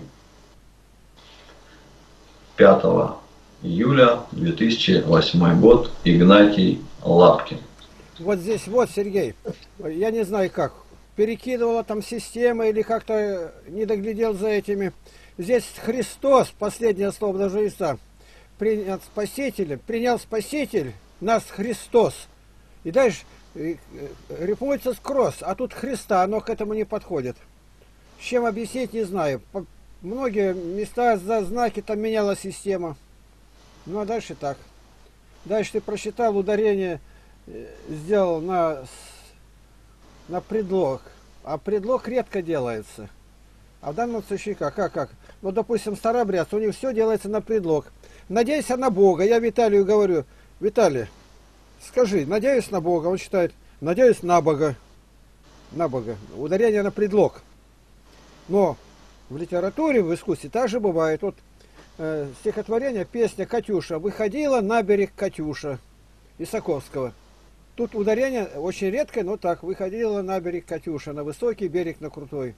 пятого июля две тысячи восьмой год. Игнатий Лапкин. Вот здесь вот, Сергей, я не знаю как, перекидывала там система или как-то не доглядел за этими. Здесь Христос, последнее слово даже Иисуса, принял Спасителя, принял Спаситель, нас Христос. И дальше рифмуется с кросс, а тут Христа, оно к этому не подходит. С чем объяснить, не знаю. По многие места за знаки там меняла система. Ну а дальше так. Дальше ты просчитал ударение, сделал на, на предлог. А предлог редко делается. А в данном случае как? Как, как? Ну, допустим, старообрядцы, у них все делается на предлог. Надейся на Бога. Я Виталию говорю: Виталий, скажи, надеюсь на Бога. Он считает, надеюсь на Бога. На Бога. Ударение на предлог. Но в литературе, в искусстве также бывает. Вот э, стихотворение, песня «Катюша». Выходила на берег Катюша Исаковского. Тут ударение очень редкое, но так. Выходила на берег Катюша, на высокий берег, на крутой.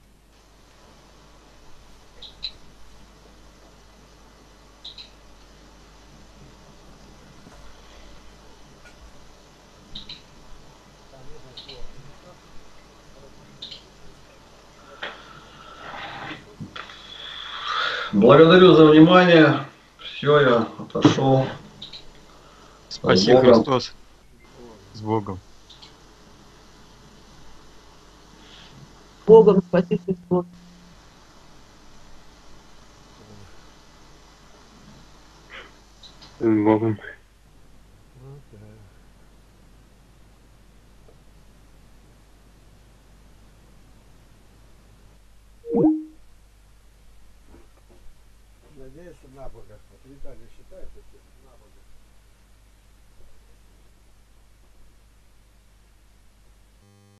Благодарю за внимание. Все, я отошел. Спаси Богом. Христос. С Богом. Богом спаси Христос. С Богом. Вот так. Надеюсь, на Бога. Вот Виталий считает, что на Бога.